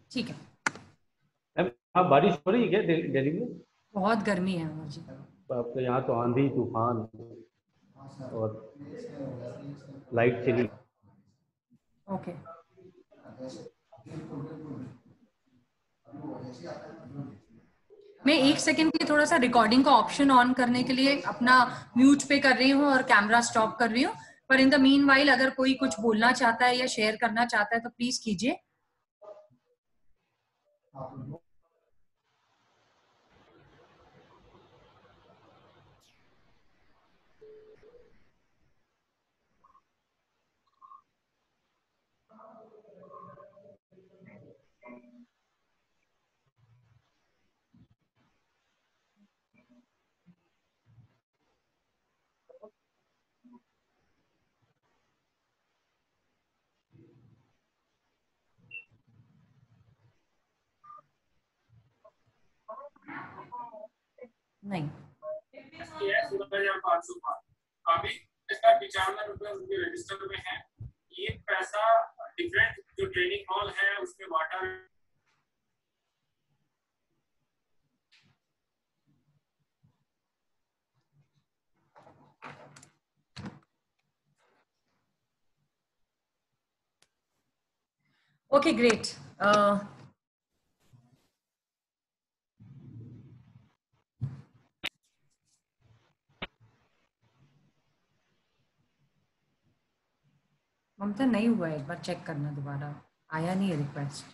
ठीक है। मैम यहाँ बारिश हो रही है क्या दिल्ली में? बहुत गर्मी है मुझे। आपके यहाँ तो आंधी तूफान और लाइट चली। ओके। मैं 1 सेकंड के लिए थोड़ा सा रिकॉर्डिंग का ऑप्शन ऑन करने के लिए अपना म्यूट पे कर रही हूँ और कैमरा स्टॉप कर रही हूँ, पर इन द मीन वाइल अगर कोई कुछ बोलना चाहता है या शेयर करना चाहता है तो प्लीज कीजिए। नहीं, 16,500 अभी इसका 95 रुपए उनके रजिस्टर में है। ये पैसा डिफरेंट जो ट्रेनिंग हॉल है उसमें वाटर। Okay great. ममता नहीं हुआ, एक बार चेक करना दोबारा, आया नहीं है रिक्वेस्ट।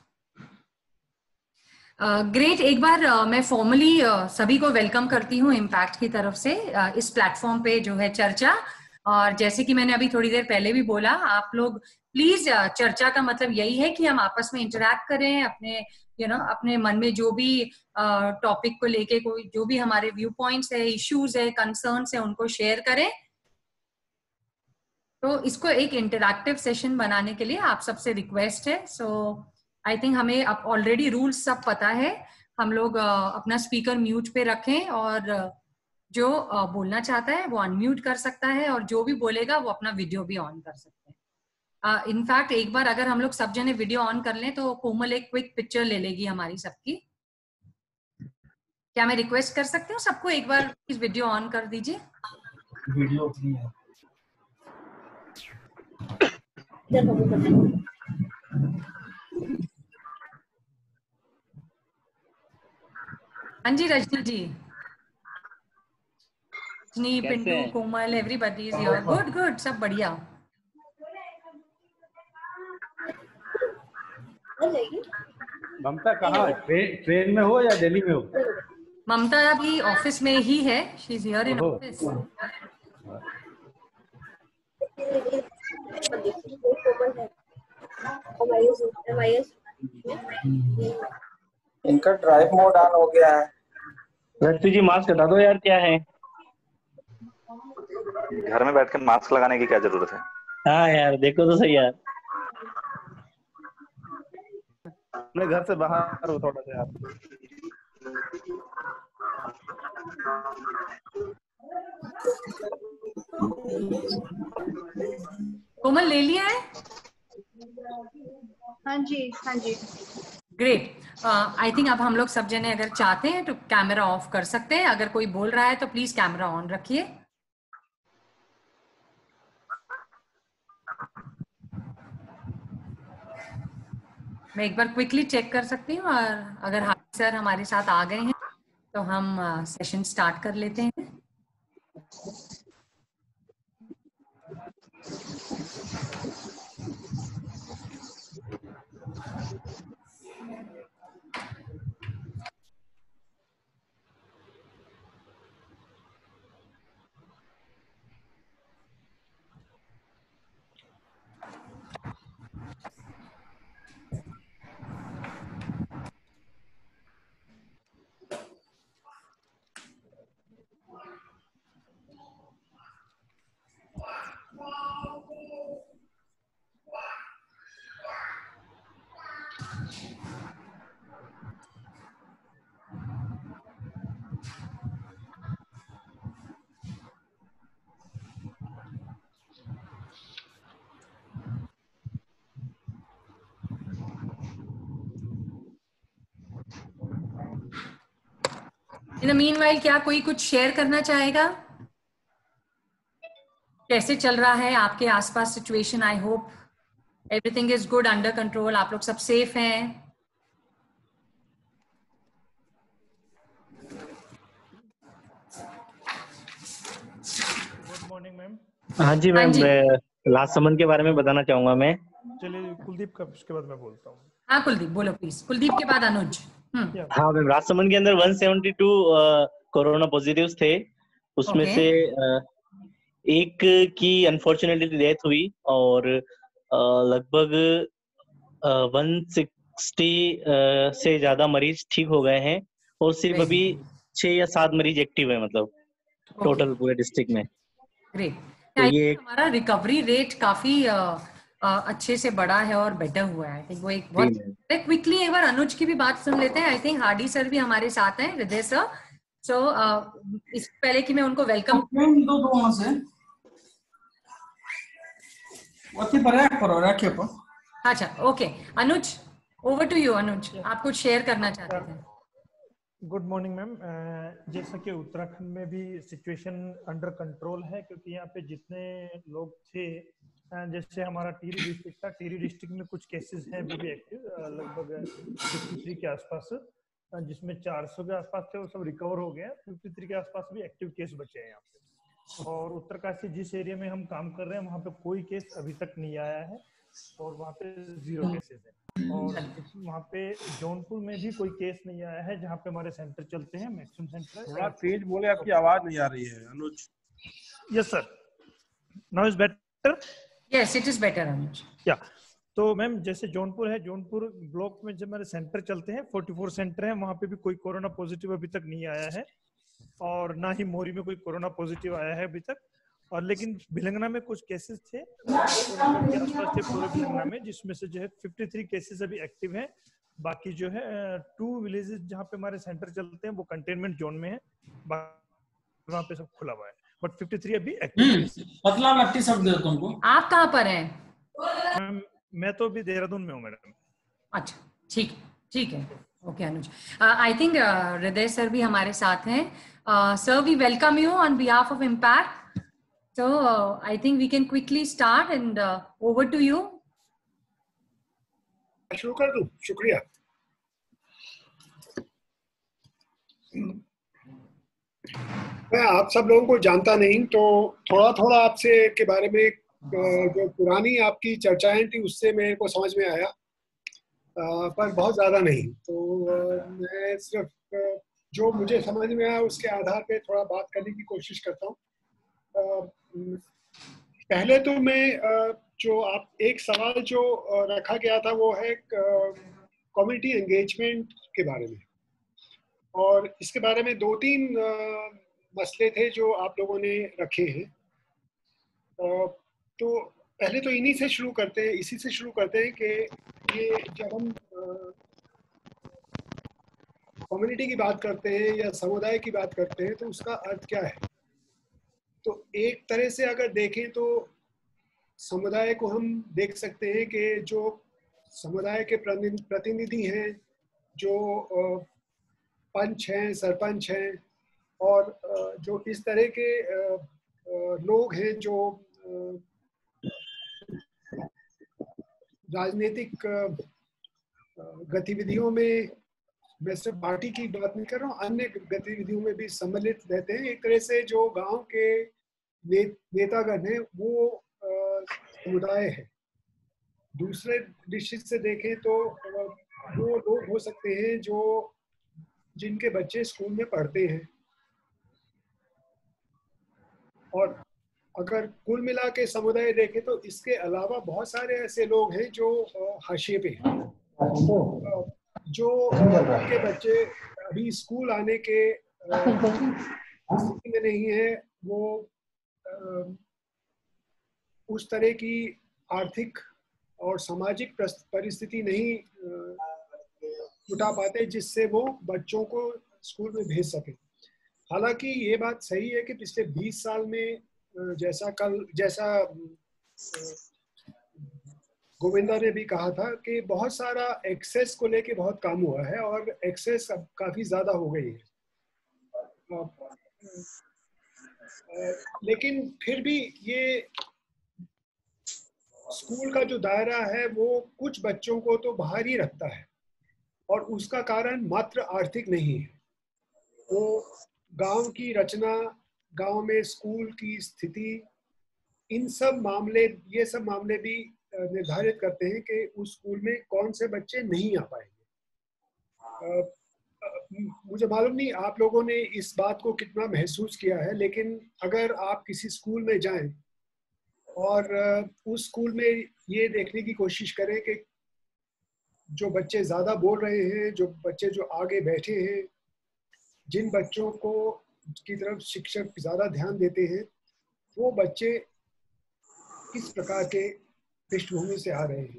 ग्रेट। एक बार मैं फॉर्मली सभी को वेलकम करती हूँ इम्पैक्ट की तरफ से इस प्लेटफॉर्म पे जो है चर्चा। और जैसे कि मैंने अभी थोड़ी देर पहले भी बोला, आप लोग प्लीज, चर्चा का मतलब यही है कि हम आपस में इंटरेक्ट करें, अपने अपने मन में जो भी टॉपिक को लेके कोई जो भी हमारे व्यू पॉइंट्स है, इश्यूज है, कंसर्न्स है, उनको शेयर करें। तो इसको एक इंटरैक्टिव सेशन बनाने के लिए आप सबसे रिक्वेस्ट है। सो आई थिंक हमें अब ऑलरेडी रूल्स सब पता है। हम लोग अपना स्पीकर म्यूट पे रखें और जो बोलना चाहता है वो अनम्यूट कर सकता है, और जो भी बोलेगा वो अपना वीडियो भी ऑन कर सकते हैं। इनफैक्ट एक बार अगर हम लोग सब जने वीडियो ऑन कर लें तो कोमल एक क्विक पिक्चर ले लेगी हमारी सबकी। क्या मैं रिक्वेस्ट कर सकती हूँ सबको एक बार प्लीज वीडियो ऑन कर दीजिए। वीडियो हाँ जी Rajni ji, Rajni, Pintu, Komal, everybody is here. Good good, सब बढ़िया। ममता कहाँ, ट्रेन में हो या दिल्ली में हो? ममता अभी ऑफिस में ही है, she is here in office. इनका ड्राइव मोड ऑन हो गया है। व्यक्ति जी मास्क हटा दो यार, क्या है घर में बैठ के मास्क लगाने की क्या जरूरत है? हाँ यार देखो तो सही यार, अपने घर से बाहर हो थोड़ा सा यार। कोमल ले लिया है? हाँ जी, हाँ जी। ग्रेट। आई थिंक अब हम लोग सब जने अगर चाहते हैं तो कैमरा ऑफ कर सकते हैं। अगर कोई बोल रहा है तो प्लीज कैमरा ऑन रखिए। मैं एक बार क्विकली चेक कर सकती हूँ, और अगर हार्दिक सर हमारे साथ आ गए हैं तो हम सेशन स्टार्ट कर लेते हैं। इन द मीनवाइल क्या कोई कुछ शेयर करना चाहेगा? कैसे चल रहा है आपके आसपास situation? I hope everything is good, under control, आप लोग सब सेफ हैं। Good morning ma'am. हाँ जी हाँ मैम, जी, लास्ट समन के बारे में बताना चाहूंगा मैं। चलिए कुलदीप का उसके बाद मैं बोलता हूँ। हाँ कुलदीप बोलो प्लीज, कुलदीप के बाद अनुज। या हाँ मैम, लास्ट समन के अंदर 172 कोरोना पॉजिटिव्स थे। उसमें ओके, से एक की अनफॉर्चुनेटली डेथ हुई और लगभग 160 से ज्यादा मरीज ठीक हो गए हैं और सिर्फ वेरी अभी 6 या 7 मरीज एक्टिव है, मतलब ओके, टोटल पूरे डिस्ट्रिक्ट में। ग्रेट। तो आई ये थिंक हमारा रिकवरी रेट काफी अच्छे से बढ़ा है और बेटर हुआ है। आई थिंक वो एक जी बहुत मैम। क्विकली एक बार अनुज की भी बात सुन लेते हैं। आई थिंक हार्डी सर भी हमारे साथ हैं, हृदय सर। सो इस पहले कि मैं उनको वेलकम दो वहां से अति पर्याप्त करो रखे पर। अच्छा okay Anuj, over to you. Anuj आप कुछ शेयर करना चाहते थे? Good morning ma'am. जैसा कि उत्तराखंड में भी सिचुएशन अंडर कंट्रोल है, क्योंकि यहाँ पे जितने लोग थे, जैसे हमारा टिहरी डिस्ट्रिक्ट था, टिहरी डिस्ट्रिक्ट में कुछ केसेस हैं अभी भी एक्टिव, लगभग 53 के आसपास, जिसमें 400 के आसपास थे वो सब रिकवर हो गए। 53 के आसपास भी एक्टिव केस बचे हैं यहाँ पे। और उत्तरकाशी जिस एरिया में हम काम कर रहे हैं वहाँ पे कोई केस अभी तक नहीं आया है और वहाँ पे 0 केसेस है। और वहाँ पे जौनपुर में भी कोई केस नहीं आया है, जहाँ पे हमारे सेंटर चलते हैं, मैक्सिमम सेंटर है। थोड़ा तेज बोले, आपकी आवाज नहीं आ रही है Anuj. Yes sir, now is better. Yes it is better Anuj. या तो मैम, जैसे जौनपुर है, जौनपुर ब्लॉक में जब हमारे सेंटर चलते हैं 44 सेंटर है, वहाँ पे भी कोई कोरोना पॉजिटिव अभी तक नहीं आया है और ना ही मोरी में कोई कोरोना पॉजिटिव आया है अभी तक। और लेकिन भिलंगना में कुछ केसेस थे, 100 के आसपास थे पूरे भिलंगना में, जिसमें से जो है 53 केसेस अभी एक्टिव हैं। बाकी जो है 2 विलेजेस जहाँ पे हमारे सेंटर चलते हैं वो कंटेनमेंट जोन में है, वहाँ पे सब खुला हुआ है, बट 53 अभी एक्टिव। पतला लट्टी सब दे तुमको। आप कहाँ पर हैं? मैम मैं तो अभी देहरादून में हूँ मैडम। अच्छा ठीक, ठीक है। Okay Anuj, I think Hriday sir भी हमारे साथ हैं। Sir we welcome you on behalf of impact. So I think we can quickly start and over to you. शुरू कर दूं? शुक्रिया। मैं आप सब लोगों को जानता नहीं, तो थोड़ा थोड़ा आपसे के बारे में जो पुरानी आपकी चर्चाएं थी उससे मेरे को समझ में आया, पर बहुत ज़्यादा नहीं। तो मैं सिर्फ जो मुझे समझ में आया उसके आधार पे थोड़ा बात करने की कोशिश करता हूँ। पहले तो मैं जो आप एक सवाल जो रखा गया था वो है कम्युनिटी एंगेजमेंट के बारे में, और इसके बारे में 2-3 मसले थे जो आप लोगों ने रखे हैं। तो पहले तो इन्हीं से शुरू करते हैं, इसी से शुरू करते हैं कि ये जब हम कम्युनिटी की बात करते हैं या समुदाय की बात करते हैं तो उसका अर्थ क्या है। तो एक तरह से अगर देखें तो समुदाय को हम देख सकते हैं कि जो समुदाय के प्रतिनिधि हैं, जो पंच हैं, सरपंच हैं, और जो इस तरह के लोग हैं जो राजनीतिक गतिविधियों में, मैं सिर्फ पार्टी की बात नहीं कर रहा हूँ, अन्य गतिविधियों में भी सम्मिलित रहते हैं। एक तरह से जो गांव के नेतागण हैं वो समुदाय है। दूसरे दृष्टि से देखें तो वो लोग हो सकते हैं जो जिनके बच्चे स्कूल में पढ़ते हैं, और अगर कुल मिला के समुदाय देखें तो इसके अलावा बहुत सारे ऐसे लोग हैं जो हाशिए पे हैं, जो उनके बच्चे अभी स्कूल आने के स्थिति में नहीं है, वो उस तरह की आर्थिक और सामाजिक परिस्थिति नहीं जुटा पाते जिससे वो बच्चों को स्कूल में भेज सके। हालांकि ये बात सही है कि पिछले 20 साल में जैसा गोविंदा ने भी कहा था कि बहुत सारा एक्सेस को लेके बहुत काम हुआ है और एक्सेस अब काफी ज्यादा हो गई है। लेकिन फिर भी ये स्कूल का जो दायरा है वो कुछ बच्चों को तो बाहर ही रखता है, और उसका कारण मात्र आर्थिक नहीं है। वो गांव की रचना, गांव में स्कूल की स्थिति, ये सब मामले भी निर्धारित करते हैं कि उस स्कूल में कौन से बच्चे नहीं आ पाएंगे। मुझे मालूम नहीं आप लोगों ने इस बात को कितना महसूस किया है, लेकिन अगर आप किसी स्कूल में जाएं और उस स्कूल में ये देखने की कोशिश करें कि जो बच्चे ज़्यादा बोल रहे हैं, जो बच्चे जो आगे बैठे हैं, जिन बच्चों को की तरफ शिक्षक ज़्यादा ध्यान देते हैं, वो बच्चे किस प्रकार के पृष्ठभूमि से आ रहे हैं।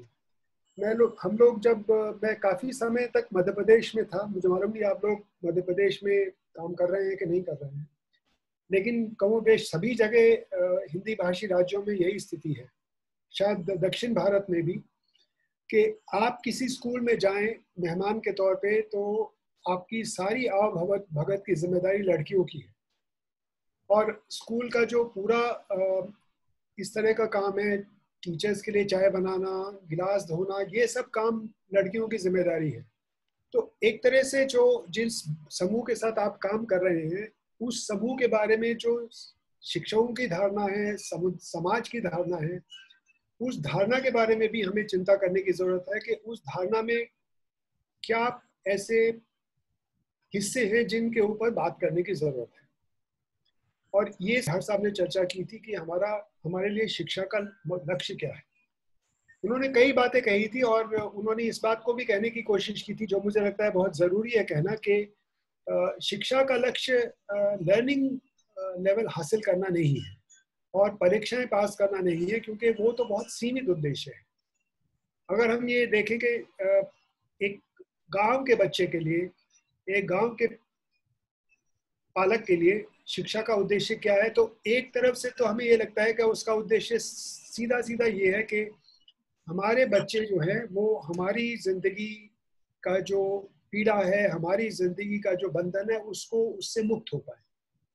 मैं काफ़ी समय तक मध्य प्रदेश में था, मुझे मालूम नहीं आप लोग मध्य प्रदेश में काम कर रहे हैं कि नहीं कर रहे हैं, लेकिन कमोबेश सभी जगह हिंदी भाषी राज्यों में यही स्थिति है, शायद दक्षिण भारत में भी, कि आप किसी स्कूल में जाएं मेहमान के तौर पे तो आपकी सारी भगत की जिम्मेदारी लड़कियों की है, और स्कूल का जो पूरा इस तरह का काम है, टीचर्स के लिए चाय बनाना, गिलास धोना, ये सब काम लड़कियों की जिम्मेदारी है। तो एक तरह से जो जिस समूह के साथ आप काम कर रहे हैं, उस समूह के बारे में जो शिक्षकों की धारणा है, समाज की धारणा है, उस धारणा के बारे में भी हमें चिंता करने की जरूरत है कि उस धारणा में क्या ऐसे हिस्से हैं जिनके ऊपर बात करने की जरूरत है। और ये हर साहब ने चर्चा की थी कि हमारे लिए शिक्षा का लक्ष्य क्या है। उन्होंने कई बातें कही थी और उन्होंने इस बात को भी कहने की कोशिश की थी, जो मुझे लगता है बहुत ज़रूरी है कहना, कि शिक्षा का लक्ष्य लर्निंग लेवल हासिल करना नहीं है और परीक्षाएं पास करना नहीं है, क्योंकि वो तो बहुत सीमित उद्देश्य है। अगर हम ये देखें कि एक गांव के बच्चे के लिए, एक गांव के पालक के लिए शिक्षा का उद्देश्य क्या है, तो एक तरफ से तो हमें ये लगता है कि उसका उद्देश्य सीधा सीधा ये है कि हमारे बच्चे जो है वो हमारी जिंदगी का जो पीड़ा है, हमारी जिंदगी का जो बंधन है, उससे मुक्त हो पाए।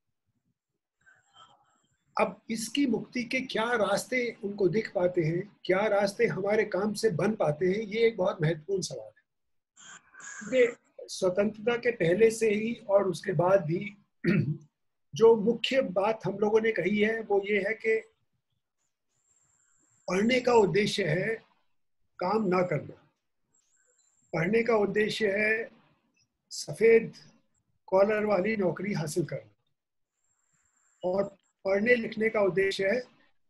अब इसकी मुक्ति के क्या रास्ते उनको दिख पाते हैं, क्या रास्ते हमारे काम से बन पाते हैं, ये एक बहुत महत्वपूर्ण सवाल है। क्योंकि स्वतंत्रता के पहले से ही और उसके बाद भी जो मुख्य बात हम लोगों ने कही है वो ये है कि पढ़ने का उद्देश्य है काम ना करना। पढ़ने का उद्देश्य है सफेद कॉलर वाली नौकरी हासिल करना, और पढ़ने लिखने का उद्देश्य है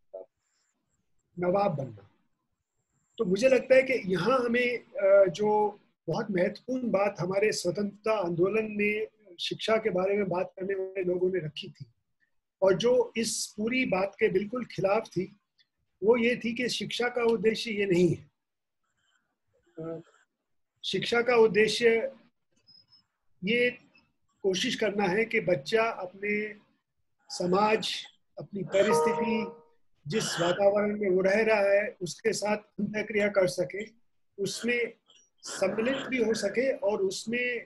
नवाब बनना। तो मुझे लगता है कि यहाँ हमें जो बहुत महत्वपूर्ण बात हमारे स्वतंत्रता आंदोलन में शिक्षा के बारे में बात करने वाले लोगों ने रखी थी, और जो इस पूरी बात के बिल्कुल खिलाफ थी, वो ये थी कि शिक्षा का उद्देश्य ये नहीं है। शिक्षा का उद्देश्य ये कोशिश करना है कि बच्चा अपने समाज, अपनी परिस्थिति, जिस वातावरण में वो रह रहा है उसके साथ अंतःक्रिया कर सके, उसमें सम्मिलित भी हो सके और उसमें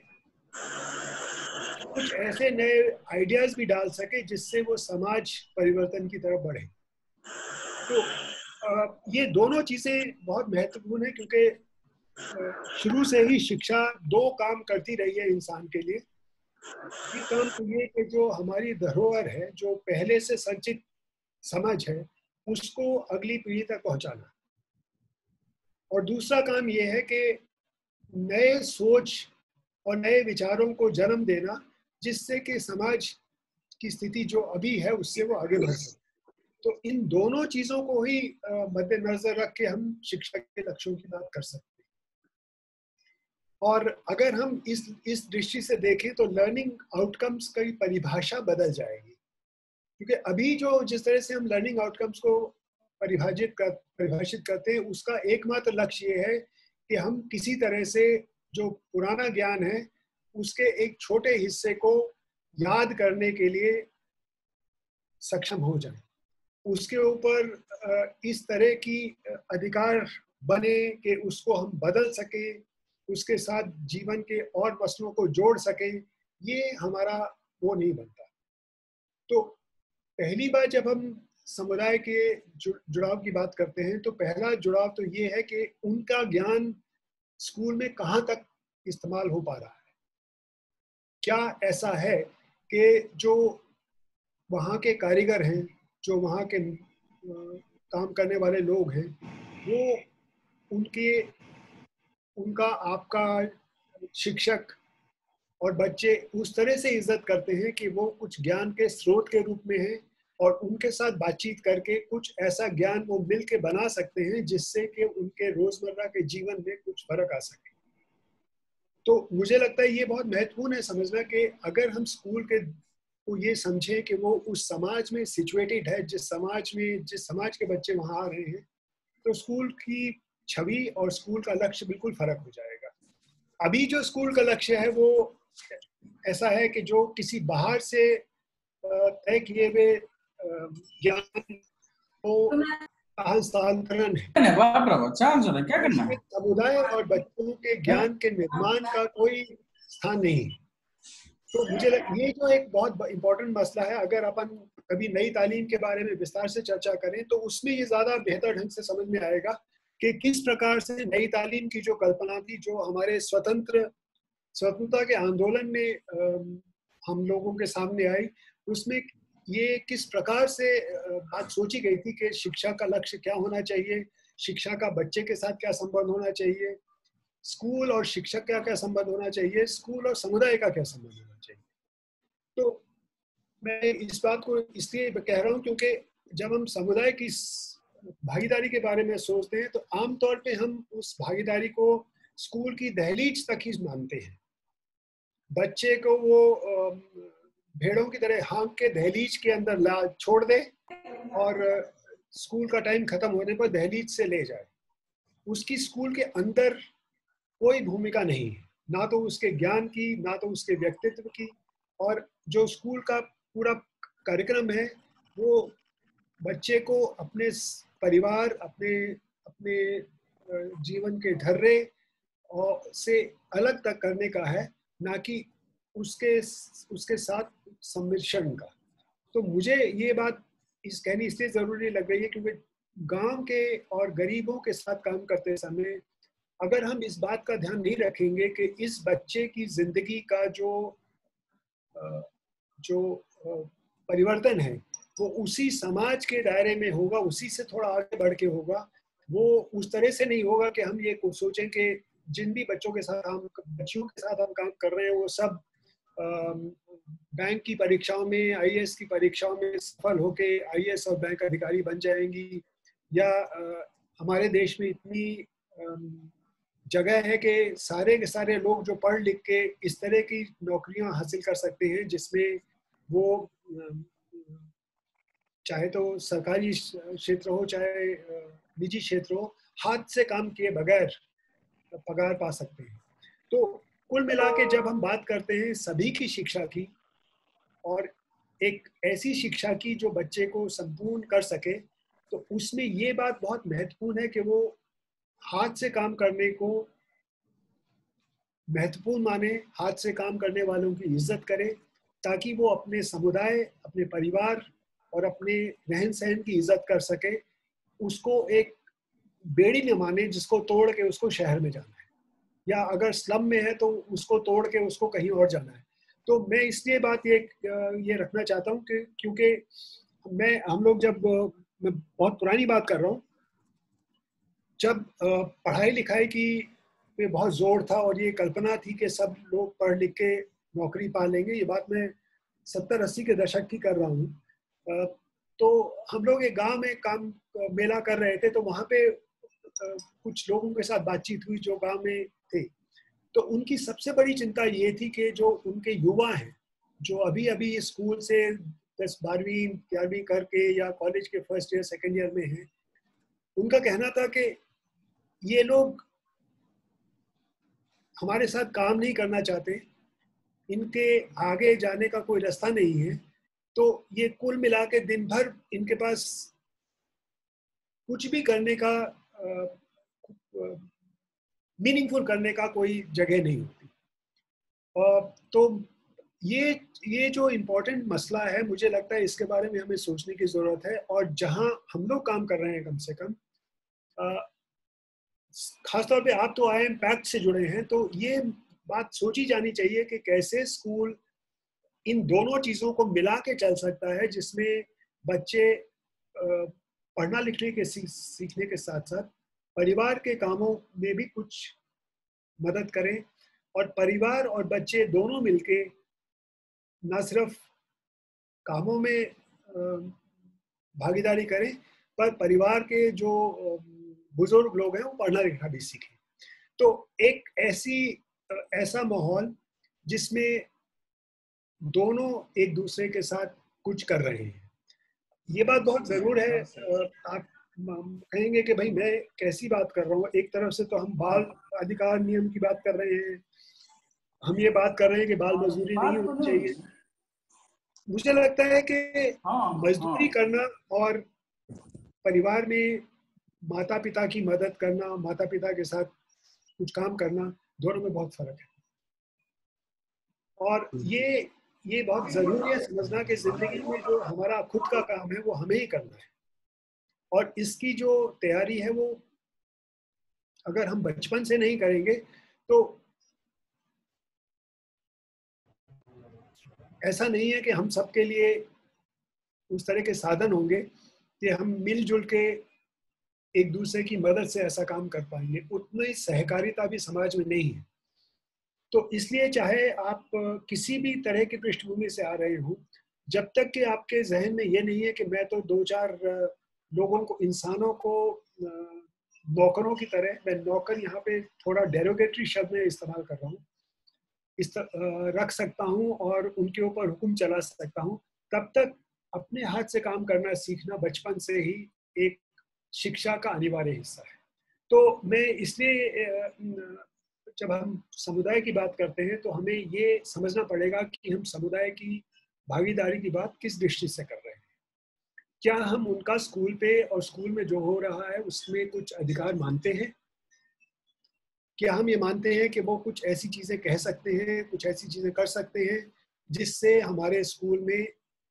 कुछ ऐसे नए आइडियाज भी डाल सके जिससे वो समाज परिवर्तन की तरफ बढ़े। तो ये दोनों चीज़ें बहुत महत्वपूर्ण है, क्योंकि शुरू से ही शिक्षा दो काम करती रही है इंसान के लिए। एक काम तो ये कि जो हमारी धरोहर है, जो पहले से संचित समझ है, उसको अगली पीढ़ी तक पहुंचाना, और दूसरा काम ये है कि नए सोच और नए विचारों को जन्म देना, जिससे कि समाज की स्थिति जो अभी है उससे वो आगे बढ़ सके। तो इन दोनों चीज़ों को ही मद्देनजर रख के हम शिक्षा के लक्ष्यों की बात कर सकते हैं। और अगर हम इस दृष्टि से देखें तो लर्निंग आउटकम्स की परिभाषा बदल जाएगी, क्योंकि अभी जो जिस तरह से हम लर्निंग आउटकम्स को परिभाषित करते हैं, उसका एकमात्र लक्ष्य ये है कि हम किसी तरह से जो पुराना ज्ञान है उसके एक छोटे हिस्से को याद करने के लिए सक्षम हो जाए, उसके ऊपर इस तरह की अधिकार बने कि उसको हम बदल सके, उसके साथ जीवन के और मसलों को जोड़ सके। ये हमारा वो नहीं बनता। तो पहली बार जब हम समुदाय के जुड़ाव की बात करते हैं तो पहला जुड़ाव तो ये है कि उनका ज्ञान स्कूल में कहाँ तक इस्तेमाल हो पा रहा है। क्या ऐसा है कि जो वहाँ के कारीगर हैं, जो वहाँ के काम करने वाले लोग हैं, वो उनका आपका शिक्षक और बच्चे उस तरह से इज्जत करते हैं कि वो कुछ ज्ञान के स्रोत के रूप में हैं और उनके साथ बातचीत करके कुछ ऐसा ज्ञान वो मिल के बना सकते हैं जिससे कि उनके रोजमर्रा के जीवन में कुछ फर्क आ सके। तो मुझे लगता है ये बहुत महत्वपूर्ण है समझना कि अगर हम स्कूल के को ये समझें कि वो उस समाज में सिचुएटेड है, जिस समाज के बच्चे वहाँ आ रहे हैं, तो स्कूल की छवि और स्कूल का लक्ष्य बिल्कुल फर्क हो जाएगा। अभी जो स्कूल का लक्ष्य है वो ऐसा है कि जो किसी बाहर से तय किए हुए ज्ञान को हस्तांतरण है, क्या करना है? समुदाय और बच्चों के ज्ञान के निर्माण का कोई स्थान नहीं है। तो मुझे ये जो एक बहुत इम्पोर्टेंट मसला है, अगर अपन कभी नई तालीम के बारे में विस्तार से चर्चा करें तो उसमें ये ज़्यादा बेहतर ढंग से समझ में आएगा कि किस प्रकार से नई तालीम की जो कल्पना थी, जो हमारे स्वतंत्रता के आंदोलन में हम लोगों के सामने आई, उसमें ये किस प्रकार से बात सोची गई थी कि शिक्षा का लक्ष्य क्या होना चाहिए, शिक्षा का बच्चे के साथ क्या संबंध होना चाहिए, स्कूल और शिक्षक का क्या संबंध होना चाहिए, स्कूल और समुदाय का क्या संबंध होना चाहिए। तो मैं इस बात को इसलिए कह रहा हूँ क्योंकि जब हम समुदाय की भागीदारी के बारे में सोचते हैं तो आमतौर पे हम उस भागीदारी को स्कूल की दहलीज तक ही मानते हैं। बच्चे को वो भेड़ों की तरह हाँक के दहलीज के अंदर छोड़ दे और स्कूल का टाइम खत्म होने पर दहलीज से ले जाए। उसकी स्कूल के अंदर कोई भूमिका नहीं है, ना तो उसके ज्ञान की, ना तो उसके व्यक्तित्व की। और जो स्कूल का पूरा कार्यक्रम है वो बच्चे को अपने परिवार, अपने जीवन के ढर्रे और से अलग तक करने का है, ना कि उसके साथ सम्मिश्रण का। तो मुझे ये बात कहनी इसलिए ज़रूरी लग रही है क्योंकि गांव के और गरीबों के साथ काम करते समय अगर हम इस बात का ध्यान नहीं रखेंगे कि इस बच्चे की जिंदगी का जो परिवर्तन है वो उसी समाज के दायरे में होगा, उसी से थोड़ा आगे बढ़ के होगा, वो उस तरह से नहीं होगा कि हम ये सोचें कि जिन भी बच्चों के साथ हम काम कर रहे हैं वो सब बैंक की परीक्षाओं में, आईएएस की परीक्षाओं में सफल होके आईएएस और बैंक अधिकारी बन जाएंगी, या हमारे देश में इतनी जगह है कि सारे के सारे लोग जो पढ़ लिख के इस तरह की नौकरियां हासिल कर सकते हैं जिसमें वो चाहे तो सरकारी क्षेत्र हो चाहे निजी क्षेत्र हो, हाथ से काम किए बगैर पगार पा सकते हैं। तो कुल मिला के जब हम बात करते हैं सभी की शिक्षा की और एक ऐसी शिक्षा की जो बच्चे को संपूर्ण कर सके, तो उसमें ये बात बहुत महत्वपूर्ण है कि वो हाथ से काम करने को महत्वपूर्ण माने, हाथ से काम करने वालों की इज्जत करे, ताकि वो अपने समुदाय, अपने परिवार और अपने रहन सहन की इज्जत कर सके। उसको एक बेड़ी न माने जिसको तोड़ के उसको शहर में जाना है, या अगर स्लम में है तो उसको तोड़ के उसको कहीं और जाना है। तो मैं इसलिए बात ये रखना चाहता हूँ कि क्योंकि हम लोग जब, मैं बहुत पुरानी बात कर रहा हूँ, जब पढ़ाई लिखाई की पे बहुत जोर था और ये कल्पना थी कि सब लोग पढ़ लिख के नौकरी पा लेंगे, ये बात मैं 70-80 के दशक की कर रहा हूँ। तो हम लोग एक गांव में मेला कर रहे थे, तो वहाँ पे कुछ लोगों के साथ बातचीत हुई जो गांव में थे। तो उनकी सबसे बड़ी चिंता ये थी कि जो उनके युवा हैं, जो अभी अभी स्कूल से 10, 12वीं 11वीं करके या कॉलेज के फर्स्ट ईयर सेकेंड ईयर में हैं, उनका कहना था कि ये लोग हमारे साथ काम नहीं करना चाहते, इनके आगे जाने का कोई रास्ता नहीं है। तो ये कुल मिला के दिन भर इनके पास कुछ भी करने का, मीनिंगफुल करने का कोई जगह नहीं होती। तो ये जो इम्पोर्टेंट मसला है, मुझे लगता है इसके बारे में हमें सोचने की ज़रूरत है। और जहां हम लोग काम कर रहे हैं, कम से कम खासतौर पे आप तो IIM पैक्ट से जुड़े हैं, तो ये बात सोची जानी चाहिए कि कैसे स्कूल इन दोनों चीज़ों को मिला के चल सकता है, जिसमें बच्चे पढ़ना लिखने के सीखने के साथ साथ परिवार के कामों में भी कुछ मदद करें, और परिवार और बच्चे दोनों मिलके न सिर्फ कामों में भागीदारी करें, पर परिवार के जो बुजुर्ग लोग हैं वो पढ़ना लिखना भी सीखें। तो एक ऐसा माहौल जिसमें दोनों एक दूसरे के साथ कुछ कर रहे हैं, ये बात बहुत ज़रूर है। आप कहेंगे कि भाई मैं कैसी बात कर रहा हूँ, एक तरफ से तो हम बाल अधिकार नियम की बात कर रहे हैं, हम ये बात कर रहे हैं कि बाल मजदूरी नहीं होनी चाहिए। मुझे लगता है कि मजदूरी करना और परिवार में माता पिता की मदद करना, माता पिता के साथ कुछ काम करना, दोनों में बहुत फर्क है। और ये बहुत ज़रूरी है समझना कि ज़िंदगी में जो हमारा खुद का काम है वो हमें ही करना है, और इसकी जो तैयारी है वो अगर हम बचपन से नहीं करेंगे तो ऐसा नहीं है कि हम सबके लिए उस तरह के साधन होंगे कि हम मिलजुल के एक दूसरे की मदद से ऐसा काम कर पाएंगे। उतनी सहकारिता भी समाज में नहीं है। तो इसलिए चाहे आप किसी भी तरह की पृष्ठभूमि से आ रहे हो, जब तक कि आपके जहन में ये नहीं है कि मैं तो 2-4 लोगों को, इंसानों को नौकरों की तरह, मैं नौकर यहाँ पे थोड़ा डेरोगेटरी शब्द में इस्तेमाल कर रहा हूँ, रख सकता हूँ और उनके ऊपर हुक्म चला सकता हूँ, तब तक अपने हाथ से काम करना सीखना बचपन से ही एक शिक्षा का अनिवार्य हिस्सा है। तो मैं इसलिए जब हम समुदाय की बात करते हैं तो हमें ये समझना पड़ेगा कि हम समुदाय की भागीदारी की बात किस दृष्टि से कर रहे हैं। क्या हम उनका स्कूल पे और स्कूल में जो हो रहा है उसमें कुछ अधिकार मानते हैं? क्या हम ये मानते हैं कि वो कुछ ऐसी चीज़ें कह सकते हैं, कुछ ऐसी चीज़ें कर सकते हैं जिससे हमारे स्कूल में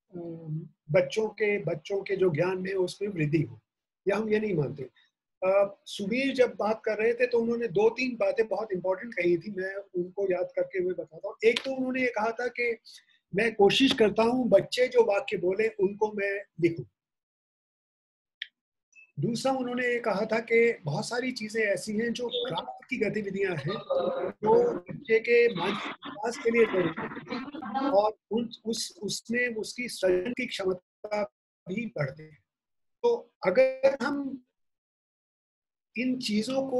बच्चों के जो ज्ञान में उसमें वृद्धि हो, या हम ये नहीं मानते? सुबीर जब बात कर रहे थे तो उन्होंने 2-3 बातें बहुत इंपॉर्टेंट कही थी, मैं उनको याद करके हुए बताता हूँ। एक तो उन्होंने ये कहा था कि मैं कोशिश करता हूँ बच्चे जो वाक्य बोले उनको मैं लिखूं। दूसरा उन्होंने ये कहा था कि बहुत सारी चीजें ऐसी हैं जो क्राफ्ट की गतिविधियां हैं जो बच्चे के मानसिक विकास के लिए जरूरी और उसमें उसकी सृजन की क्षमता भी बढ़ती है। तो अगर हम इन चीजों को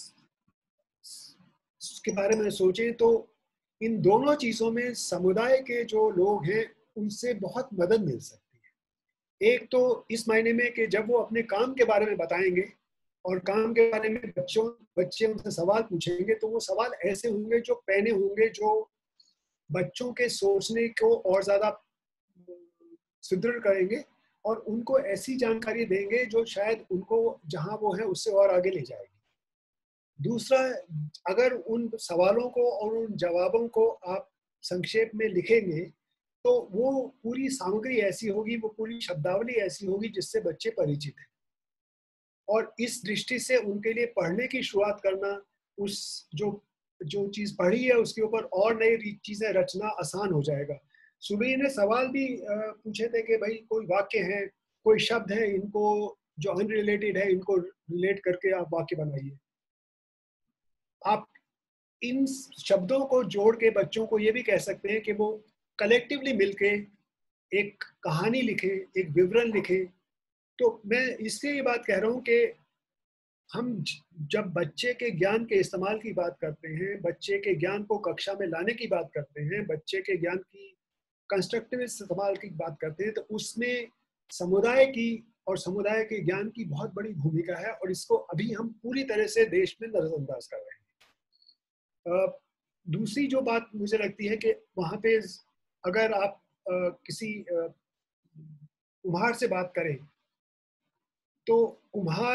के बारे में सोचें तो इन दोनों चीजों में समुदाय के जो लोग हैं उनसे बहुत मदद मिल सकती है। एक तो इस मायने में कि जब वो अपने काम के बारे में बताएंगे और काम के बारे में बच्चे उनसे सवाल पूछेंगे तो वो सवाल ऐसे होंगे जो पहने होंगे, जो बच्चों के सोचने को और ज्यादा सुदृढ़ करेंगे और उनको ऐसी जानकारी देंगे जो शायद उनको जहां वो है उससे और आगे ले जाएगी। दूसरा, अगर उन सवालों को और उन जवाबों को आप संक्षेप में लिखेंगे तो वो पूरी सामग्री ऐसी होगी, वो पूरी शब्दावली ऐसी होगी जिससे बच्चे परिचित हैं, और इस दृष्टि से उनके लिए पढ़ने की शुरुआत करना, उस जो चीज़ पढ़ी है उसके ऊपर और नई चीज़ें रचना आसान हो जाएगा। सुबीर ने सवाल भी पूछे थे कि भाई कोई वाक्य है, कोई शब्द है, इनको जो अनरिलेटेड है इनको रिलेट करके आप वाक्य बनाइए। आप इन शब्दों को जोड़ के बच्चों को ये भी कह सकते हैं कि वो कलेक्टिवली मिलके एक कहानी लिखे, एक विवरण लिखे। तो मैं इसलिए ये बात कह रहा हूँ कि हम जब बच्चे के ज्ञान के इस्तेमाल की बात करते हैं, बच्चे के ज्ञान को कक्षा में लाने की बात करते हैं, बच्चे के ज्ञान की कंस्ट्रक्टिव इस्तेमाल की बात करते हैं, तो उसमें समुदाय की और समुदाय के ज्ञान की बहुत बड़ी भूमिका है, और इसको अभी हम पूरी तरह से देश में नजरअंदाज कर रहे हैं। दूसरी जो बात मुझे लगती है कि वहाँ पे अगर आप किसी कुम्हार से बात करें तो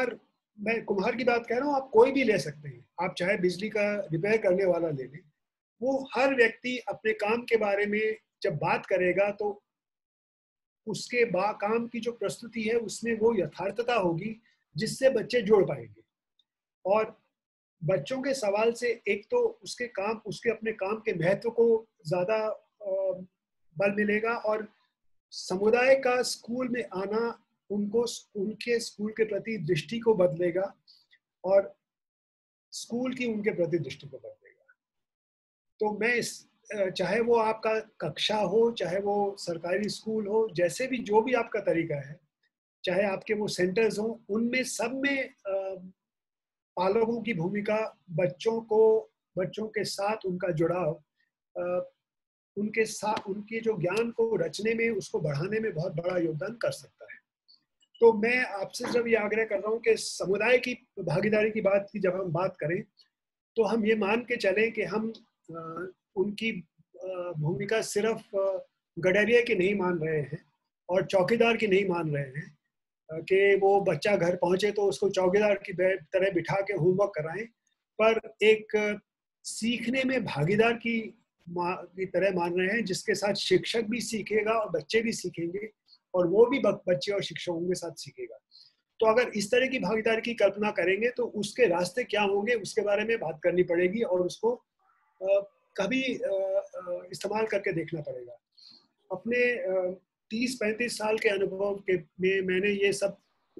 मैं कुम्हार की बात कह रहा हूँ, आप कोई भी ले सकते हैं, आप चाहे बिजली का रिपेयर करने वाला ले लें, वो हर व्यक्ति अपने काम के बारे में जब बात करेगा तो उसके काम की जो प्रस्तुति है उसमें वो यथार्थता होगी जिससे बच्चे जोड़ पाएंगे। और बच्चों के सवाल से एक तो उसके अपने काम के महत्व को ज्यादा बल मिलेगा, और समुदाय का स्कूल में आना उनके स्कूल के प्रति दृष्टि को बदलेगा और स्कूल की उनके प्रति दृष्टि को बदलेगा। तो मैं चाहे वो आपका कक्षा हो, चाहे वो सरकारी स्कूल हो, जैसे भी जो भी आपका तरीका है, चाहे आपके वो सेंटर्स हो, उनमें सब में पालकों की भूमिका बच्चों के साथ उनका जुड़ाव, उनके साथ उनके जो ज्ञान को रचने में, उसको बढ़ाने में बहुत बड़ा योगदान कर सकता है। तो मैं आपसे जब ये आग्रह कर रहा हूँ कि समुदाय की भागीदारी की जब हम बात करें तो हम ये मान के चलें कि हम उनकी भूमिका सिर्फ गडरिया की नहीं मान रहे हैं और चौकीदार की नहीं मान रहे हैं कि वो बच्चा घर पहुंचे तो उसको चौकीदार की तरह बिठा के होमवर्क कराएं, पर एक सीखने में भागीदार की तरह मान रहे हैं, जिसके साथ शिक्षक भी सीखेगा और बच्चे भी सीखेंगे और वो भी बच्चे और शिक्षकों के साथ सीखेगा। तो अगर इस तरह की भागीदारी की कल्पना करेंगे तो उसके रास्ते क्या होंगे उसके बारे में बात करनी पड़ेगी और उसको कभी इस्तेमाल करके देखना पड़ेगा। अपने 30-35 साल के अनुभव में मैंने ये सब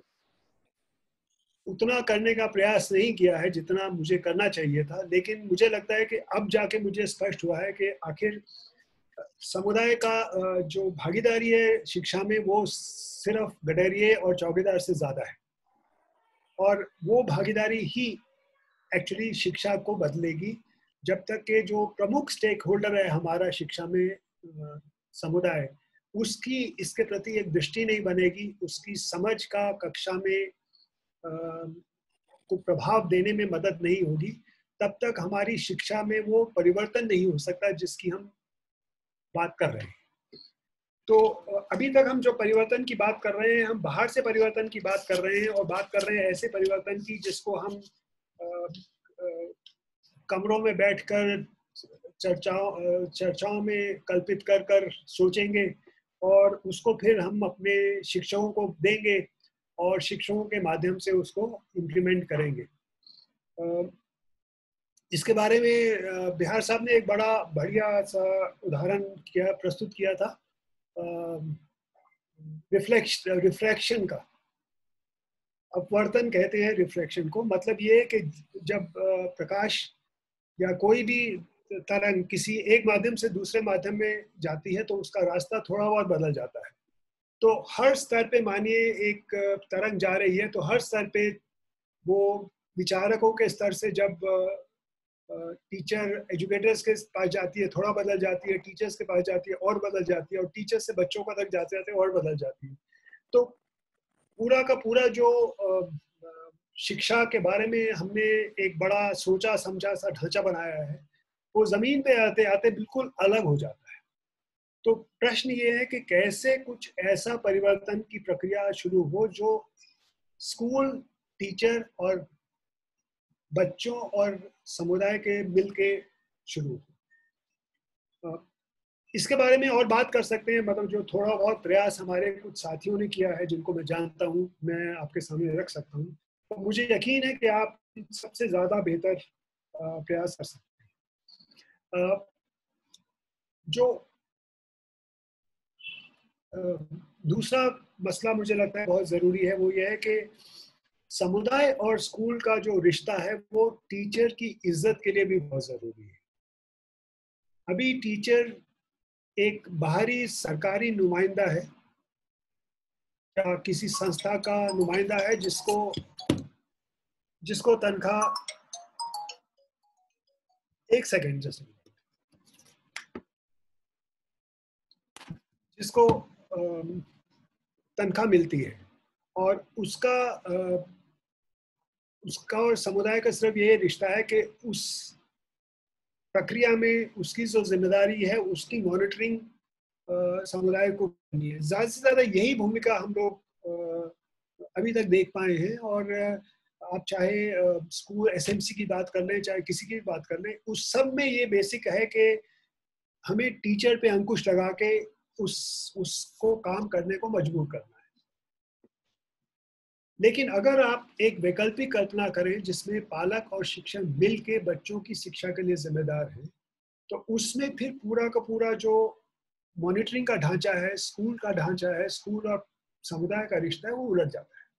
उतना करने का प्रयास नहीं किया है जितना मुझे करना चाहिए था, लेकिन मुझे लगता है कि अब जाके मुझे स्पष्ट हुआ है कि आखिर समुदाय का जो भागीदारी है शिक्षा में वो सिर्फ गडरिये और चौकीदार से ज्यादा है, और वो भागीदारी ही एक्चुअली शिक्षा को बदलेगी। जब तक के जो प्रमुख स्टेक होल्डर है हमारा शिक्षा में समुदाय, उसकी इसके प्रति एक दृष्टि नहीं बनेगी, उसकी समझ का कक्षा में को प्रभाव देने में मदद नहीं होगी, तब तक हमारी शिक्षा में वो परिवर्तन नहीं हो सकता जिसकी हम बात कर रहे हैं। तो अभी तक हम जो परिवर्तन की बात कर रहे हैं, हम बाहर से परिवर्तन की बात कर रहे हैं और बात कर रहे हैं ऐसे परिवर्तन की जिसको हम कमरों में बैठकर चर्चाओं में कल्पित कर सोचेंगे और उसको फिर हम अपने शिक्षकों को देंगे और शिक्षकों के माध्यम से उसको इम्प्लीमेंट करेंगे। इसके बारे में बिहार साहब ने एक बड़ा बढ़िया सा उदाहरण प्रस्तुत किया था रिफ्रैक्शन का। अपवर्तन कहते हैं रिफ्रैक्शन को। मतलब ये है कि जब प्रकाश या कोई भी तरंग किसी एक माध्यम से दूसरे माध्यम में जाती है तो उसका रास्ता थोड़ा बहुत बदल जाता है। तो हर स्तर पे मानिए एक तरंग जा रही है तो हर स्तर पे वो विचारकों के स्तर से जब टीचर एजुकेटर्स के पास जाती है थोड़ा बदल जाती है, टीचर्स के पास जाती है और बदल जाती है, और टीचर्स से बच्चों का तक जाते जाते और बदल जाती है। तो पूरा का पूरा जो शिक्षा के बारे में हमने एक बड़ा सोचा समझा सा ढांचा बनाया है वो जमीन पे आते आते बिल्कुल अलग हो जाता है। तो प्रश्न ये है कि कैसे कुछ ऐसा परिवर्तन की प्रक्रिया शुरू हो जो स्कूल, टीचर और बच्चों और समुदाय के मिलके शुरू हो। इसके बारे में और बात कर सकते हैं, मतलब जो थोड़ा बहुत प्रयास हमारे कुछ साथियों ने किया है जिनको मैं जानता हूँ, मैं आपके सामने रख सकता हूँ। तो मुझे यकीन है कि आप सबसे ज्यादा बेहतर प्रयास कर सकते हैं। जो दूसरा मसला मुझे लगता है बहुत जरूरी है वो ये है कि समुदाय और स्कूल का जो रिश्ता है वो टीचर की इज्जत के लिए भी बहुत जरूरी है। अभी टीचर एक बाहरी सरकारी नुमाइंदा है या किसी संस्था का नुमाइंदा है जिसको तनख्वाह, एक सेकेंड जैसे, जिसको तनख्वाह मिलती है और उसका और समुदाय का सिर्फ ये रिश्ता है कि उस प्रक्रिया में उसकी जो जिम्मेदारी है उसकी मॉनिटरिंग समुदाय को करनी है। ज़्यादा से ज़्यादा यही भूमिका हम लोग अभी तक देख पाए हैं। और आप चाहे स्कूल एसएमसी की बात कर लें, चाहे किसी की भी बात कर लें, उस सब में ये बेसिक है कि हमें टीचर पे अंकुश लगा के उसको काम करने को मजबूर करना है। लेकिन अगर आप एक वैकल्पिक कल्पना करें जिसमें पालक और शिक्षक मिल के बच्चों की शिक्षा के लिए जिम्मेदार हैं, तो उसमें फिर पूरा का पूरा जो मॉनिटरिंग का ढांचा है, स्कूल का ढांचा है, स्कूल और समुदाय का रिश्ता है, वो उलझ जाता है।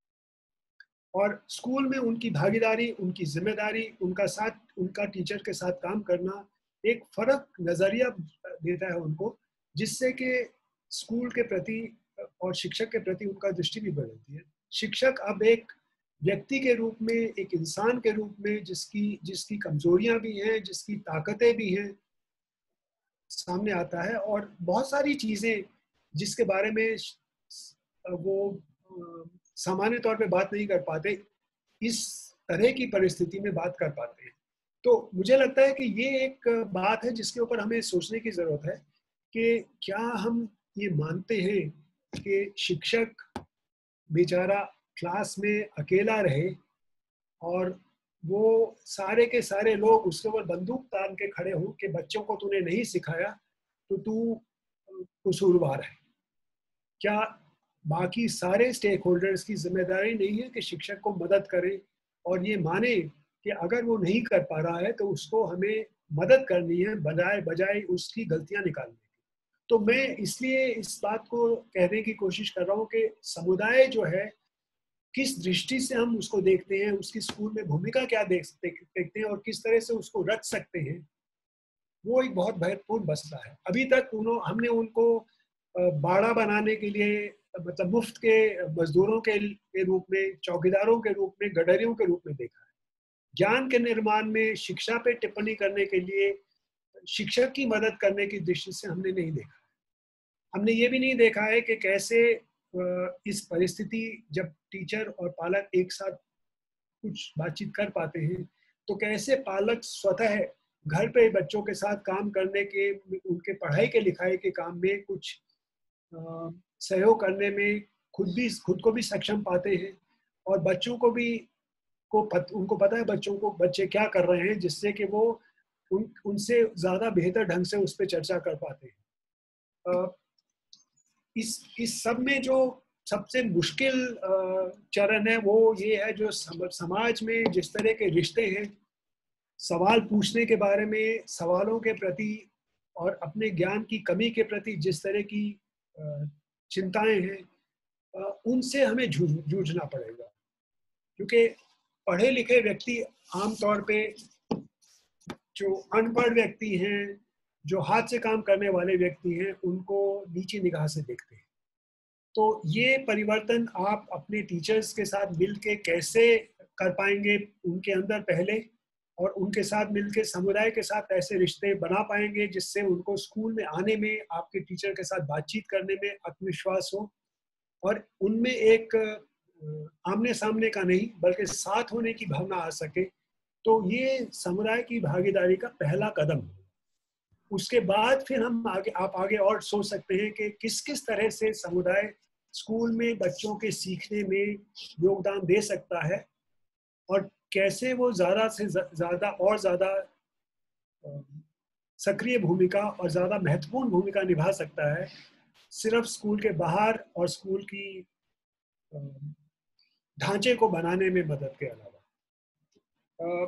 और स्कूल में उनकी भागीदारी, उनकी जिम्मेदारी, उनका साथ, उनका टीचर के साथ काम करना एक फर्क नजरिया देता है उनको, जिससे कि स्कूल के प्रति और शिक्षक के प्रति उनका दृष्टि भी बदलती है। शिक्षक अब एक व्यक्ति के रूप में, एक इंसान के रूप में, जिसकी कमजोरियां भी हैं, जिसकी ताकतें भी हैं, सामने आता है। और बहुत सारी चीजें जिसके बारे में वो सामान्य तौर पे बात नहीं कर पाते, इस तरह की परिस्थिति में बात कर पाते हैं। तो मुझे लगता है कि ये एक बात है जिसके ऊपर हमें सोचने की जरूरत है कि क्या हम ये मानते हैं कि शिक्षक बेचारा क्लास में अकेला रहे और वो सारे के सारे लोग उसके ऊपर बंदूक तान के खड़े हों कि बच्चों को तूने नहीं सिखाया तो तू कसूरवार है। क्या बाकी सारे स्टेक होल्डर्स की जिम्मेदारी नहीं है कि शिक्षक को मदद करें और ये माने कि अगर वो नहीं कर पा रहा है तो उसको हमें मदद करनी है, बजाय उसकी गलतियां निकालने की। तो मैं इसलिए इस बात को कहने की कोशिश कर रहा हूँ कि समुदाय जो है, किस दृष्टि से हम उसको देखते हैं, उसकी स्कूल में भूमिका क्या देखते हैं और किस तरह से उसको रच सकते हैं, वो एक बहुत महत्वपूर्ण मसला है। अभी तक हमने उनको बाड़ा बनाने के लिए, मतलब मुफ्त के मजदूरों के रूप में, चौकीदारों के रूप में, गडरियों के रूप में देखा है। ज्ञान के निर्माण में शिक्षा पे टिप्पणी करने के लिए शिक्षक की मदद करने की दृष्टि से हमने नहीं देखा। हमने ये भी नहीं देखा है कि कैसे इस परिस्थिति, जब टीचर और पालक एक साथ कुछ बातचीत कर पाते हैं, तो कैसे पालक स्वतः घर पे बच्चों के साथ काम करने के, उनके पढ़ाई के लिखाई के काम में कुछ सहयोग करने में खुद को भी सक्षम पाते हैं और बच्चों को भी उनको पता है बच्चे क्या कर रहे हैं, जिससे कि वो उनसे ज्यादा बेहतर ढंग से उस पर चर्चा कर पाते हैं। इस सब में जो सबसे मुश्किल चरण है वो ये है, जो समाज में जिस तरह के रिश्ते हैं, सवाल पूछने के बारे में, सवालों के प्रति और अपने ज्ञान की कमी के प्रति जिस तरह की चिंताएं हैं, उनसे हमें जूझना पड़ेगा। क्योंकि पढ़े लिखे व्यक्ति आमतौर पे जो अनपढ़ व्यक्ति हैं, जो हाथ से काम करने वाले व्यक्ति हैं, उनको नीची निगाह से देखते हैं। तो ये परिवर्तन आप अपने टीचर्स के साथ मिलके कैसे कर पाएंगे उनके अंदर पहले, और उनके साथ मिलके समुदाय के साथ ऐसे रिश्ते बना पाएंगे जिससे उनको स्कूल में आने में, आपके टीचर के साथ बातचीत करने में आत्मविश्वास हो और उनमें एक आमने सामने का नहीं बल्कि साथ होने की भावना आ सके। तो ये समुदाय की भागीदारी का पहला कदम है। उसके बाद फिर आप आगे और सोच सकते हैं कि किस किस तरह से समुदाय स्कूल में बच्चों के सीखने में योगदान दे सकता है और कैसे वो ज़्यादा से ज़्यादा और ज़्यादा सक्रिय भूमिका और ज़्यादा महत्वपूर्ण भूमिका निभा सकता है, सिर्फ स्कूल के बाहर और स्कूल की ढांचे को बनाने में मदद के अलावा।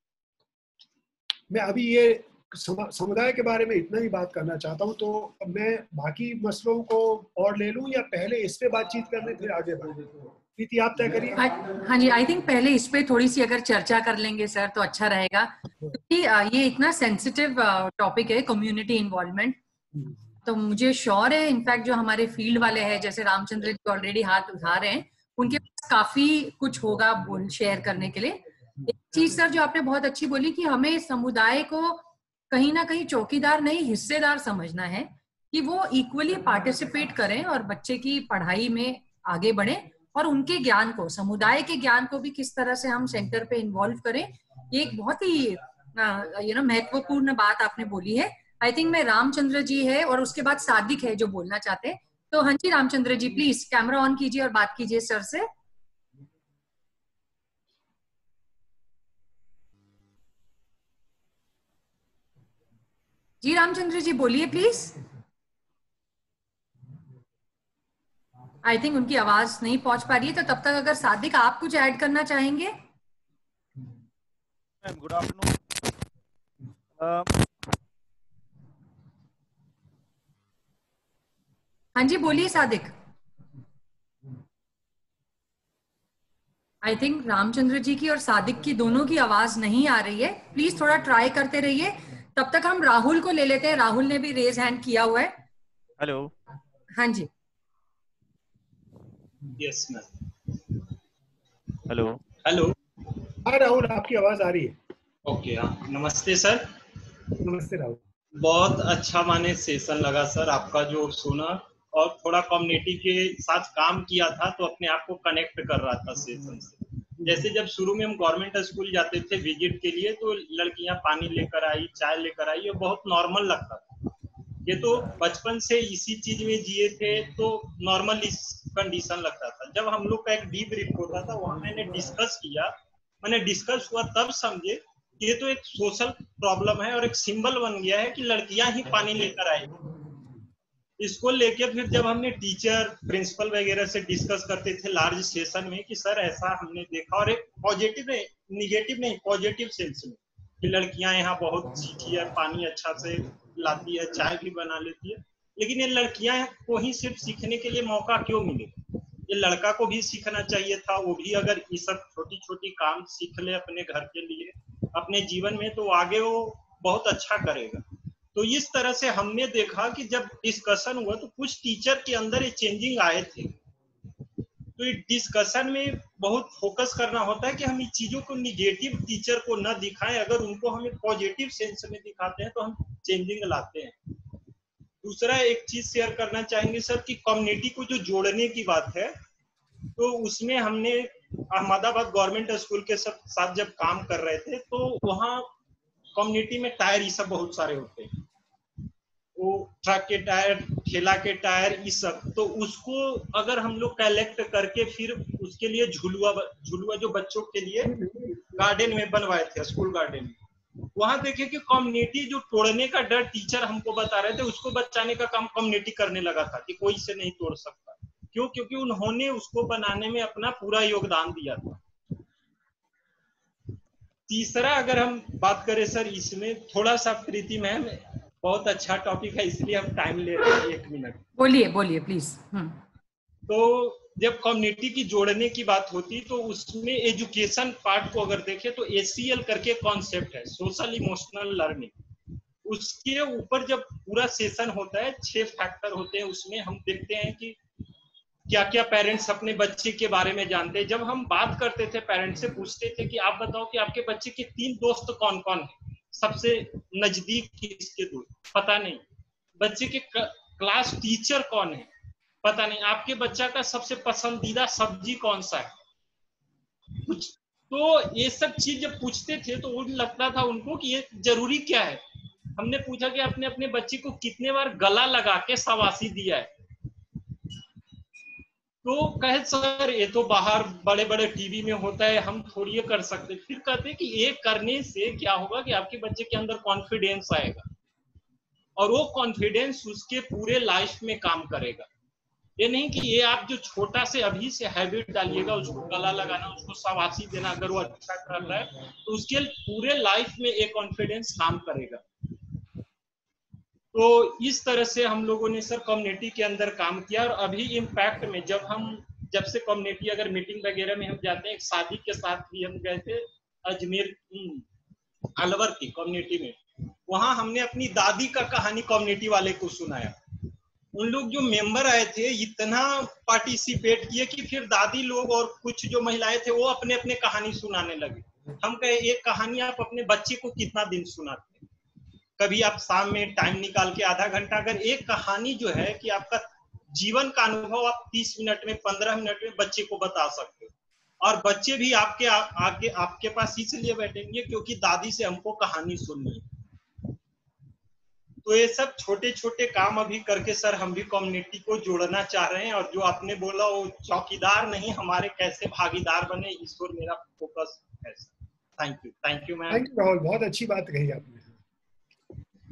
मैं अभी ये समुदाय के बारे में इतना ही बात करना चाहता हूँ, तो मैं बाकी मसलों को और ले लूँ या पहले इस पे बातचीत करने फिर आगे बढ़े? प्रीति आप तय करिए। हाँ जी, आई थिंक पहले इस पे थोड़ी सी अगर चर्चा कर लेंगे सर तो अच्छा रहेगा, क्योंकि ये इतना सेंसिटिव टॉपिक है, कम्युनिटी इन्वॉल्वमेंट। तो मुझे श्योर है, इनफैक्ट जो हमारे फील्ड वाले हैं जैसे रामचंद्र जी ऑलरेडी हाथ उठा रहे हैं, उनके पास काफी कुछ होगा शेयर करने के लिए। एक चीज सर जो आपने बहुत अच्छी बोली कि हमें समुदाय को कहीं ना कहीं चौकीदार नहीं हिस्सेदार समझना है, कि वो इक्वली पार्टिसिपेट करें और बच्चे की पढ़ाई में आगे बढ़े और उनके ज्ञान को, समुदाय के ज्ञान को भी किस तरह से हम सेंटर पे इन्वॉल्व करें। ये एक बहुत ही महत्वपूर्ण बात आपने बोली है। आई थिंक मैं रामचंद्र जी है और उसके बाद सादिक है जो बोलना चाहते हैं। तो हाँ जी Ramchandra ji, please camera on कीजिए और बात कीजिए सर से। जी रामचंद्र जी बोलिए प्लीज। आई थिंक उनकी आवाज नहीं पहुंच पा रही है, तो तब तक अगर सादिक आप कुछ ऐड करना चाहेंगे। Good afternoon. हाँ जी बोलिए सादिक। आई थिंक रामचंद्र जी की और सादिक की दोनों की आवाज नहीं आ रही है। प्लीज थोड़ा ट्राई करते रहिए। तब तक हम राहुल को ले लेते हैं। राहुल ने भी रेज हैंड किया हुआ है। हेलो। हाँ जी। Yes ma'am. हेलो। हेलो। हाँ राहुल, आपकी आवाज आ रही है। ओके, हाँ नमस्ते सर। नमस्ते राहुल। बहुत अच्छा माने सेशन लगा सर आपका जो सुना, और थोड़ा कम्युनिटी के साथ काम किया था तो अपने आप को कनेक्ट कर रहा था सेशन से। जैसे जब शुरू में हम गवर्नमेंट स्कूल जाते थे विजिट के लिए, तो लड़कियां पानी लेकर आई, चाय लेकर आई, ये बहुत नॉर्मल लगता था। ये तो बचपन से इसी चीज में जिए थे तो नॉर्मल इस कंडीशन लगता था। जब हम लोग का एक डीब्रीफ होता था, वहां मैंने डिस्कस हुआ, तब समझे कि ये तो एक सोशल प्रॉब्लम है और एक सिंबल बन गया है कि लड़कियां ही पानी लेकर आई। इसको लेके फिर जब हमने टीचर प्रिंसिपल वगैरह से डिस्कस करते थे लार्ज सेशन में कि सर ऐसा हमने देखा, और एक पॉजिटिव नहीं, निगेटिव नहीं, पॉजिटिव सेंस में, कि लड़कियां यहाँ बहुत सीखी है, पानी अच्छा से लाती है, चाय भी बना लेती है, लेकिन ये लड़कियां को ही सिर्फ सीखने के लिए मौका क्यों मिले? ये लड़का को भी सीखना चाहिए था। वो भी अगर ये सब छोटी छोटी काम सीख ले अपने घर के लिए, अपने जीवन में, तो आगे वो बहुत अच्छा करेगा। तो इस तरह से हमने देखा कि जब डिस्कशन हुआ तो कुछ टीचर के अंदर ये चेंजिंग आए थे। तो ये डिस्कशन में बहुत फोकस करना होता है कि हम इस चीजों को निगेटिव टीचर को न दिखाएं, अगर उनको हमें पॉजिटिव सेंस में दिखाते हैं तो हम चेंजिंग लाते हैं। दूसरा एक चीज शेयर करना चाहेंगे सर कि कम्युनिटी को जो जोड़ने की बात है, तो उसमें हमने अहमदाबाद गवर्नमेंट स्कूल के साथ जब काम कर रहे थे, तो वहाँ कम्युनिटी में टायर ये सब बहुत सारे होते हैं, वो ट्रक के टायर, ठेला के टायर, ये सब। तो उसको अगर हम लोग कलेक्ट करके फिर उसके लिए झुलुआ जो बच्चों के लिए गार्डन में बनवाए थे, स्कूल गार्डन में, वहां देखे कि कम्युनिटी जो तोड़ने का डर टीचर हमको बता रहे थे, उसको बचाने का काम कम्युनिटी करने लगा था कि कोई इसे नहीं तोड़ सकता। क्यों? क्योंकि उन्होंने उसको बनाने में अपना पूरा योगदान दिया था। तीसरा अगर हम बात करें सर, इसमें थोड़ा सा प्रीति मैम, बहुत अच्छा टॉपिक है इसलिए हम टाइम ले रहे हैं, 1 मिनट। बोलिए बोलिए प्लीज। तो जब कम्युनिटी की जोड़ने की बात होती तो उसमें एजुकेशन पार्ट को अगर देखें तो ACL करके कॉन्सेप्ट है, सोशल इमोशनल लर्निंग। उसके ऊपर जब पूरा सेशन होता है, 6 फैक्टर होते हैं उसमें। हम देखते हैं कि क्या क्या पेरेंट्स अपने बच्चे के बारे में जानते हैं। जब हम बात करते थे, पेरेंट्स से पूछते थे कि आप बताओ कि आपके बच्चे के 3 दोस्त कौन कौन है, सबसे नजदीक किसके दोस्त, पता नहीं। बच्चे के क्लास टीचर कौन है, पता नहीं। आपके बच्चा का सबसे पसंदीदा सब्जी कौन सा है, कुछ। तो ये सब चीज जब पूछते थे तो लगता था उनको कि ये जरूरी क्या है। हमने पूछा कि आपने अपने बच्चे को कितने बार गला लगा के शाबाशी दिया है, तो कहे सर ये तो बाहर बड़े बड़े टीवी में होता है, हम थोड़ी ये कर सकते। फिर कहते कि ये करने से क्या होगा कि आपके बच्चे के अंदर कॉन्फिडेंस आएगा, और वो कॉन्फिडेंस उसके पूरे लाइफ में काम करेगा। ये नहीं कि ये आप जो छोटा से अभी से हैबिट डालिएगा, उसको गला लगाना, उसको शाबाशी देना, अगर वो अच्छा कर रहा है तो उसके पूरे लाइफ में एक कॉन्फिडेंस काम करेगा। तो इस तरह से हम लोगों ने सर कम्युनिटी के अंदर काम किया। और अभी इम्पैक्ट में जब से कम्युनिटी अगर मीटिंग वगैरह में हम जाते हैं, एक शादी के साथ भी हम गए थे अजमेर अलवर की कम्युनिटी में, वहां हमने अपनी दादी का कहानी कम्युनिटी वाले को सुनाया। उन लोग जो मेंबर आए थे इतना पार्टिसिपेट किए कि फिर दादी लोग और कुछ जो महिलाएं थे वो अपने अपने कहानी सुनाने लगे। हम कहे एक कहानी आप अपने बच्चे को कितना दिन सुनाते हैं? कभी आप शाम में टाइम निकाल के आधा घंटा, अगर एक कहानी जो है कि आपका जीवन का अनुभव आप 30 मिनट में, 15 मिनट में बच्चे को बता सकते हो, और बच्चे भी आपके आगे आपके पास इसलिए बैठेंगे क्योंकि दादी से हमको कहानी सुननी है। तो ये सब छोटे छोटे काम अभी करके सर हम भी कम्युनिटी को जोड़ना चाह रहे हैं। और जो आपने बोला वो चौकीदार नहीं, हमारे कैसे भागीदार बने, इस पर मेरा फोकस है। Thank you ma'am. Thank you Rahul, बहुत अच्छी बात कही आपने।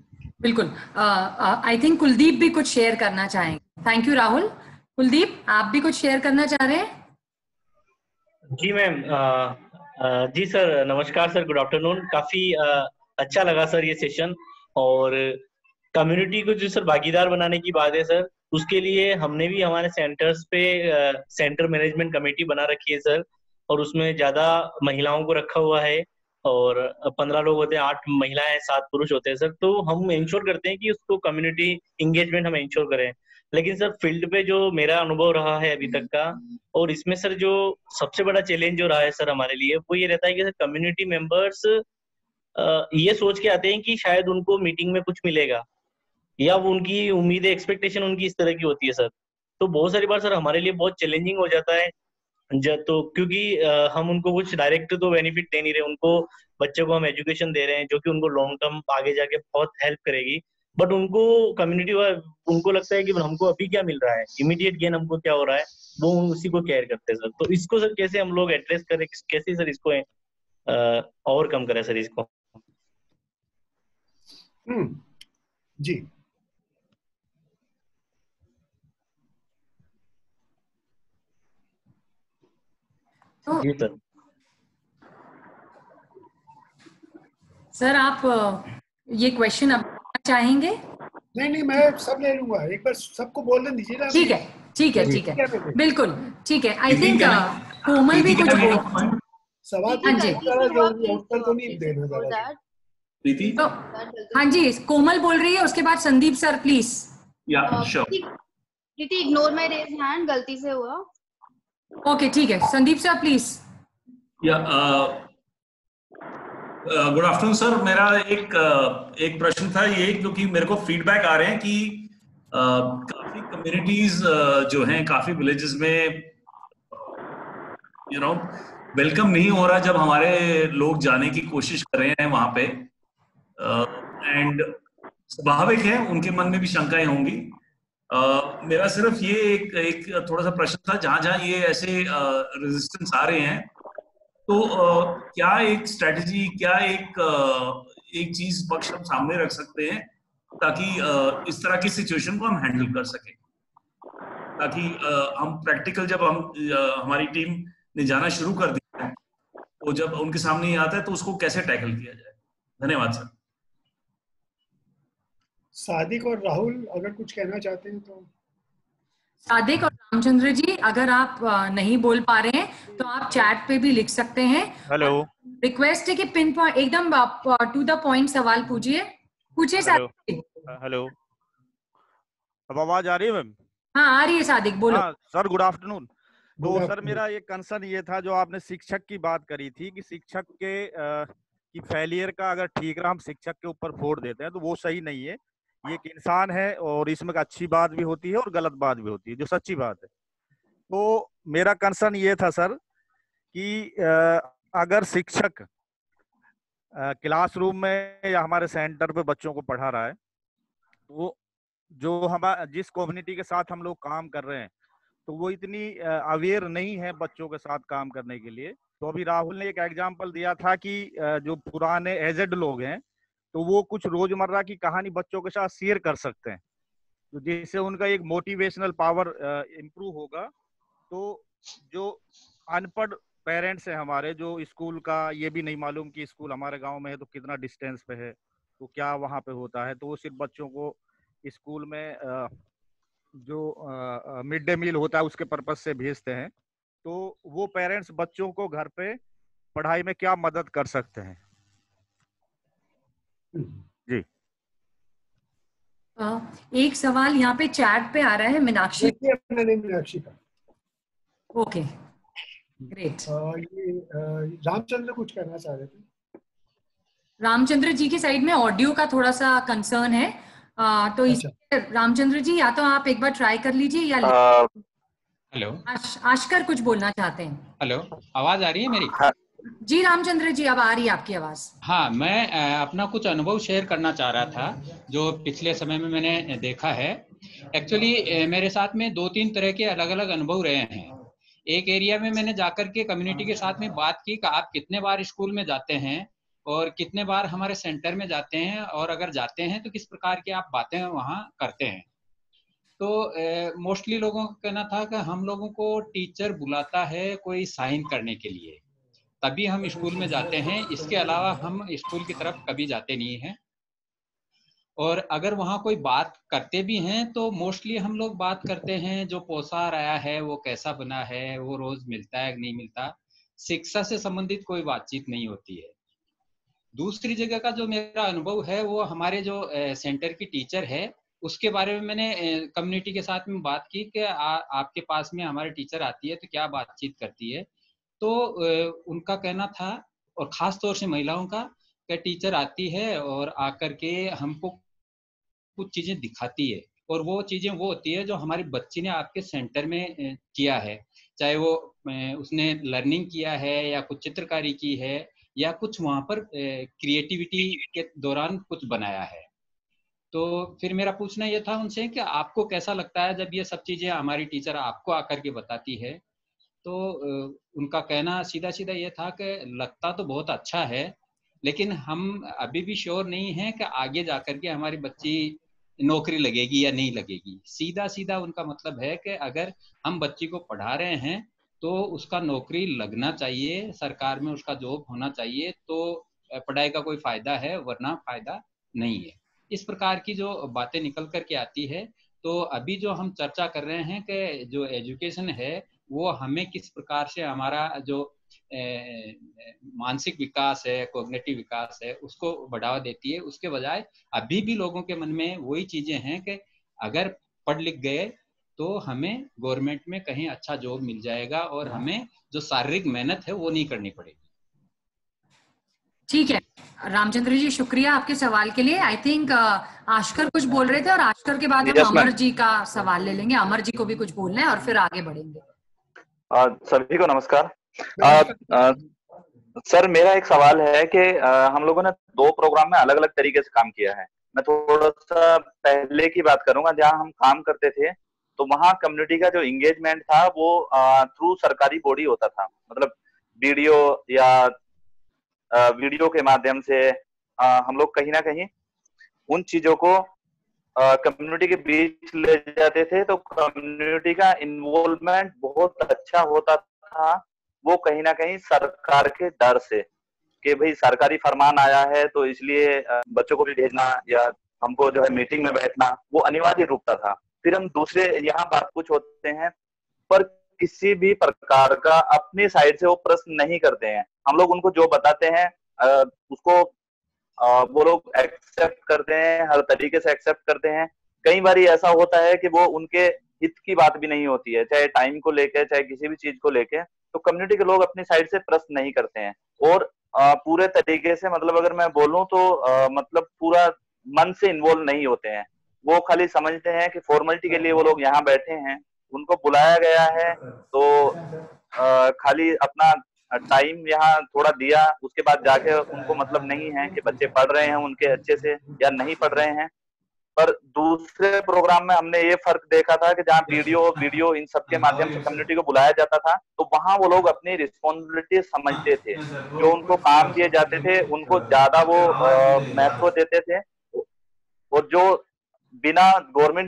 बिल्कुल। आई थिंक कुलदीप भी कुछ शेयर करना चाहेंगे। Thank you Rahul. कुलदीप, आप भी कुछ शेयर करना चाह रहे हैं? जी मैम, जी सर, नमस्कार सर, गुड आफ्टरनून। काफी अच्छा लगा सर ये सेशन। और कम्युनिटी को जो सर भागीदार बनाने की बात है सर, उसके लिए हमने भी हमारे सेंटर्स पे सेंटर मैनेजमेंट कमेटी बना रखी है सर, और उसमें ज्यादा महिलाओं को रखा हुआ है। और 15 लोग होते हैं, 8 महिलाएं 7 पुरुष होते हैं सर। तो हम इंश्योर करते हैं कि उसको कम्युनिटी इंगेजमेंट हम इंश्योर करें। लेकिन सर फील्ड पे जो मेरा अनुभव रहा है अभी तक का, और इसमें सर जो सबसे बड़ा चैलेंज जो रहा है सर हमारे लिए, वो ये रहता है कि सर कम्युनिटी मेंबर्स ये सोच के आते हैं कि शायद उनको मीटिंग में कुछ मिलेगा, या वो उनकी उम्मीद एक्सपेक्टेशन उनकी इस तरह की होती है सर। तो बहुत सारी बार सर हमारे लिए बहुत चैलेंजिंग हो जाता है। तो क्योंकि हम उनको कुछ डायरेक्ट तो बेनिफिट दे नहीं रहे, उनको बच्चे को हम एजुकेशन दे रहे हैं जो कि उनको लॉन्ग टर्म आगे जाके बहुत हेल्प करेगी। बट उनको कम्युनिटी उनको लगता है कि हमको अभी क्या मिल रहा है, इमीडिएट गेन हमको क्या हो रहा है, वो उसी को केयर करते हैं सर। तो इसको सर कैसे हम लोग एड्रेस करें, कैसे सर इसको ओवरकम करें सर इसको? जी जी सर। सर आप ये क्वेश्चन अब चाहेंगे? नहीं, मैं सब ले लूंगा, एक बार सबको बोलने दीजिए ना। ठीक है, ठीक है, ठीक है, बिल्कुल ठीक है। आई थिंक कोमल भी कुछ सवाल हाँ जी, उत्तर तो नहीं देना ज़्यादा। प्रीति, तो हाँ जी, कोमल बोल रही है, उसके बाद Sandeep sir please. Yeah sure. Preeti, ignore my raise hand, गलती से हुआ। ओके, ठीक है, Sandeep sir please. Yeah good afternoon sir. मेरा एक प्रश्न था ये, क्योंकि मेरे को फीडबैक आ रहे हैं कि काफी कम्युनिटीज जो हैं, काफी विलेजेस में वेलकम नहीं हो रहा जब हमारे लोग जाने की कोशिश कर रहे हैं वहां पे। एंड स्वाभाविक है उनके मन में भी शंकाएं होंगी। मेरा सिर्फ ये एक थोड़ा सा प्रश्न था, जहां जहां ये ऐसे रेजिस्टेंस आ रहे हैं, तो क्या एक स्ट्रेटजी, क्या एक चीज पक्ष हम सामने रख सकते हैं ताकि इस तरह की सिचुएशन को हम हैंडल कर सकें, ताकि हम प्रैक्टिकल जब हमारी टीम ने जाना शुरू कर दिया है, तो जब उनके सामने ये आता है तो उसको कैसे टैकल किया जाए? धन्यवाद सर। सादिक और राहुल अगर कुछ कहना चाहते हैं तो। सादिक और रामचंद्र जी, अगर आप नहीं बोल पा रहे हैं तो आप चैट पे भी लिख सकते हैं। हेलो, रिक्वेस्ट है कि पिन पॉइंट एकदम टू द पॉइंट सवाल पूछिए सादिक। हेलो, अब आवाज आ रही है मैम? हाँ आ रही है सादिक, बोलो। हाँ सर, गुड आफ्टरनून। तो सर मेरा ये कंसर्न ये था, जो आपने शिक्षक की बात करी थी कि शिक्षक के की फेलियर का अगर ठीक रहा हम शिक्षक के ऊपर फोड़ देते हैं तो वो सही नहीं है। ये एक इंसान है और इसमें अच्छी बात भी होती है और गलत बात भी होती है, जो सच्ची बात है। तो मेरा कंसर्न ये था सर कि अगर शिक्षक क्लासरूम में या हमारे सेंटर पे बच्चों को पढ़ा रहा है, तो जो हमारा जिस कम्युनिटी के साथ हम लोग काम कर रहे हैं तो वो इतनी अवेयर नहीं है बच्चों के साथ काम करने के लिए। तो अभी राहुल ने एक एग्जांपल दिया था कि जो पुराने एजेड लोग हैं तो वो कुछ रोजमर्रा की कहानी बच्चों के साथ शेयर कर सकते हैं, तो जिससे उनका एक मोटिवेशनल पावर इम्प्रूव होगा। तो जो अनपढ़ पेरेंट्स हैं हमारे, जो स्कूल का ये भी नहीं मालूम कि स्कूल हमारे गांव में है तो कितना डिस्टेंस पे है, तो क्या वहाँ पे होता है, तो वो सिर्फ बच्चों को स्कूल में जो मिड डे मील होता है उसके पर्पज से भेजते हैं। तो वो पेरेंट्स बच्चों को घर पे पढ़ाई में क्या मदद कर सकते हैं? जी। एक सवाल यहाँ पे चैट पे आ रहा है मीनाक्षी। मीनाक्षी का। Okay, great. ये रामचंद्र कुछ कहना चाह रहे थे। रामचंद्र जी की साइड में ऑडियो का थोड़ा सा कंसर्न है, तो इसलिए रामचंद्र जी या तो आप एक बार ट्राई कर लीजिए या हेलो, आशकर कुछ बोलना चाहते हैं। हेलो, आवाज आ रही है मेरी? जी रामचंद्र जी, अब आ रही है आपकी आवाज। हाँ, मैं अपना कुछ अनुभव शेयर करना चाह रहा था जो पिछले समय में मैंने देखा है। एक्चुअली मेरे साथ में 2-3 तरह के अलग अलग अनुभव रहे हैं। एक एरिया में मैंने जाकर के कम्युनिटी के साथ में बात की कि आप कितने बार स्कूल में जाते हैं, और कितने बार हमारे सेंटर में जाते हैं, और अगर जाते हैं तो किस प्रकार की आप बातें वहाँ करते हैं। तो मोस्टली लोगों का कहना था कि हम लोगों को टीचर बुलाता है कोई साइन करने के लिए, तभी हम स्कूल में जाते हैं, इसके अलावा हम स्कूल की तरफ कभी जाते नहीं हैं। और अगर वहाँ कोई बात करते भी हैं तो मोस्टली हम लोग बात करते हैं जो पोशाक आया है वो कैसा बना है, वो रोज मिलता है कि नहीं मिलता, शिक्षा से संबंधित कोई बातचीत नहीं होती है। दूसरी जगह का जो मेरा अनुभव है वो हमारे जो सेंटर की टीचर है उसके बारे में मैंने कम्युनिटी के साथ में बात की कि आपके पास में हमारे टीचर आती है तो क्या बातचीत करती है। तो उनका कहना था, और खास तौर से महिलाओं का, कि टीचर आती है और आकर के हमको कुछ चीजें दिखाती है, और वो चीजें वो होती है जो हमारी बच्ची ने आपके सेंटर में किया है, चाहे वो उसने लर्निंग किया है या कुछ चित्रकारी की है या कुछ वहां पर क्रिएटिविटी के दौरान कुछ बनाया है। तो फिर मेरा पूछना ये था उनसे कि आपको कैसा लगता है जब ये सब चीजें हमारी टीचर आपको आकर के बताती है। तो उनका कहना सीधा सीधा ये था कि लगता तो बहुत अच्छा है, लेकिन हम अभी भी श्योर नहीं है कि आगे जाकर के हमारी बच्ची नौकरी लगेगी या नहीं लगेगी। सीधा सीधा उनका मतलब है कि अगर हम बच्ची को पढ़ा रहे हैं तो उसका नौकरी लगना चाहिए, सरकार में उसका जॉब होना चाहिए, तो पढ़ाई का कोई फायदा है, वरना फायदा नहीं है। इस प्रकार की जो बातें निकल करके आती है। तो अभी जो हम चर्चा कर रहे हैं कि जो एजुकेशन है वो हमें किस प्रकार से हमारा जो मानसिक विकास है, कॉग्निटिव विकास है, उसको बढ़ावा देती है, उसके बजाय अभी भी लोगों के मन में वही चीजें हैं कि अगर पढ़ लिख गए तो हमें गवर्नमेंट में कहीं अच्छा जॉब मिल जाएगा और हमें जो शारीरिक मेहनत है वो नहीं करनी पड़ेगी। ठीक है रामचंद्र जी, शुक्रिया आपके सवाल के लिए। आई थिंक आशकर कुछ बोल रहे थे और आशकर के बाद हम अमर जी का सवाल ले लेंगे। अमर जी को भी कुछ बोलना है और फिर आगे बढ़ेंगे। सभी को नमस्कार। सर मेरा एक सवाल है कि हम लोगों ने 2 प्रोग्राम में अलग अलग तरीके से काम किया है। मैं थोड़ा सा पहले की बात करूंगा, जहां हम काम करते थे तो वहां कम्युनिटी का जो एंगेजमेंट था वो थ्रू सरकारी बॉडी होता था, मतलब वीडियो या वीडियो के माध्यम से हम लोग कहीं ना कहीं उन चीजों को कम्युनिटी के बीच ले जाते थे। तो कम्युनिटी का इन्वॉल्वमेंट बहुत अच्छा होता था, वो कहीं ना कहीं सरकार के डर से कि भाई सरकारी फरमान आया है तो इसलिए बच्चों को भी भेजना या हमको जो है मीटिंग में बैठना वो अनिवार्य रूप था। फिर हम दूसरे यहाँ बात कुछ होते हैं पर किसी भी प्रकार का अपनी साइड से वो प्रश्न नहीं करते हैं। हम लोग उनको जो बताते हैं उसको वो लोग एक्सेप्ट करते हैं, हर तरीके से एक्सेप्ट करते हैं। कई बार ऐसा होता है कि वो उनके हित की बात भी नहीं होती है, चाहे टाइम को लेके चाहे किसी भी चीज को लेके, तो कम्युनिटी के लोग अपनी साइड से प्रश्न नहीं करते हैं और पूरे तरीके से, मतलब अगर मैं बोलूं तो मतलब पूरा मन से इन्वॉल्व नहीं होते हैं। वो खाली समझते हैं कि फॉर्मेलिटी के लिए वो लोग यहाँ बैठे हैं, उनको बुलाया गया है तो खाली अपना टाइम यहाँ थोड़ा दिया, उसके बाद जाके उनको मतलब नहीं है कि बच्चे पढ़ रहे हैं उनके अच्छे से या नहीं पढ़ रहे हैं। पर दूसरे प्रोग्राम में हमने ये फर्क देखा था कि जहाँ वीडियो इन सब के माध्यम से कम्युनिटी को बुलाया जाता था तो वहां वो लोग अपनी रिस्पॉन्सिबिलिटी समझते थे, जो उनको काम दिए जाते थे उनको ज्यादा वो महत्व देते थे, और जो बिना गवर्नमेंट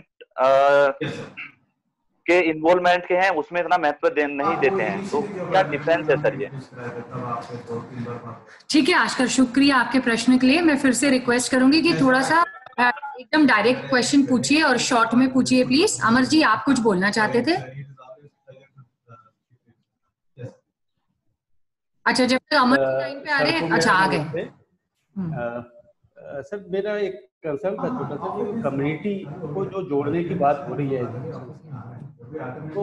के इन्वॉल्वमेंट के हैं उसमें इतना महत्व नहीं देते हैं। तो क्या डिफरेंस है सर ये? ठीक है आशकर, शुक्रिया आपके प्रश्न के लिए। मैं फिर से रिक्वेस्ट करूंगी कि थोड़ा सा एकदम डायरेक्ट क्वेश्चन पूछिए और शॉर्ट में पूछिए प्लीज। अमर जी आप कुछ बोलना चाहते थे? अच्छा जब तक अमर जी लाइन पे आ रहे हैं, अच्छा आ गए। सर मेरा एक कंसर्न था छोटा सा, कि कम्युनिटी को जो जोड़ने की बात हो रही है तो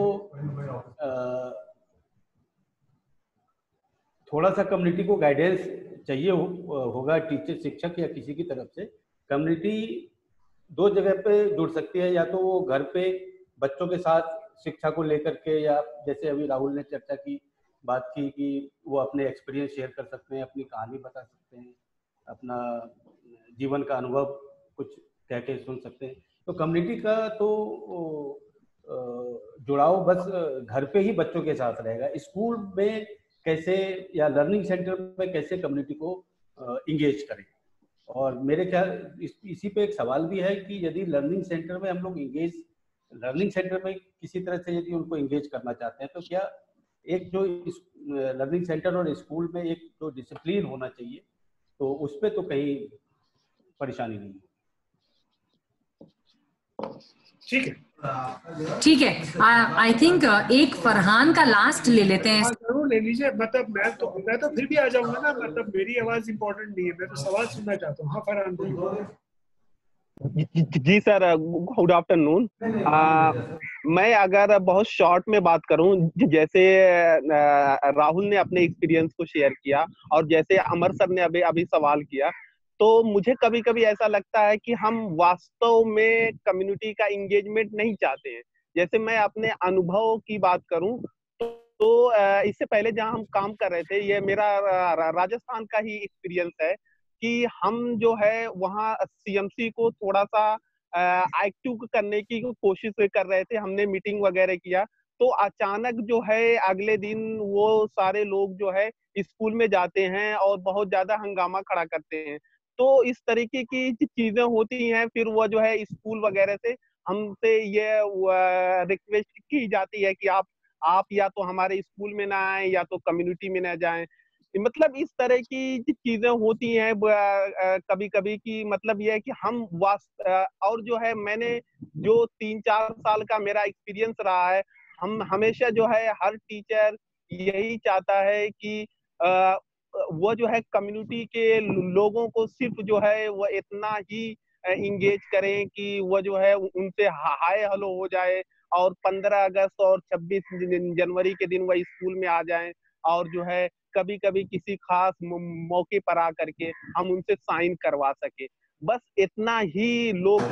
थोड़ा सा कम्युनिटी को गाइडेंस चाहिए होगा टीचर, शिक्षक या किसी की तरफ से। कम्युनिटी 2 जगह पे जुड़ सकती है, या तो वो घर पे बच्चों के साथ शिक्षा को लेकर के, या जैसे अभी राहुल ने चर्चा की बात की कि वो अपने एक्सपीरियंस शेयर कर सकते हैं, अपनी कहानी बता सकते हैं, अपना जीवन का अनुभव कुछ कह के सुन सकते हैं। तो कम्युनिटी का तो जुड़ाव बस घर पे ही बच्चों के साथ रहेगा। स्कूल में कैसे या लर्निंग सेंटर में कैसे कम्युनिटी को इंगेज करें। और मेरे ख्याल इसी पे एक सवाल भी है कि यदि लर्निंग सेंटर में हम लोग लर्निंग सेंटर में किसी तरह से यदि उनको इंगेज करना चाहते हैं, तो क्या एक जो लर्निंग सेंटर और स्कूल में एक जो डिसिप्लिन होना चाहिए, तो उस पर तो कहीं परेशानी नहीं है। ठीक है। आई थिंक एक फरहान का लास्ट ले लेते हैं। जरूर ले लीजिए। मतलब मैं तो फिर भी आ जाऊंगा ना, मतलब मेरी आवाज इम्पोर्टेंट नहीं है, मैं तो सवाल सुनना चाहता हूँ। हाँ फरहान। जी सर, गुड आफ्टरनून। मैं अगर बहुत शॉर्ट में बात करूं, जैसे राहुल ने अपने एक्सपीरियंस को शेयर किया और जैसे अमर सर ने अभी सवाल किया, तो मुझे कभी कभी ऐसा लगता है कि हम वास्तव में कम्युनिटी का इंगेजमेंट नहीं चाहते हैं। जैसे मैं अपने अनुभव की बात करूं तो इससे पहले जहां हम काम कर रहे थे, ये मेरा राजस्थान का ही एक्सपीरियंस है कि हम जो है वहाँ सीएमसी को थोड़ा सा एक्टिव करने की कोशिश कर रहे थे। हमने मीटिंग वगैरह किया, तो अचानक जो है अगले दिन वो सारे लोग जो है स्कूल में जाते हैं और बहुत ज्यादा हंगामा खड़ा करते हैं। तो इस तरीके की चीजें होती हैं। फिर वो जो है स्कूल वगैरह से हमसे ये रिक्वेस्ट की जाती है कि आप या तो हमारे स्कूल में ना आए या तो कम्युनिटी में ना जाएं। मतलब इस तरह की चीजें होती हैं कभी कभी की। मतलब ये है कि हम और जो है मैंने जो 3-4 साल का मेरा एक्सपीरियंस रहा है, हम हमेशा जो है हर टीचर यही चाहता है कि वो जो है कम्युनिटी के लोगों को सिर्फ जो है वो इतना ही इंगेज करें कि वो जो है उनसे हाय हेलो हो जाए और 15 अगस्त और 26 जनवरी के दिन वह स्कूल में आ जाएं और जो है कभी कभी किसी खास मौके पर आकर के हम उनसे साइन करवा सके। बस इतना ही लोग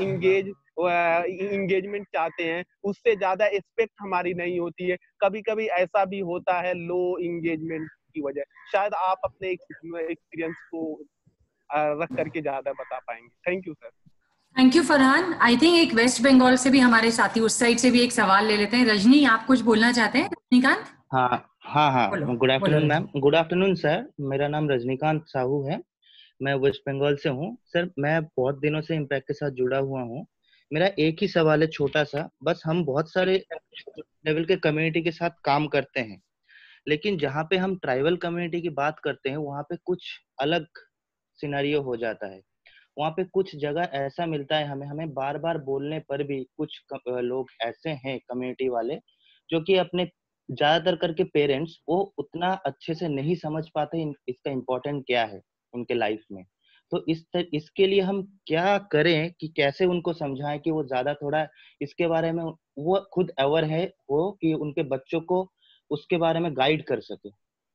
इंगेजमेंट चाहते हैं, उससे ज्यादा एक्सपेक्ट हमारी नहीं होती है। कभी कभी ऐसा भी होता है लो इंगेजमेंट की वजह। शायद आप अपने एक्सपीरियंस को रख करके ज्यादा बता पाएंगे। Thank you sir. Thank you Farhan. I think एक वेस्ट बंगाल से भी हमारे साथी उस साइड से भी एक सवाल ले लेते हैं। रजनी, आप कुछ बोलना चाहते हैं? रजनीकांत। हाँ, good afternoon ma'am. Good afternoon sir, मेरा नाम रजनीकांत साहू है, मैं वेस्ट बंगाल से हूँ। सर मैं बहुत दिनों से इम्पैक्ट के साथ जुड़ा हुआ हूँ। मेरा एक ही सवाल है छोटा सा, बस हम बहुत सारे लेवल के कम्युनिटी के साथ काम करते हैं, लेकिन जहाँ पे हम ट्राइबल कम्युनिटी की बात करते हैं वहाँ पे कुछ अलग सिनेरियो हो जाता है। वहाँ पे कुछ जगह ऐसा मिलता है हमें बार बार बोलने पर भी कुछ लोग ऐसे हैं कम्युनिटी वाले जो कि अपने ज्यादातर करके पेरेंट्स वो उतना अच्छे से नहीं समझ पाते इसका इम्पोर्टेंट क्या है उनके लाइफ में। तो इसके लिए हम क्या करें कि कैसे उनको समझाएं कि वो ज्यादा थोड़ा इसके बारे में वो खुद अवेयर है वो कि उनके बच्चों को उसके बारे में गाइड कर सके।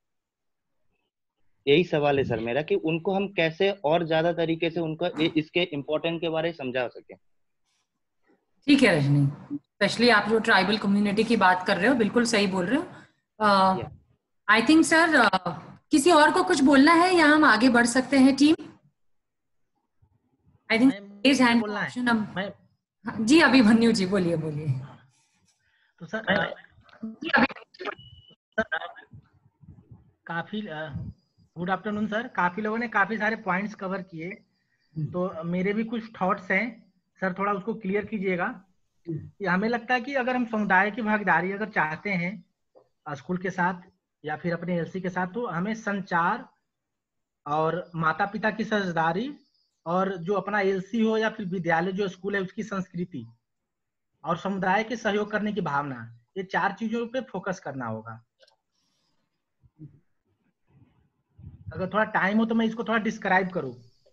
यही सवाल है सर मेरा कि उनको हम कैसे और ज्यादा तरीके से उनको इसके इम्पोर्टेंट के बारे में समझा सके। ठीक है रजनी, स्पेशली आप जो ट्राइबल कम्युनिटी की बात कर रहे हो बिल्कुल सही बोल रहे हो। आई थिंक सर किसी और को कुछ बोलना है या हम आगे बढ़ सकते हैं team? I think raise hand option जी अभिमन्यु जी बोलिए। तो सर काफी गुड आफ्टरनून सर, काफी लोगों ने काफी सारे पॉइंट्स कवर किए, तो मेरे भी कुछ थॉट्स हैं सर, थोड़ा उसको क्लियर कीजिएगा। हमें लगता है कि अगर हम समुदाय की भागीदारी अगर चाहते हैं स्कूल के साथ या फिर अपने एलसी के साथ, तो हमें संचार और माता पिता की साझेदारी और जो अपना एलसी हो या फिर विद्यालय जो स्कूल है उसकी संस्कृति और समुदाय के सहयोग करने की भावना, ये 4 चीजों पे फोकस करना होगा। अगर थोड़ा टाइम हो तो मैं इसको थोड़ा डिस्क्राइब करूं।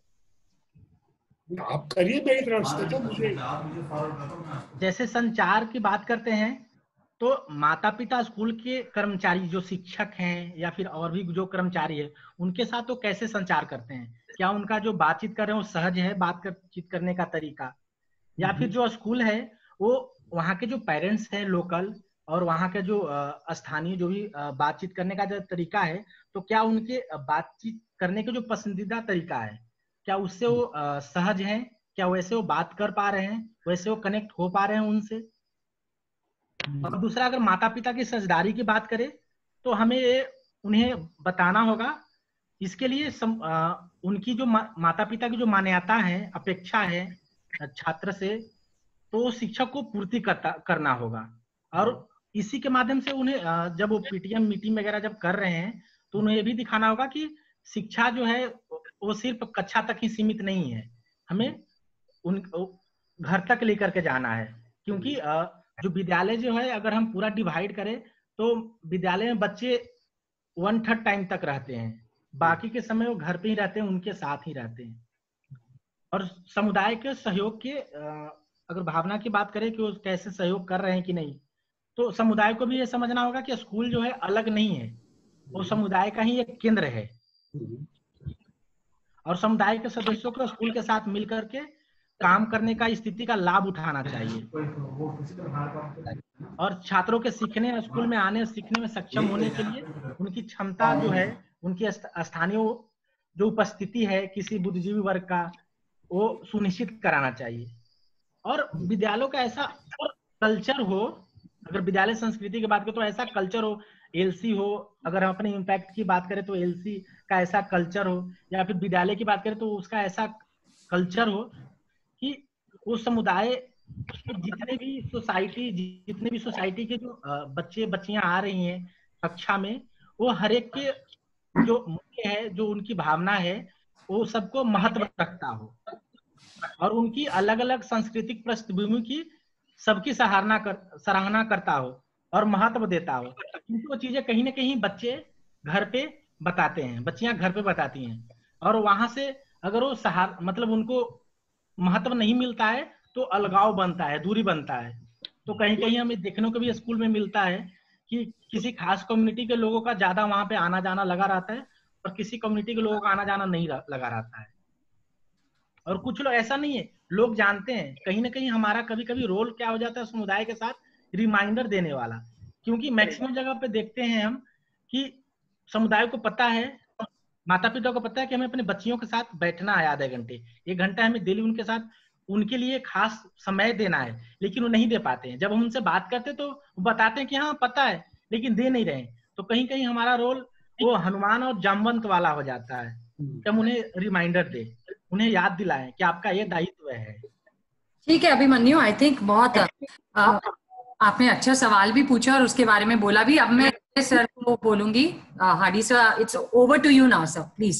आप करिए मेरी तरफ से। तो मुझे जैसे संचार की बात करते हैं तो माता पिता स्कूल के कर्मचारी जो शिक्षक हैं या फिर और भी जो कर्मचारी है उनके साथ तो कैसे संचार करते हैं, क्या उनका जो बातचीत कर रहे हैं वो सहज है बातचीत करने का तरीका, या फिर जो स्कूल है वो वहाँ के जो पेरेंट्स हैं लोकल और वहाँ के जो स्थानीय जो भी बातचीत करने का जो तरीका है, तो क्या उनके बातचीत करने के जो पसंदीदा तरीका है क्या उससे वो सहज हैं, क्या वैसे वो बात कर पा रहे हैं, वैसे वो कनेक्ट हो पा रहे हैं उनसे। और दूसरा अगर माता पिता की साझेदारी की बात करें तो हमें उन्हें बताना होगा, इसके लिए उनकी जो माता पिता की जो मान्यता है, अपेक्षा है छात्र से, तो शिक्षक को पूर्ति करना होगा। और इसी के माध्यम से उन्हें जब वो पीटीएम मीटिंग वगैरह जब कर रहे हैं तो उन्हें ये भी दिखाना होगा कि शिक्षा जो है वो सिर्फ कक्षा तक ही सीमित नहीं है, हमें उन घर तक लेकर के जाना है। क्योंकि जो विद्यालय जो है अगर हम पूरा डिवाइड करें तो विद्यालय में बच्चे 1/3 टाइम तक रहते हैं, बाकी के समय वो घर पे ही रहते हैं, उनके साथ ही रहते हैं। और समुदाय के सहयोग के अगर भावना की बात करें कि वो कैसे सहयोग कर रहे हैं कि नहीं, तो समुदाय को भी ये समझना होगा कि स्कूल जो है अलग नहीं है, वो समुदाय का ही एक केंद्र है और समुदाय के सदस्यों को स्कूल के साथ मिलकर के काम करने का स्थिति का लाभ उठाना चाहिए। और छात्रों के सीखने, स्कूल में आने सीखने में सक्षम होने के लिए उनकी क्षमता जो है, उनकी स्थानीय जो उपस्थिति है किसी बुद्धिजीवी वर्ग का, वो सुनिश्चित कराना चाहिए। और विद्यालयों का ऐसा कल्चर हो, अगर विद्यालय संस्कृति की बात करें तो ऐसा कल्चर हो, एलसी हो, अगर हम अपने इम्पैक्ट की बात करें तो एलसी का ऐसा कल्चर हो, या फिर विद्यालय की बात करें तो उसका ऐसा कल्चर हो कि वो समुदाय जितने भी सोसाइटी के जो बच्चे बच्चियां आ रही हैं कक्षा में, वो हर एक के जो मूल्य है, जो उनकी भावना है, वो सबको महत्व रखता हो और उनकी अलग अलग सांस्कृतिक पृष्ठभूमि की सबकी सराहना करता हो और महत्व देता हो। क्योंकि वो चीजें कहीं ना कहीं बच्चे घर पे बताते हैं, बच्चियां घर पे बताती हैं, और वहां से अगर वो मतलब उनको महत्व नहीं मिलता है तो अलगाव बनता है, दूरी बनता है। तो कहीं कहीं हमें देखने को भी स्कूल में मिलता है कि किसी खास कम्युनिटी के लोगों का ज्यादा वहां पे आना जाना लगा रहता है और किसी कम्युनिटी के लोगों का आना जाना नहीं लगा रहता है। और कुछ लोग ऐसा नहीं है, लोग जानते हैं, कहीं ना कहीं हमारा कभी कभी रोल क्या हो जाता है समुदाय के साथ रिमाइंडर देने वाला। क्योंकि मैक्सिमम जगह पे देखते हैं हम कि समुदाय को पता है, माता पिता को पता है कि हमें अपने बच्चियों के साथ बैठना है, आधे घंटे 1 घंटा हमें डेली उनके साथ उनके लिए खास समय देना है, लेकिन वो नहीं दे पाते हैं। जब हम उनसे बात करते तो वो बताते हैं कि हाँ पता है, लेकिन दे नहीं रहे। तो कहीं कहीं हमारा रोल वो हनुमान और जामवंत वाला हो जाता है कि हम उन्हें रिमाइंडर दे, उन्हें याद दिलाएं कि आपका ये दायित्व है। ठीक है अभिमन्यु, आई थिंक बहुत आपने अच्छा सवाल भी पूछा और उसके बारे में बोला भी। अब मैं सर को बोलूंगी। Hardy sir, it's over to you now sir, please.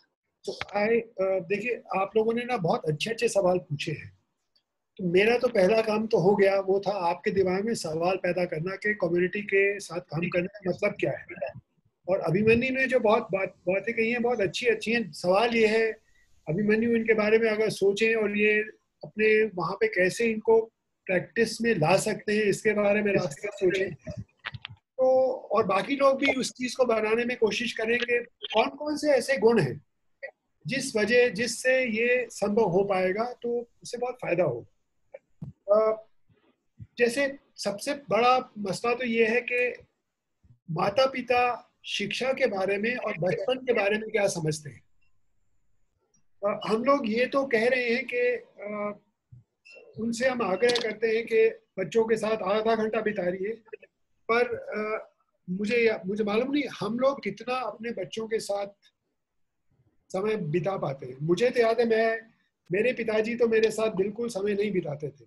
देखिए, आप लोगों ने ना बहुत अच्छे अच्छे सवाल पूछे हैं। तो मेरा तो पहला काम तो हो गया, वो था आपके दिमाग में सवाल पैदा करना कि कम्युनिटी के साथ काम करने का मतलब क्या है। और अभिमन्यु ने जो बातें कही हैं बहुत अच्छी हैं। सवाल ये है, अभिमन्यु इनके बारे में अगर सोचें और ये अपने वहाँ पे कैसे इनको प्रैक्टिस में ला सकते हैं, इसके बारे में रास्ता सोचें। तो और बाकी लोग भी उस चीज को बनाने में कोशिश करें कि कौन कौन से ऐसे गुण हैं जिससे ये संभव हो पाएगा, तो उससे बहुत फायदा होगा। जैसे सबसे बड़ा मसला तो ये है कि माता पिता शिक्षा के बारे में और बचपन के बारे में क्या समझते हैं। हम लोग ये तो कह रहे हैं कि उनसे हम आग्रह करते हैं कि बच्चों के साथ आधा घंटा बिताइए, पर मुझे मालूम नहीं हम लोग कितना अपने बच्चों के साथ समय बिता पाते हैं। मुझे तो याद है मेरे पिताजी तो मेरे साथ बिल्कुल समय नहीं बिताते थे।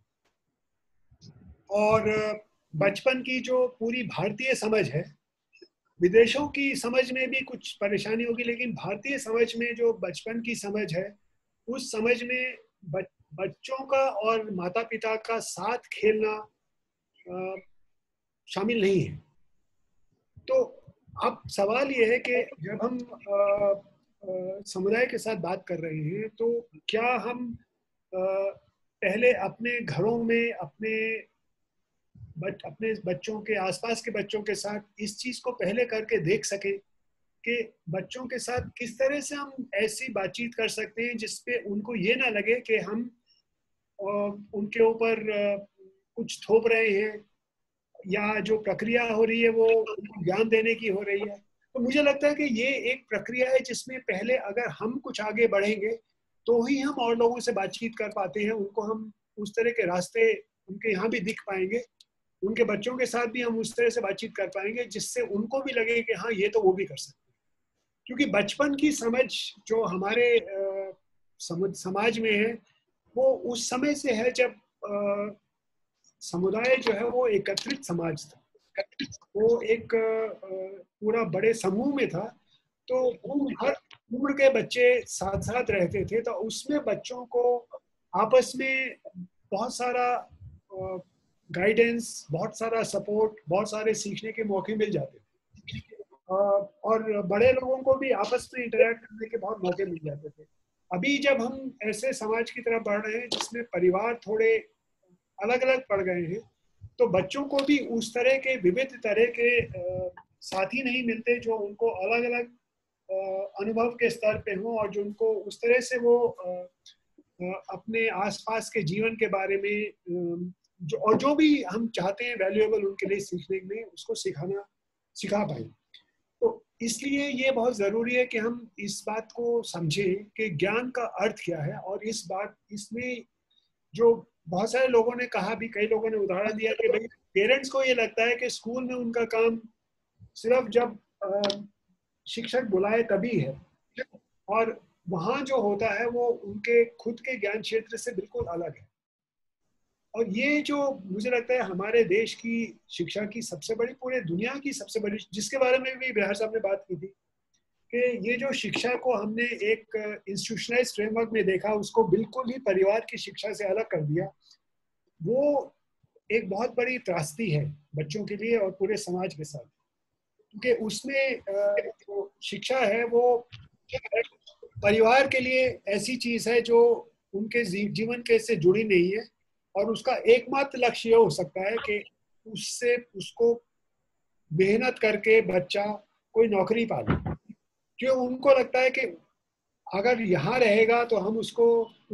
और बचपन की जो पूरी भारतीय समझ है, विदेशों की समझ में भी कुछ परेशानी होगी, लेकिन भारतीय समझ में जो बचपन की समझ है, उस समझ में बच्चों का और माता पिता का साथ खेलना शामिल नहीं है। तो अब सवाल ये है कि जब हम समुदाय के साथ बात कर रहे हैं तो क्या हम पहले अपने घरों में अपने बच्चों के आसपास के बच्चों के साथ इस चीज को पहले करके देख सके कि बच्चों के साथ किस तरह से हम ऐसी बातचीत कर सकते हैं जिसपे उनको ये ना लगे कि हम उनके ऊपर कुछ थोप रहे हैं या जो प्रक्रिया हो रही है वो उनको ज्ञान देने की हो रही है। तो मुझे लगता है कि ये एक प्रक्रिया है जिसमें पहले अगर हम कुछ आगे बढ़ेंगे तो ही हम और लोगों से बातचीत कर पाते हैं, उनको हम उस तरह के रास्ते उनके यहाँ भी दिख पाएंगे, उनके बच्चों के साथ भी हम उस तरह से बातचीत कर पाएंगे जिससे उनको भी लगे कि हाँ ये तो वो भी कर सकते हैं। क्योंकि बचपन की समझ जो हमारे समाज में है वो उस समय से है जब समुदाय जो है वो एकत्रित समाज था, वो एक पूरा बड़े समूह में था, तो हर उम्र के बच्चे साथ साथ रहते थे, तो उसमें बच्चों को आपस में बहुत सारा गाइडेंस, बहुत सारा सपोर्ट, बहुत सारे सीखने के मौके मिल जाते थे, और बड़े लोगों को भी आपस में इंटरेक्ट करने के बहुत मौके मिल जाते थे। अभी जब हम ऐसे समाज की तरफ बढ़ रहे हैं जिसमें परिवार थोड़े अलग अलग पड़ गए हैं, तो बच्चों को भी उस तरह के विविध तरह के साथी नहीं मिलते जो उनको अलग अलग अनुभव के स्तर पे हों और जो उनको उस तरह से वो अपने आसपास के जीवन के बारे में जो भी हम चाहते हैं वैल्यूएबल उनके लिए सीखने में, उसको सिखा पाए। तो इसलिए ये बहुत ज़रूरी है कि हम इस बात को समझें कि ज्ञान का अर्थ क्या है। और इसमें जो बहुत सारे लोगों ने कहा भी, कई लोगों ने उदाहरण दिया कि भाई पेरेंट्स को ये लगता है कि स्कूल में उनका काम सिर्फ जब शिक्षक बुलाए तभी है, और वहाँ जो होता है वो उनके खुद के ज्ञान क्षेत्र से बिल्कुल अलग है। और ये जो मुझे लगता है हमारे देश की शिक्षा की सबसे बड़ी, पूरे दुनिया की सबसे बड़ी, जिसके बारे में भी बिहार साहब ने बात की थी कि ये जो शिक्षा को हमने एक इंस्टीट्यूशनलाइज्ड फ्रेमवर्क में देखा, उसको बिल्कुल ही परिवार की शिक्षा से अलग कर दिया, वो एक बहुत बड़ी त्रासदी है बच्चों के लिए और पूरे समाज के साथ। क्योंकि उसमें जो शिक्षा है वो परिवार के लिए ऐसी चीज है जो उनके जीवन के से जुड़ी नहीं है, और उसका एकमात्र लक्ष्य ये हो सकता है कि उसको मेहनत करके बच्चा कोई नौकरी पा ले। क्यों उनको लगता है कि अगर यहाँ रहेगा तो हम उसको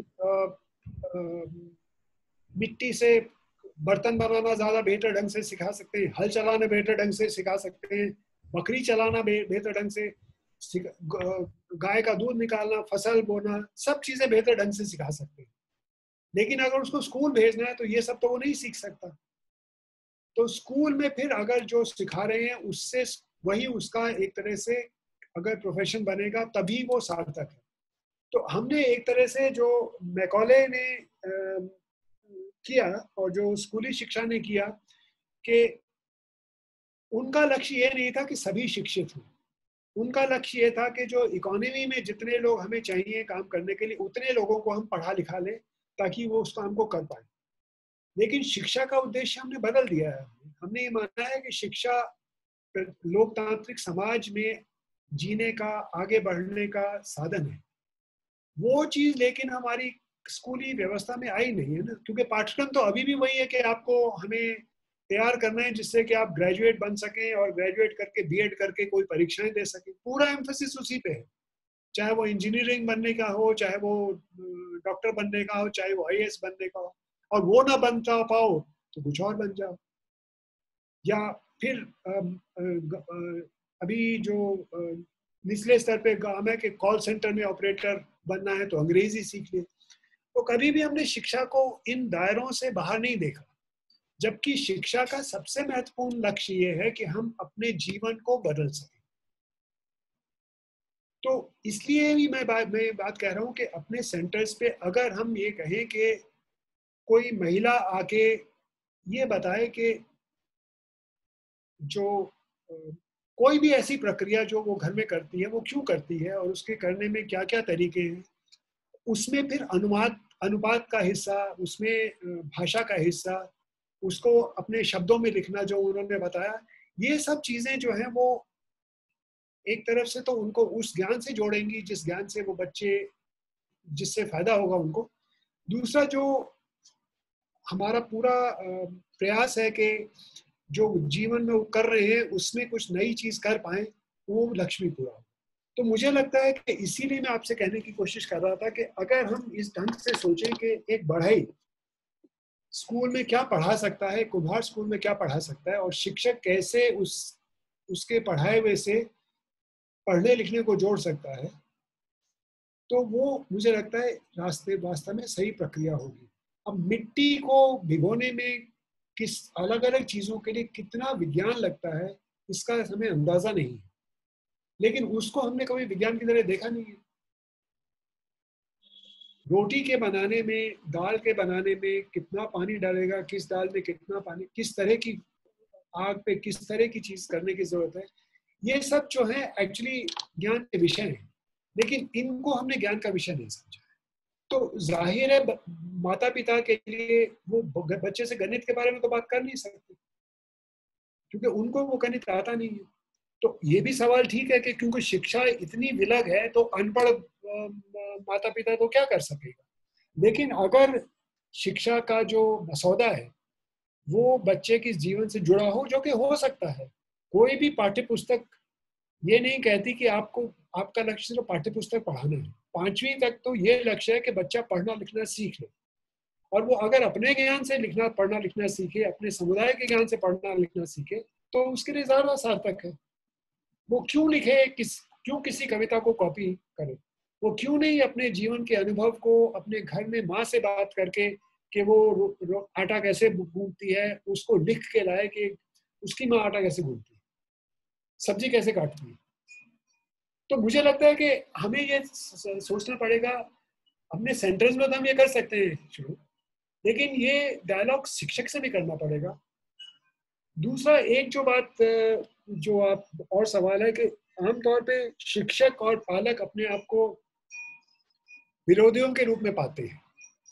मिट्टी से बर्तन बनाना ज्यादा बेहतर ढंग से सिखा सकते हैं, हल चलाना बेहतर ढंग से सिखा सकते हैं, बकरी चलाना बेहतर ढंग से, गाय का दूध निकालना, फसल बोना, सब चीजें बेहतर ढंग से सिखा सकते हैं। लेकिन अगर उसको स्कूल भेजना है तो ये सब तो वो नहीं सीख सकता। तो स्कूल में फिर अगर जो सिखा रहे हैं उससे वही उसका एक तरह से अगर प्रोफेशन बनेगा तभी वो सार्थक है। तो हमने एक तरह से जो मैकॉले ने किया और जो स्कूली शिक्षा ने किया कि उनका लक्ष्य ये नहीं था कि सभी शिक्षित हों, उनका लक्ष्य ये था कि जो इकोनॉमी में जितने लोग हमें चाहिए काम करने के लिए उतने लोगों को हम पढ़ा लिखा लें ताकि वो उस काम को कर पाए। लेकिन शिक्षा का उद्देश्य हमने बदल दिया है। हमने ये माना है कि शिक्षा लोकतांत्रिक समाज में जीने का, आगे बढ़ने का साधन है। वो चीज लेकिन हमारी स्कूली व्यवस्था में आई नहीं है ना, क्योंकि पाठ्यक्रम तो अभी भी वही है कि आपको हमें तैयार करना है जिससे कि आप ग्रेजुएट बन सकें और ग्रेजुएट करके बीएड करके कोई परीक्षाएं दे सकें। पूरा एम्फेसिस उसी पे है, चाहे वो इंजीनियरिंग बनने का हो, चाहे वो डॉक्टर बनने का हो, चाहे वो आईएएस बनने का हो। और वो ना बन पाओ तो कुछ और बन जाओ। या फिर अभी जो निचले स्तर पे काम है कि कॉल सेंटर में ऑपरेटर बनना है तो अंग्रेजी सीख ले। तो कभी भी हमने शिक्षा को इन दायरों से बाहर नहीं देखा, जबकि शिक्षा का सबसे महत्वपूर्ण लक्ष्य ये है कि हम अपने जीवन को बदल सकें। तो इसलिए भी मैं बात कह रहा हूँ कि अपने सेंटर्स पे अगर हम ये कहें कि कोई महिला आके ये बताए कि जो कोई भी ऐसी प्रक्रिया जो वो घर में करती है वो क्यों करती है और उसके करने में क्या क्या तरीके हैं, उसमें फिर अनुपात का हिस्सा, उसमें भाषा का हिस्सा, उसको अपने शब्दों में लिखना जो उन्होंने बताया, ये सब चीजें जो हैं वो एक तरफ से तो उनको उस ज्ञान से जोड़ेंगी जिस ज्ञान से वो बच्चे, जिससे फायदा होगा उनको। दूसरा जो हमारा पूरा प्रयास है कि जो जीवन में वो कर रहे हैं उसमें कुछ नई चीज कर पाए, वो लक्ष्मी पूरा हो। तो मुझे लगता है कि इसीलिए मैं आपसे कहने की कोशिश कर रहा था कि अगर हम इस ढंग से सोचें कि एक बढ़ई स्कूल में क्या पढ़ा सकता है, कुम्हार स्कूल में क्या पढ़ा सकता है और शिक्षक कैसे उसके पढ़ाए हुए से पढ़ने लिखने को जोड़ सकता है, तो वो मुझे लगता है वास्तव में सही प्रक्रिया होगी। अब मिट्टी को भिगोने में किस अलग अलग चीजों के लिए कितना विज्ञान लगता है इसका हमें अंदाजा नहीं है। लेकिन उसको हमने कभी विज्ञान की तरह देखा नहीं है। रोटी के बनाने में, दाल के बनाने में कितना पानी डालेगा, किस दाल में कितना पानी, किस तरह की आग पे किस तरह की चीज करने की जरूरत है, ये सब जो है एक्चुअली ज्ञान के विषय हैं, लेकिन इनको हमने ज्ञान का विषय नहीं समझा। तो जाहिर है माता पिता के लिए वो बच्चे से गणित के बारे में तो बात कर नहीं सकते, क्योंकि उनको वो गणित आता नहीं है। तो ये भी सवाल ठीक है कि क्योंकि शिक्षा इतनी विलग है तो अनपढ़ माता पिता तो क्या कर सकेगा। लेकिन अगर शिक्षा का जो मसौदा है वो बच्चे के जीवन से जुड़ा हो, जो कि हो सकता है, कोई भी पाठ्य पुस्तक ये नहीं कहती कि आपको आपका लक्ष्य सिर्फ पाठ्य पुस्तक पढ़ाना है। 5वीं तक तो ये लक्ष्य है कि बच्चा पढ़ना लिखना सीख ले, और वो अगर अपने ज्ञान से लिखना पढ़ना लिखना सीखे, अपने समुदाय के ज्ञान से पढ़ना लिखना सीखे, तो उसके लिए ज्यादा सार्थक है। वो क्यों लिखे, क्यों किसी कविता को कॉपी करे, वो क्यों नहीं अपने जीवन के अनुभव को अपने घर में माँ से बात करके कि वो आटा कैसे गूंथती है उसको लिख के लाए कि उसकी माँ आटा कैसे गूंथती है, सब्जी कैसे काटती है। तो मुझे लगता है कि हमें ये सोचना पड़ेगा, अपने सेंटर्स में तो हम ये कर सकते हैं शुरू, लेकिन ये डायलॉग शिक्षक से भी करना पड़ेगा। दूसरा एक जो बात जो आप और सवाल है कि आमतौर पे शिक्षक और पालक अपने आप को विरोधियों के रूप में पाते हैं।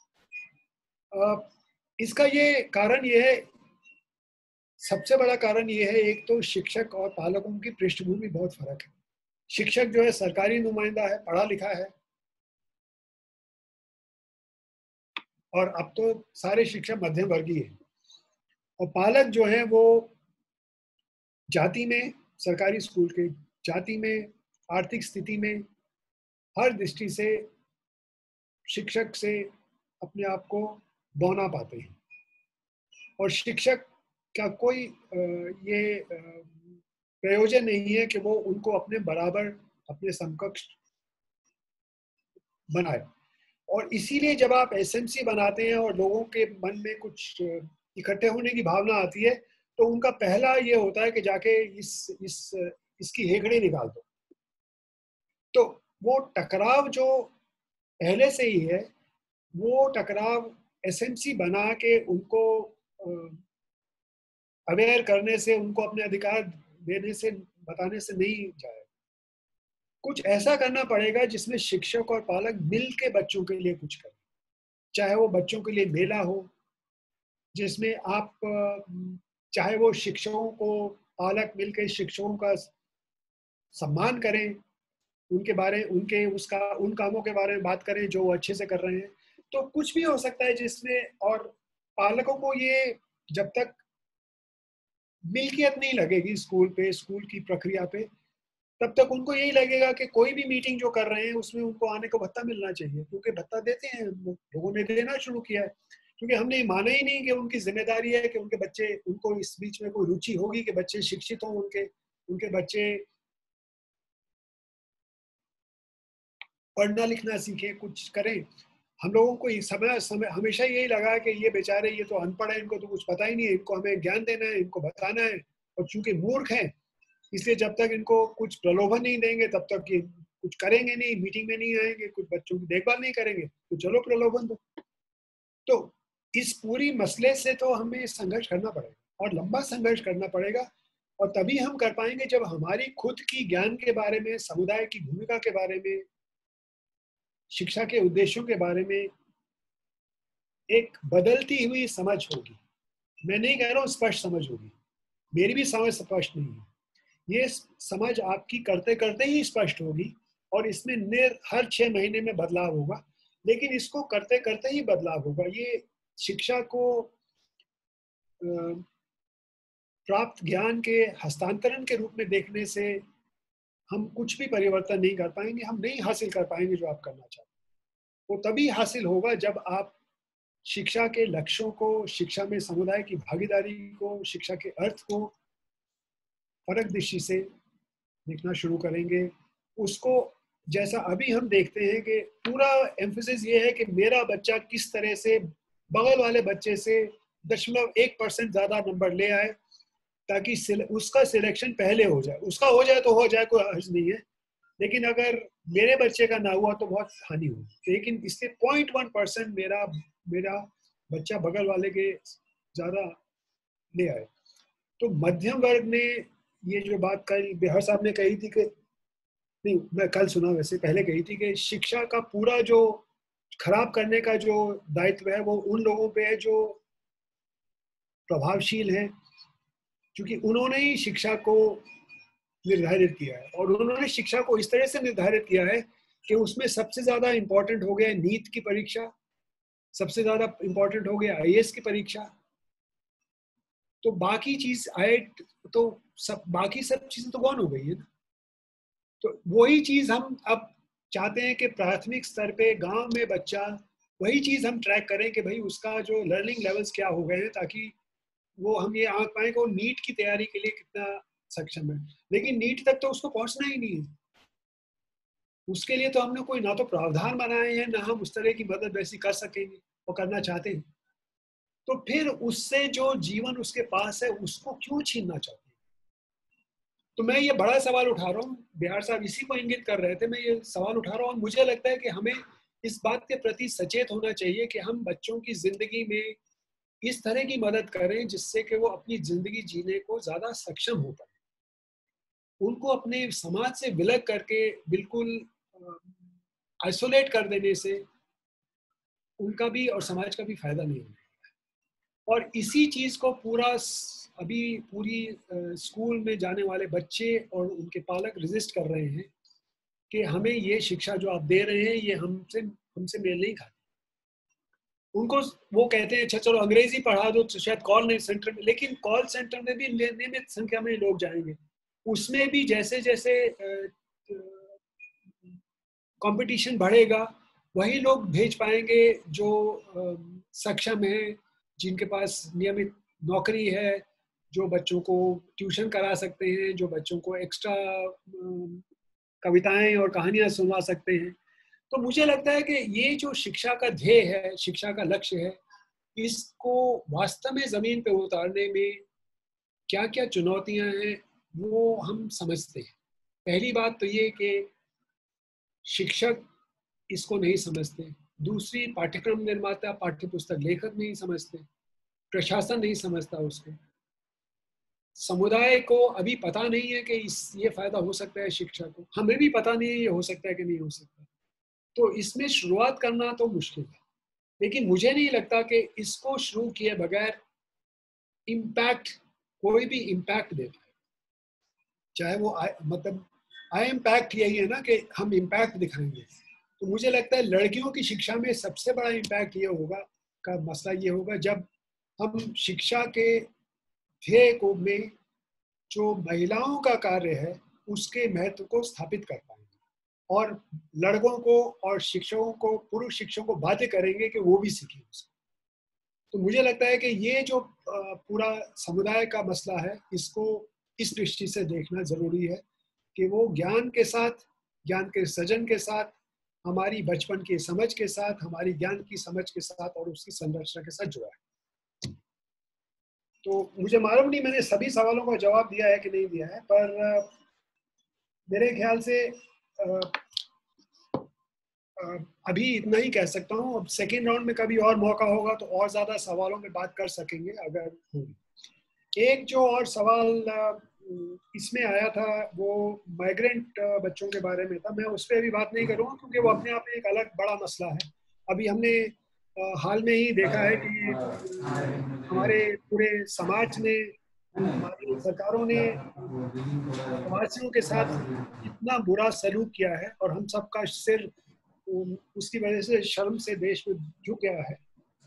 इसका ये कारण ये है, सबसे बड़ा कारण ये है, एक तो शिक्षक और पालकों की पृष्ठभूमि बहुत फर्क है। शिक्षक जो है सरकारी नुमाइंदा है, पढ़ा लिखा है, और अब तो सारे शिक्षक मध्यम वर्गीय है। और पालक जो है वो जाति में, सरकारी स्कूल के जाति में, आर्थिक स्थिति में, हर दृष्टि से शिक्षक से अपने आप को बौना पाते हैं। और शिक्षक का कोई ये प्रयोजन नहीं है कि वो उनको अपने बराबर, अपने समकक्ष बनाए। और इसीलिए जब आप एसएमसी बनाते हैं और लोगों के मन में कुछ इकट्ठे होने की भावना आती है, तो उनका पहला ये होता है कि जाके इसकी हेकड़ी निकाल दो। तो वो टकराव जो पहले से ही है, वो टकराव एसएमसी बना के उनको अवेयर करने से, उनको अपने अधिकार देने से, बताने से नहीं जाए। कुछ ऐसा करना पड़ेगा जिसमें शिक्षक और पालक मिल के बच्चों के लिए कुछ करें। चाहे वो बच्चों के लिए मेला हो, जिसमें आप, चाहे वो शिक्षकों को, पालक मिलकर शिक्षकों का सम्मान करें, उनके बारे, उन कामों के बारे में बात करें जो वो अच्छे से कर रहे हैं। तो कुछ भी हो सकता है जिसमें, और पालकों को ये जब तक मिल्कियत नहीं लगेगी स्कूल पे, स्कूल की प्रक्रिया पे, तब तक उनको यही लगेगा कि कोई भी मीटिंग जो कर रहे हैं उसमें उनको आने को भत्ता मिलना चाहिए, क्योंकि भत्ता देते हैं, लोगों ने देना शुरू किया है। क्योंकि हमने माना ही नहीं कि उनकी जिम्मेदारी है कि उनके बच्चे, उनको इस बीच में कोई रुचि होगी कि बच्चे शिक्षित हों, उनके बच्चे पढ़ना लिखना सीखें, कुछ करें। हम लोगों को समय हमेशा यही लगा कि ये बेचारे, ये तो अनपढ़ है, इनको तो कुछ पता ही नहीं है, इनको हमें ज्ञान देना है, इनको बताना है। और चूंकि मूर्ख हैं, इसलिए जब तक इनको कुछ प्रलोभन नहीं देंगे तब तक ये कुछ करेंगे नहीं, मीटिंग में नहीं आएंगे, कुछ बच्चों की देखभाल नहीं करेंगे, तो चलो प्रलोभन दो। तो इस पूरी मसले से तो हमें संघर्ष करना पड़ेगा, और लंबा संघर्ष करना पड़ेगा। और तभी हम कर पाएंगे जब हमारी खुद की ज्ञान के बारे में, समुदाय की भूमिका के बारे में, शिक्षा के उद्देश्यों के बारे में एक बदलती हुई समझ होगी। मैं नहीं कह रहा हूँ स्पष्ट समझ होगी, मेरी भी समझ स्पष्ट नहीं है, ये समझ आपकी करते करते ही स्पष्ट होगी, और इसमें हर 6 महीने में बदलाव होगा, लेकिन इसको करते करते ही बदलाव होगा। ये शिक्षा को प्राप्त ज्ञान के हस्तांतरण के रूप में देखने से हम कुछ भी परिवर्तन नहीं कर पाएंगे, हम नहीं हासिल कर पाएंगे जो आप करना चाहते हैं। वो तभी हासिल होगा जब आप शिक्षा के लक्ष्यों को, शिक्षा में समुदाय की भागीदारी को, शिक्षा के अर्थ को फर्क दृष्टि से देखना शुरू करेंगे। उसको जैसा अभी हम देखते हैं कि पूरा एम्फेसिस ये है कि मेरा बच्चा किस तरह से बगल वाले बच्चे से 0.1% ज्यादा नंबर ले आए, ताकि उसका सिलेक्शन पहले हो जाए। उसका हो जाए तो हो जाए, कोई हर्ज नहीं है, लेकिन अगर मेरे बच्चे का ना हुआ तो बहुत हानि होगी। लेकिन इससे 0.1% मेरा बच्चा बगल वाले के ज्यादा ले आए। तो मध्यम वर्ग ने ये जो बात कल बिहार साहब ने कही थी कि नहीं, मैं कल सुना, वैसे पहले कही थी कि शिक्षा का पूरा जो खराब करने का जो दायित्व है वो उन लोगों पे है जो प्रभावशील हैं, क्योंकि उन्होंने ही शिक्षा को निर्धारित किया है। और उन्होंने शिक्षा को इस तरह से निर्धारित किया है कि उसमें सबसे ज्यादा इंपॉर्टेंट हो गया नीट की परीक्षा, सबसे ज्यादा इंपॉर्टेंट हो गया आईएएस की परीक्षा। तो बाकी चीज तो बाकी सब चीजें तो गौन हो गई है ना। तो वही चीज हम अब चाहते हैं कि प्राथमिक स्तर पे गांव में बच्चा वही चीज हम ट्रैक करें कि भाई उसका जो लर्निंग लेवल्स क्या हो गए हैं, ताकि वो हम ये आंक पाए कि वो नीट की तैयारी के लिए कितना सक्षम है। लेकिन नीट तक तो उसको पहुंचना ही नहीं है। उसके लिए तो हमने कोई ना तो प्रावधान बनाए हैं, ना हम उस तरह की मदद वैसी कर सकेंगे और करना चाहते हैं। तो फिर उससे जो जीवन उसके पास है उसको क्यों छीनना चाहते हैं? तो मैं ये बड़ा सवाल उठा रहा हूँ, बिहार साहब इसी को इंगित कर रहे थे, मैं ये सवाल उठा रहा हूँ। और मुझे लगता है कि हमें इस बात के प्रति सचेत होना चाहिए कि हम बच्चों की जिंदगी में इस तरह की मदद करें जिससे कि वो अपनी जिंदगी जीने को ज्यादा सक्षम हो पाए। उनको अपने समाज से विलग करके बिल्कुल आइसोलेट कर देने से उनका भी और समाज का भी फायदा नहीं होगा। और इसी चीज को पूरी स्कूल में जाने वाले बच्चे और उनके पालक रेजिस्ट कर रहे हैं कि हमें ये शिक्षा जो आप दे रहे हैं ये हमसे मेल नहीं खाती। उनको वो कहते हैं अच्छा चलो अंग्रेजी पढ़ा दो तो शायद कॉल सेंटर में, लेकिन कॉल सेंटर में भी नियमित संख्या में लोग जाएंगे। उसमें भी जैसे जैसे कंपटीशन बढ़ेगा वही लोग भेज पाएंगे जो सक्षम है, जिनके पास नियमित नौकरी है, जो बच्चों को ट्यूशन करा सकते हैं, जो बच्चों को एक्स्ट्रा कविताएं और कहानियां सुनवा सकते हैं। तो मुझे लगता है कि ये जो शिक्षा का ध्येय है, शिक्षा का लक्ष्य है, इसको वास्तव में जमीन पे उतारने में क्या क्या चुनौतियां हैं वो हम समझते हैं। पहली बात तो ये कि शिक्षक इसको नहीं समझते। दूसरी, पाठ्यक्रम निर्माता, पाठ्यपुस्तक लेखक नहीं समझते, प्रशासन नहीं समझता उसको। समुदाय को अभी पता नहीं है कि ये फायदा हो सकता है शिक्षा को, हमें भी पता नहीं है ये हो सकता है कि नहीं हो सकता। तो इसमें शुरुआत करना तो मुश्किल है, लेकिन मुझे नहीं लगता कि इसको शुरू किए बगैर इम्पैक्ट कोई भी इम्पैक्ट देता है। चाहे वो आई इम्पैक्ट यही है ना कि हम इम्पैक्ट दिखाएंगे। तो मुझे लगता है लड़कियों की शिक्षा में सबसे बड़ा इम्पैक्ट ये होगा, का मसला ये होगा जब हम शिक्षा के ध्येय को में जो महिलाओं का कार्य है उसके महत्व को स्थापित कर पाएंगे और लड़कों को और शिक्षकों को, पुरुष शिक्षकों को बाध्य करेंगे कि वो भी सीखें उसको। तो मुझे लगता है कि ये जो पूरा समुदाय का मसला है इसको इस दृष्टि से देखना जरूरी है कि वो ज्ञान के साथ, ज्ञान के सृजन के साथ, हमारी बचपन की समझ के साथ, हमारी ज्ञान की समझ के साथ और उसकी संरचना के साथ जुड़ा है। तो मुझे मालूम नहीं मैंने सभी सवालों का जवाब दिया है कि नहीं दिया है, पर मेरे ख्याल से अभी इतना ही कह सकता हूँ। अब सेकेंड राउंड में कभी और मौका होगा तो और ज्यादा सवालों में बात कर सकेंगे अगर होगी। एक जो और सवाल इसमें आया था वो माइग्रेंट बच्चों के बारे में था। मैं उस पर अभी बात नहीं करूँगा क्योंकि वो अपने आप में एक अलग बड़ा मसला है। अभी हमने हाल में ही देखा है कि हमारे पूरे समाज ने, हमारी सरकारों ने प्रवासियों के साथ इतना बुरा सलूक किया है और हम सबका सिर उसकी वजह से शर्म से देश में झुक गया है।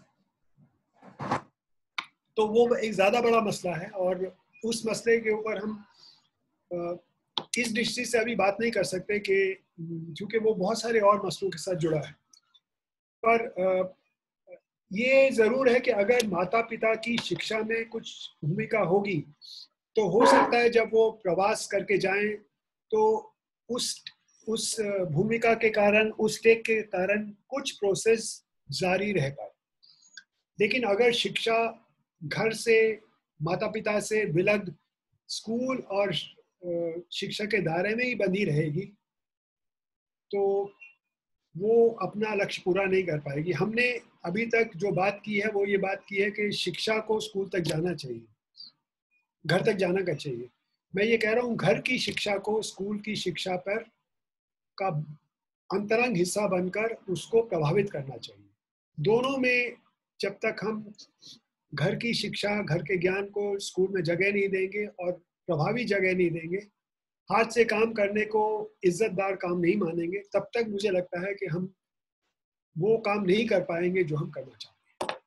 तो वो एक ज्यादा बड़ा मसला है और उस मसले के ऊपर हम इस दृष्टि से अभी बात नहीं कर सकते कि क्योंकि वो बहुत सारे और मसलों के साथ जुड़ा है। पर ये जरूर है कि अगर माता पिता की शिक्षा में कुछ भूमिका होगी तो हो सकता है जब वो प्रवास करके जाएं तो उस भूमिका के कारण, उस टेक के कारण कुछ प्रोसेस जारी रह पाए। लेकिन अगर शिक्षा घर से, माता पिता से विलग स्कूल और शिक्षा के दायरे में ही बंधी रहेगी तो वो अपना लक्ष्य पूरा नहीं कर पाएगी। हमने अभी तक जो बात की है वो ये बात की है कि शिक्षा को स्कूल तक जाना चाहिए, घर तक जाना का चाहिए। मैं ये कह रहा हूँ घर की शिक्षा को स्कूल की शिक्षा पर का अंतरंग हिस्सा बनकर उसको प्रभावित करना चाहिए। दोनों में जब तक हम घर की शिक्षा, घर के ज्ञान को स्कूल में जगह नहीं देंगे और प्रभावी जगह नहीं देंगे, हाथ से काम करने को इज्जतदार काम नहीं मानेंगे, तब तक मुझे लगता है कि हम वो काम नहीं कर पाएंगे जो हम करना चाहते हैं।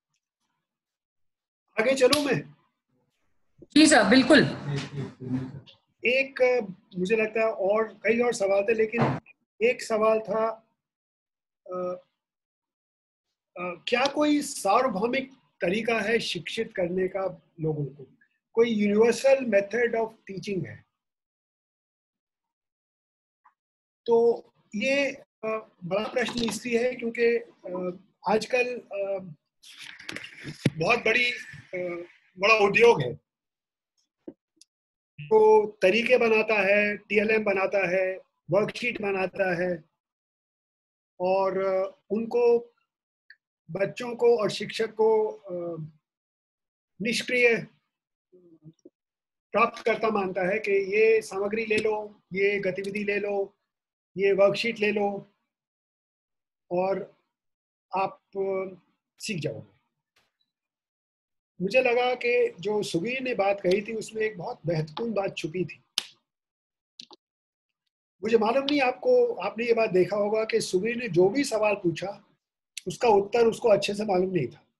आगे चलूं मैं? जी सर, बिल्कुल। एक मुझे लगता है और कई और सवाल थे, लेकिन एक सवाल था क्या कोई सार्वभौमिक तरीका है शिक्षित करने का लोगों को? कोई यूनिवर्सल मेथड ऑफ टीचिंग है? तो ये बड़ा प्रश्न इसलिए है क्योंकि आजकल बहुत बड़ा उद्योग है जो तरीके बनाता है, TLM बनाता है, वर्कशीट बनाता है और उनको बच्चों को और शिक्षक को निष्क्रिय प्राप्तकर्ता मानता है कि ये सामग्री ले लो, ये गतिविधि ले लो, ये वर्कशीट ले लो और आप सीख जाओगे। मुझे लगा कि जो सुबीर ने बात कही थी उसमें एक बहुत महत्वपूर्ण बात छुपी थी। मुझे मालूम नहीं आपने ये बात देखा होगा कि सुबीर ने जो भी सवाल पूछा उसका उत्तर उसको अच्छे से मालूम नहीं था,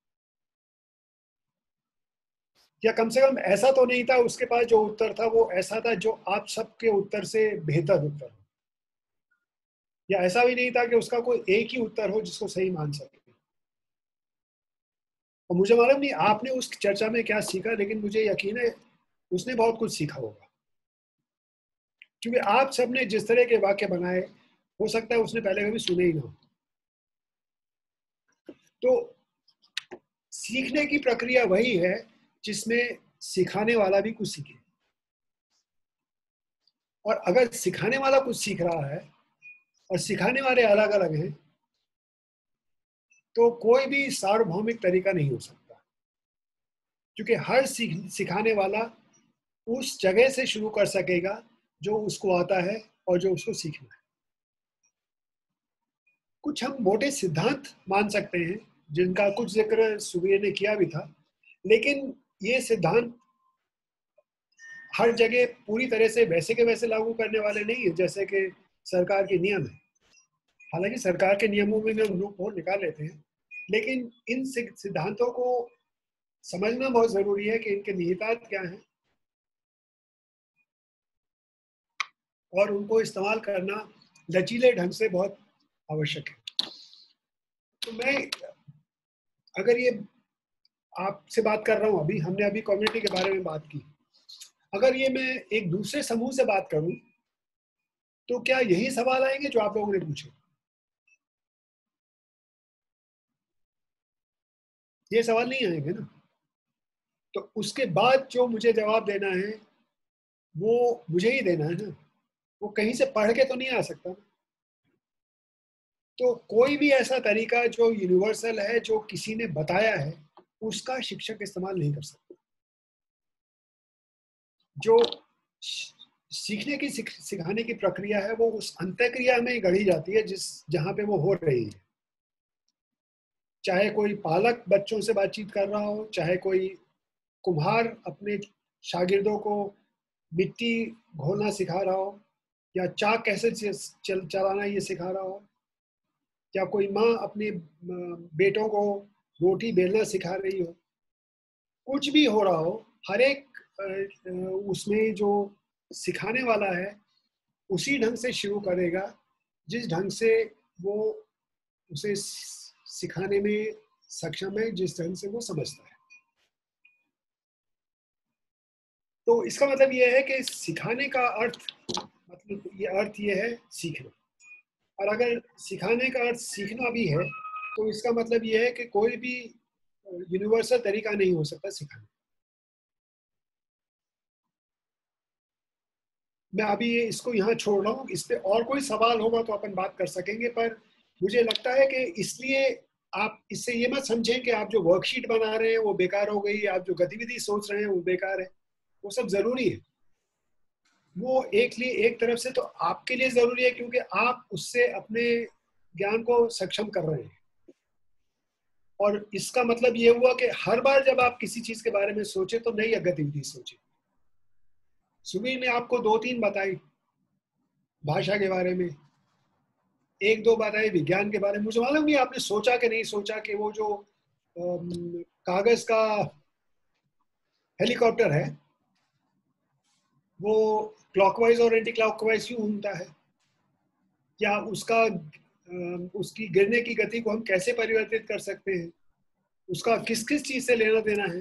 या कम से कम ऐसा तो नहीं था उसके पास जो उत्तर था वो ऐसा था जो आप सबके उत्तर से बेहतर उत्तर हो, या ऐसा भी नहीं था कि उसका कोई एक ही उत्तर हो जिसको सही मान सके। और मुझे मालूम नहीं आपने उस चर्चा में क्या सीखा, लेकिन मुझे यकीन है उसने बहुत कुछ सीखा होगा, क्योंकि आप सबने जिस तरह के वाक्य बनाए हो सकता है उसने पहले कभी सुने ही ना हो। तो सीखने की प्रक्रिया वही है जिसमें सिखाने वाला भी कुछ सीखे, और अगर सिखाने वाला कुछ सीख रहा है और सिखाने वाले अलग अलग हैं तो कोई भी सार्वभौमिक तरीका नहीं हो सकता, क्योंकि हर सिखाने वाला उस जगह से शुरू कर सकेगा जो उसको आता है और जो उसको सीखना है। कुछ हम मोटे सिद्धांत मान सकते हैं जिनका कुछ जिक्र सुबीर ने किया भी था, लेकिन ये सिद्धांत हर जगह पूरी तरह से वैसे के वैसे लागू करने वाले नहीं है जैसे कि सरकार के नियम है। हालांकि सरकार के नियमों में हम लूप होल निकाल लेते हैं, लेकिन इन सिद्धांतों को समझना बहुत जरूरी है कि इनके निहितार्थ क्या हैं और उनको इस्तेमाल करना लचीले ढंग से बहुत आवश्यक है। तो मैं अगर ये आपसे बात कर रहा हूँ, हमने अभी कम्युनिटी के बारे में बात की, अगर ये मैं एक दूसरे समूह से बात करूं तो क्या यही सवाल आएंगे जो आप लोगों ने पूछे? ये सवाल नहीं आएंगे ना। तो उसके बाद जो मुझे जवाब देना है वो मुझे ही देना है ना, वो कहीं से पढ़ के तो नहीं आ सकता। तो कोई भी ऐसा तरीका जो यूनिवर्सल है, जो किसी ने बताया है, उसका शिक्षक इस्तेमाल नहीं कर सकता। जो सीखने की सिखाने की प्रक्रिया है वो उस अंतःक्रिया में गढ़ी जाती है जहां पे वो हो रही है। चाहे कोई पालक बच्चों से बातचीत कर रहा हो, चाहे कोई कुम्हार अपने शागिर्दों को मिट्टी घोलना सिखा रहा हो, या चाक कैसे चलाना ये सिखा रहा हो, या कोई माँ अपने बेटों को रोटी बेलना सिखा रही हो, कुछ भी हो रहा हो, हर एक उसमें जो सिखाने वाला है उसी ढंग से शुरू करेगा जिस ढंग से वो उसे सिखाने में सक्षम है, जिस ढंग से वो समझता है। तो इसका मतलब ये है कि सिखाने का अर्थ ये है सीखना, और अगर सिखाने का अर्थ सीखना भी है तो इसका मतलब ये है कि कोई भी यूनिवर्सल तरीका नहीं हो सकता सिखाने। मैं अभी इसको यहाँ छोड़ रहा हूँ। इस पे और कोई सवाल होगा तो अपन बात कर सकेंगे, पर मुझे लगता है कि इसलिए आप इससे ये मत समझें कि आप जो वर्कशीट बना रहे हैं वो बेकार हो गई, आप जो गतिविधि सोच रहे हैं वो बेकार है। वो सब जरूरी है, वो एक तरफ से तो आपके लिए जरूरी है क्योंकि आप उससे अपने ज्ञान को सक्षम कर रहे हैं। और इसका मतलब ये हुआ कि हर बार जब आप किसी चीज के बारे में सोचे तो नई गतिविधि सोचे। सुबह ने आपको 2-3 बताई भाषा के बारे में, 1-2 बताई विज्ञान के बारे में। मुझे मालूम नहीं आपने सोचा कि नहीं सोचा कि वो जो कागज का हेलीकॉप्टर है वो क्लॉकवाइज और एंटी क्लॉकवाइज क्यों घूमता है, या उसकी गिरने की गति को हम कैसे परिवर्तित कर सकते हैं, उसका किस किस चीज से लेना देना है।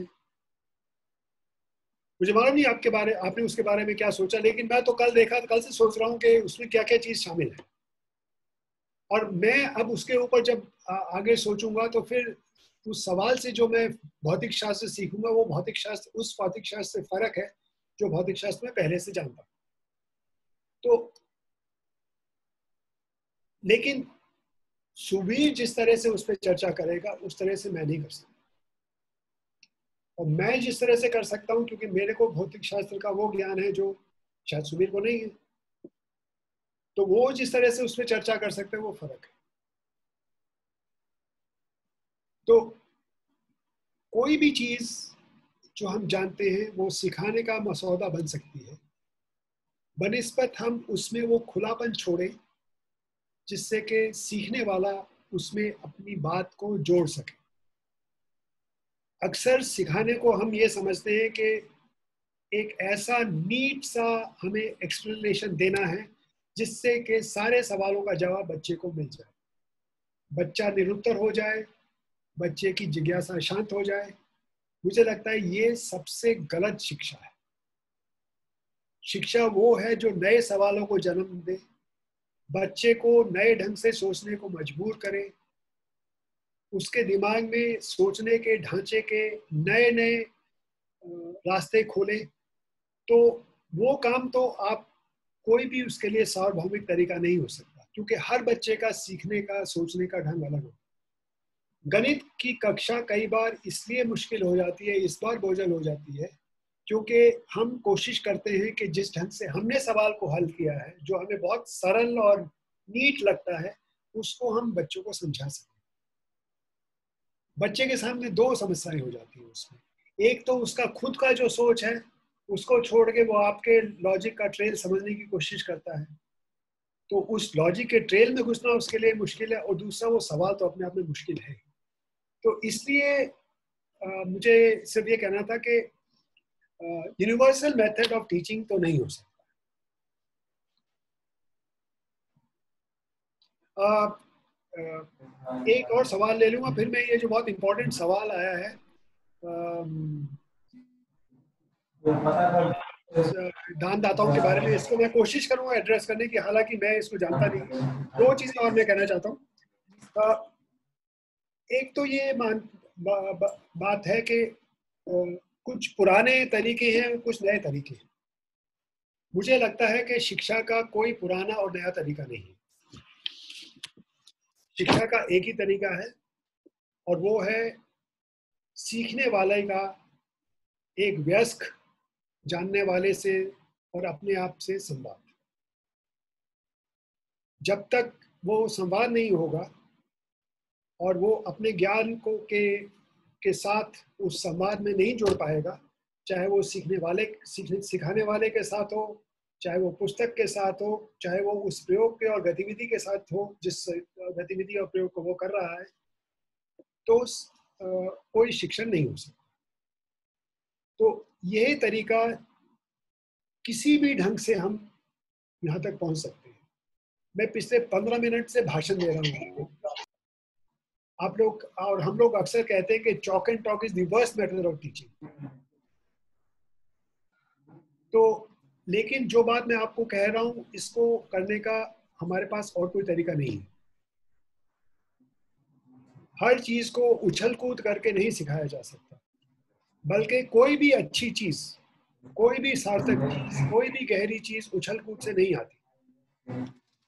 मुझे मालूम नहीं आपने उसके बारे में क्या सोचा, लेकिन मैं तो कल से सोच रहा हूँ कि उसमें क्या क्या चीज शामिल है। और मैं अब उसके ऊपर जब आगे सोचूंगा तो फिर उस सवाल से जो मैं भौतिक शास्त्र सीखूंगा वो भौतिक शास्त्र उस भौतिक शास्त्र से फर्क है जो भौतिक शास्त्र में पहले से जानता हूं। तो लेकिन सुबीर जिस तरह से उस पर चर्चा करेगा उस तरह से मैं नहीं कर सकता, और मैं जिस तरह से कर सकता हूं क्योंकि मेरे को भौतिक शास्त्र का वो ज्ञान है जो शायद सुबीर को नहीं है, तो वो जिस तरह से उस पर चर्चा कर सकते हैं वो फर्क है। तो कोई भी चीज जो हम जानते हैं वो सिखाने का मसौदा बन सकती है, बनिस्बत हम उसमें वो खुलापन छोड़े जिससे कि सीखने वाला उसमें अपनी बात को जोड़ सके। अक्सर सिखाने को हम ये समझते हैं कि एक ऐसा नीट सा हमें एक्सप्लेनेशन देना है जिससे कि सारे सवालों का जवाब बच्चे को मिल जाए, बच्चा निरुत्तर हो जाए, बच्चे की जिज्ञासा शांत हो जाए। मुझे लगता है ये सबसे गलत शिक्षा है। शिक्षा वो है जो नए सवालों को जन्म दे, बच्चे को नए ढंग से सोचने को मजबूर करे, उसके दिमाग में सोचने के ढांचे के नए नए रास्ते खोले। तो वो काम तो आप कोई भी उसके लिए सार्वभौमिक तरीका नहीं हो सकता, क्योंकि हर बच्चे का सीखने का सोचने का ढंग अलग होता है। गणित की कक्षा कई बार इसलिए मुश्किल हो जाती है, इस बार बोझल हो जाती है, क्योंकि हम कोशिश करते हैं कि जिस ढंग से हमने सवाल को हल किया है, जो हमें बहुत सरल और नीट लगता है, उसको हम बच्चों को समझा सकें। बच्चे के सामने 2 समस्याएं हो जाती है उसमें। एक तो उसका खुद का जो सोच है उसको छोड़ के वो आपके लॉजिक का ट्रेल समझने की कोशिश करता है, तो उस लॉजिक के ट्रेल में घुसना उसके लिए मुश्किल है, और दूसरा वो सवाल तो अपने आप में मुश्किल है। तो इसलिए मुझे सिर्फ ये कहना था कि यूनिवर्सल मेथड ऑफ टीचिंग तो नहीं हो सकता। एक और सवाल ले लूंगा, फिर मैं ये जो बहुत इंपॉर्टेंट सवाल आया है दानदाताओं के बारे में, इसको मैं कोशिश करूंगा एड्रेस करने की, हालांकि मैं इसको जानता नहीं। 2 चीजें और मैं कहना चाहता हूँ। एक तो ये बात है कि कुछ पुराने तरीके हैं, कुछ नए तरीके हैं। मुझे लगता है कि शिक्षा का कोई पुराना और नया तरीका नहीं है। शिक्षा का एक ही तरीका है, और वो है सीखने वाले का एक वयस्क जानने वाले से और अपने आप से संवाद। जब तक वो संवाद नहीं होगा और वो अपने ज्ञान को के साथ उस संवाद में नहीं जोड़ पाएगा, चाहे वो सिखाने वाले के साथ हो, चाहे वो पुस्तक के साथ हो, चाहे वो उस प्रयोग के और गतिविधि के साथ हो जिस गतिविधि और प्रयोग को वो कर रहा है, तो कोई शिक्षण नहीं हो सकता। तो यही तरीका किसी भी ढंग से हम यहाँ तक पहुंच सकते हैं। मैं पिछले 15 मिनट से भाषण दे रहा हूँ आप लोग, और हम लोग अक्सर कहते हैं कि chalk and talk is the worst method of teaching. तो लेकिन जो बात मैं आपको कह रहा हूँ, इसको करने का हमारे पास और कोई तरीका नहीं है। हर चीज को उछल कूद करके नहीं सिखाया जा सकता, बल्कि कोई भी अच्छी चीज कोई भी सार्थक चीज, कोई भी गहरी चीज उछल कूद से नहीं आती।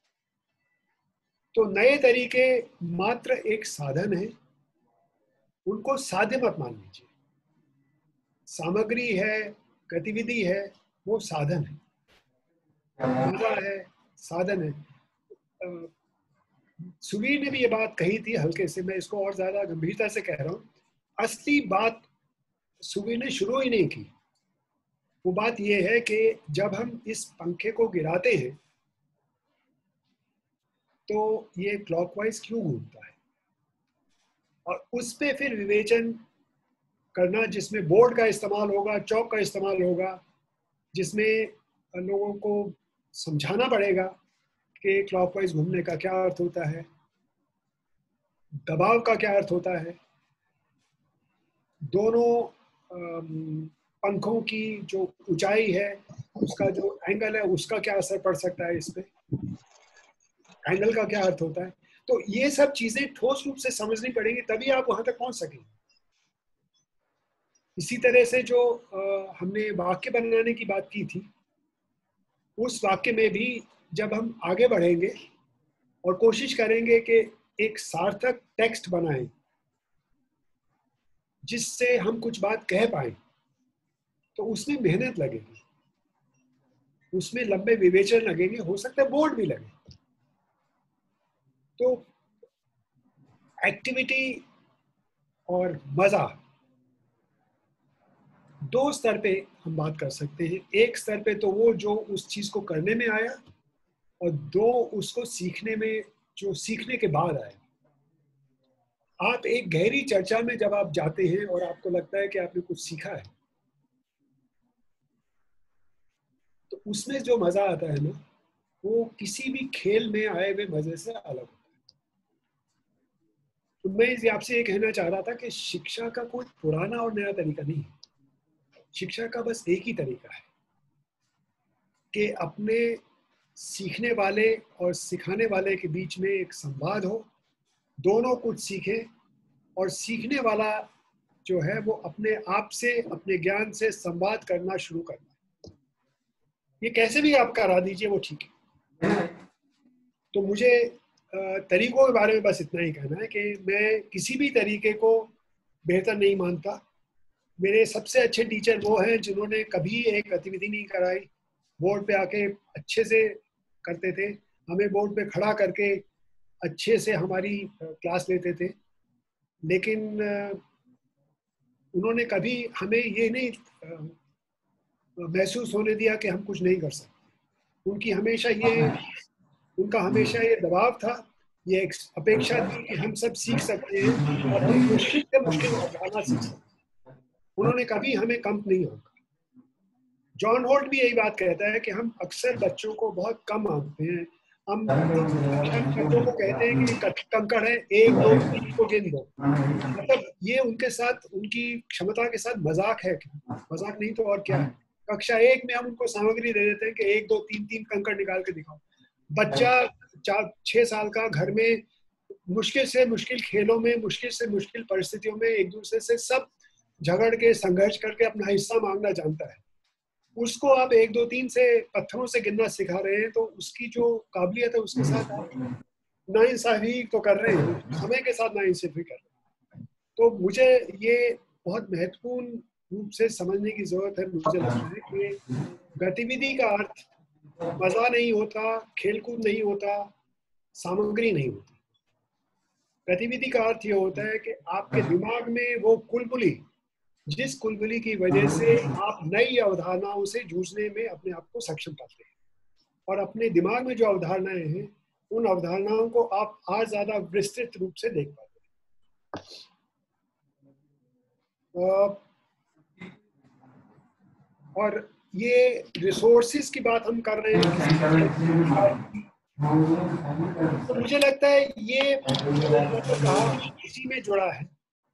तो नए तरीके मात्र एक साधन है, उनको साध्य मत मान लीजिए। सामग्री है, गतिविधि है, वो साधन है, मजा है, साधन है। सुवीर ने भी ये बात कही थी हल्के से, मैं इसको और ज्यादा गंभीरता से कह रहा हूँ। असली बात सुवीर ने शुरू ही नहीं की। वो बात ये है कि जब हम इस पंखे को गिराते हैं तो ये क्लॉकवाइज क्यों घूमता है, और उस पे फिर विवेचन करना, जिसमें बोर्ड का इस्तेमाल होगा, चौक का इस्तेमाल होगा, जिसमें लोगों को समझाना पड़ेगा कि क्लॉकवाइज घूमने का क्या अर्थ होता है, दबाव का क्या अर्थ होता है, दोनों पंखों की जो ऊंचाई है, उसका जो एंगल है, उसका क्या असर पड़ सकता है इस पे, एंगल का क्या अर्थ होता है। तो ये सब चीजें ठोस रूप से समझनी पड़ेगी, तभी आप वहां तक पहुंच सकेंगे। इसी तरह से जो हमने वाक्य बनाने की बात की थी, उस वाक्य में भी जब हम आगे बढ़ेंगे और कोशिश करेंगे कि एक सार्थक टेक्स्ट बनाएं जिससे हम कुछ बात कह पाए, तो उसमें मेहनत लगेगी, उसमें लंबे विवेचन लगेंगे, हो सकता है बोर्ड भी लगे। तो एक्टिविटी और मजा दो स्तर पे हम बात कर सकते हैं। एक स्तर पे तो वो जो उस चीज को करने में आया, और दो उसको सीखने में, जो सीखने के बाद आया। आप एक गहरी चर्चा में जब आप जाते हैं और आपको लगता है कि आपने कुछ सीखा है, तो उसमें जो मजा आता है ना, वो किसी भी खेल में आए हुए मजे से अलग होता है। तो मैं आपसे ये कहना चाह रहा था कि शिक्षा का कोई पुराना और नया तरीका नहीं है। शिक्षा का बस एक ही तरीका है कि अपने सीखने वाले और सिखाने वाले के बीच में एक संवाद हो, दोनों कुछ सीखें, और सीखने वाला जो है वो अपने आप से, अपने ज्ञान से संवाद करना शुरू करना। ये कैसे भी आप करा दीजिए, वो ठीक है। तो मुझे तरीकों के बारे में बस इतना ही कहना है कि मैं किसी भी तरीके को बेहतर नहीं मानता। मेरे सबसे अच्छे टीचर वो हैं जिन्होंने कभी एक गतिविधि नहीं कराई, बोर्ड पे आके अच्छे से करते थे, हमें बोर्ड पे खड़ा करके अच्छे से हमारी क्लास लेते थे। लेकिन उन्होंने कभी हमें ये नहीं महसूस होने दिया कि हम कुछ नहीं कर सकते। उनका हमेशा ये दबाव था, ये एक अपेक्षा थी कि हम सब सीख सकते हैं और हम मुश्किल से मुश्किल अवधारणा सीख सकते हैं। उन्होंने कभी हमें कम नहीं आंका। जॉन होल्ट भी यही बात कहता है कि हम अक्सर बच्चों को बहुत कम आंकते हैं। हम बच्चों को कहते हैं कि कंकड़ है, 1 2 3 को गिन दो। मतलब ये उनके साथ, उनकी क्षमता के साथ मजाक है। मजाक नहीं तो और क्या है। कक्षा 1 में हम उनको सामग्री दे देते हैं कि 1 2 3 3 कंकड़ निकाल के दिखाओ। बच्चा 4-6 साल का घर में मुश्किल से मुश्किल खेलों में, मुश्किल से मुश्किल परिस्थितियों में एक दूसरे से सब झगड़ के, संघर्ष करके अपना हिस्सा मांगना जानता है। उसको आप 1 2 3 से पत्थरों से गिनना सिखा रहे हैं, तो उसकी जो काबिलियत है उसके साथ आप नाइंसाफी तो कर रहे हैं, समय के साथ नाइंसाफी कर रहे हैं। तो मुझे ये बहुत महत्वपूर्ण रूप से समझने की जरूरत है। मुझे लगता है कि गतिविधि का अर्थ मजा नहीं होता, खेलकूद नहीं होता, सामग्री नहीं होती। गतिविधि का अर्थ ये होता है कि आपके दिमाग में वो कुलबुली, जिस कुलबुली की वजह से आप नई अवधारणाओं से जूझने में अपने आप को सक्षम पाते हैं, और अपने दिमाग में जो अवधारणाएं हैं, उन अवधारणाओं को आप आज ज्यादा विस्तृत रूप से देख पाते हैं। और ये रिसोर्सेज की बात हम कर रहे हैं, तो मुझे लगता है ये इसी में जुड़ा है।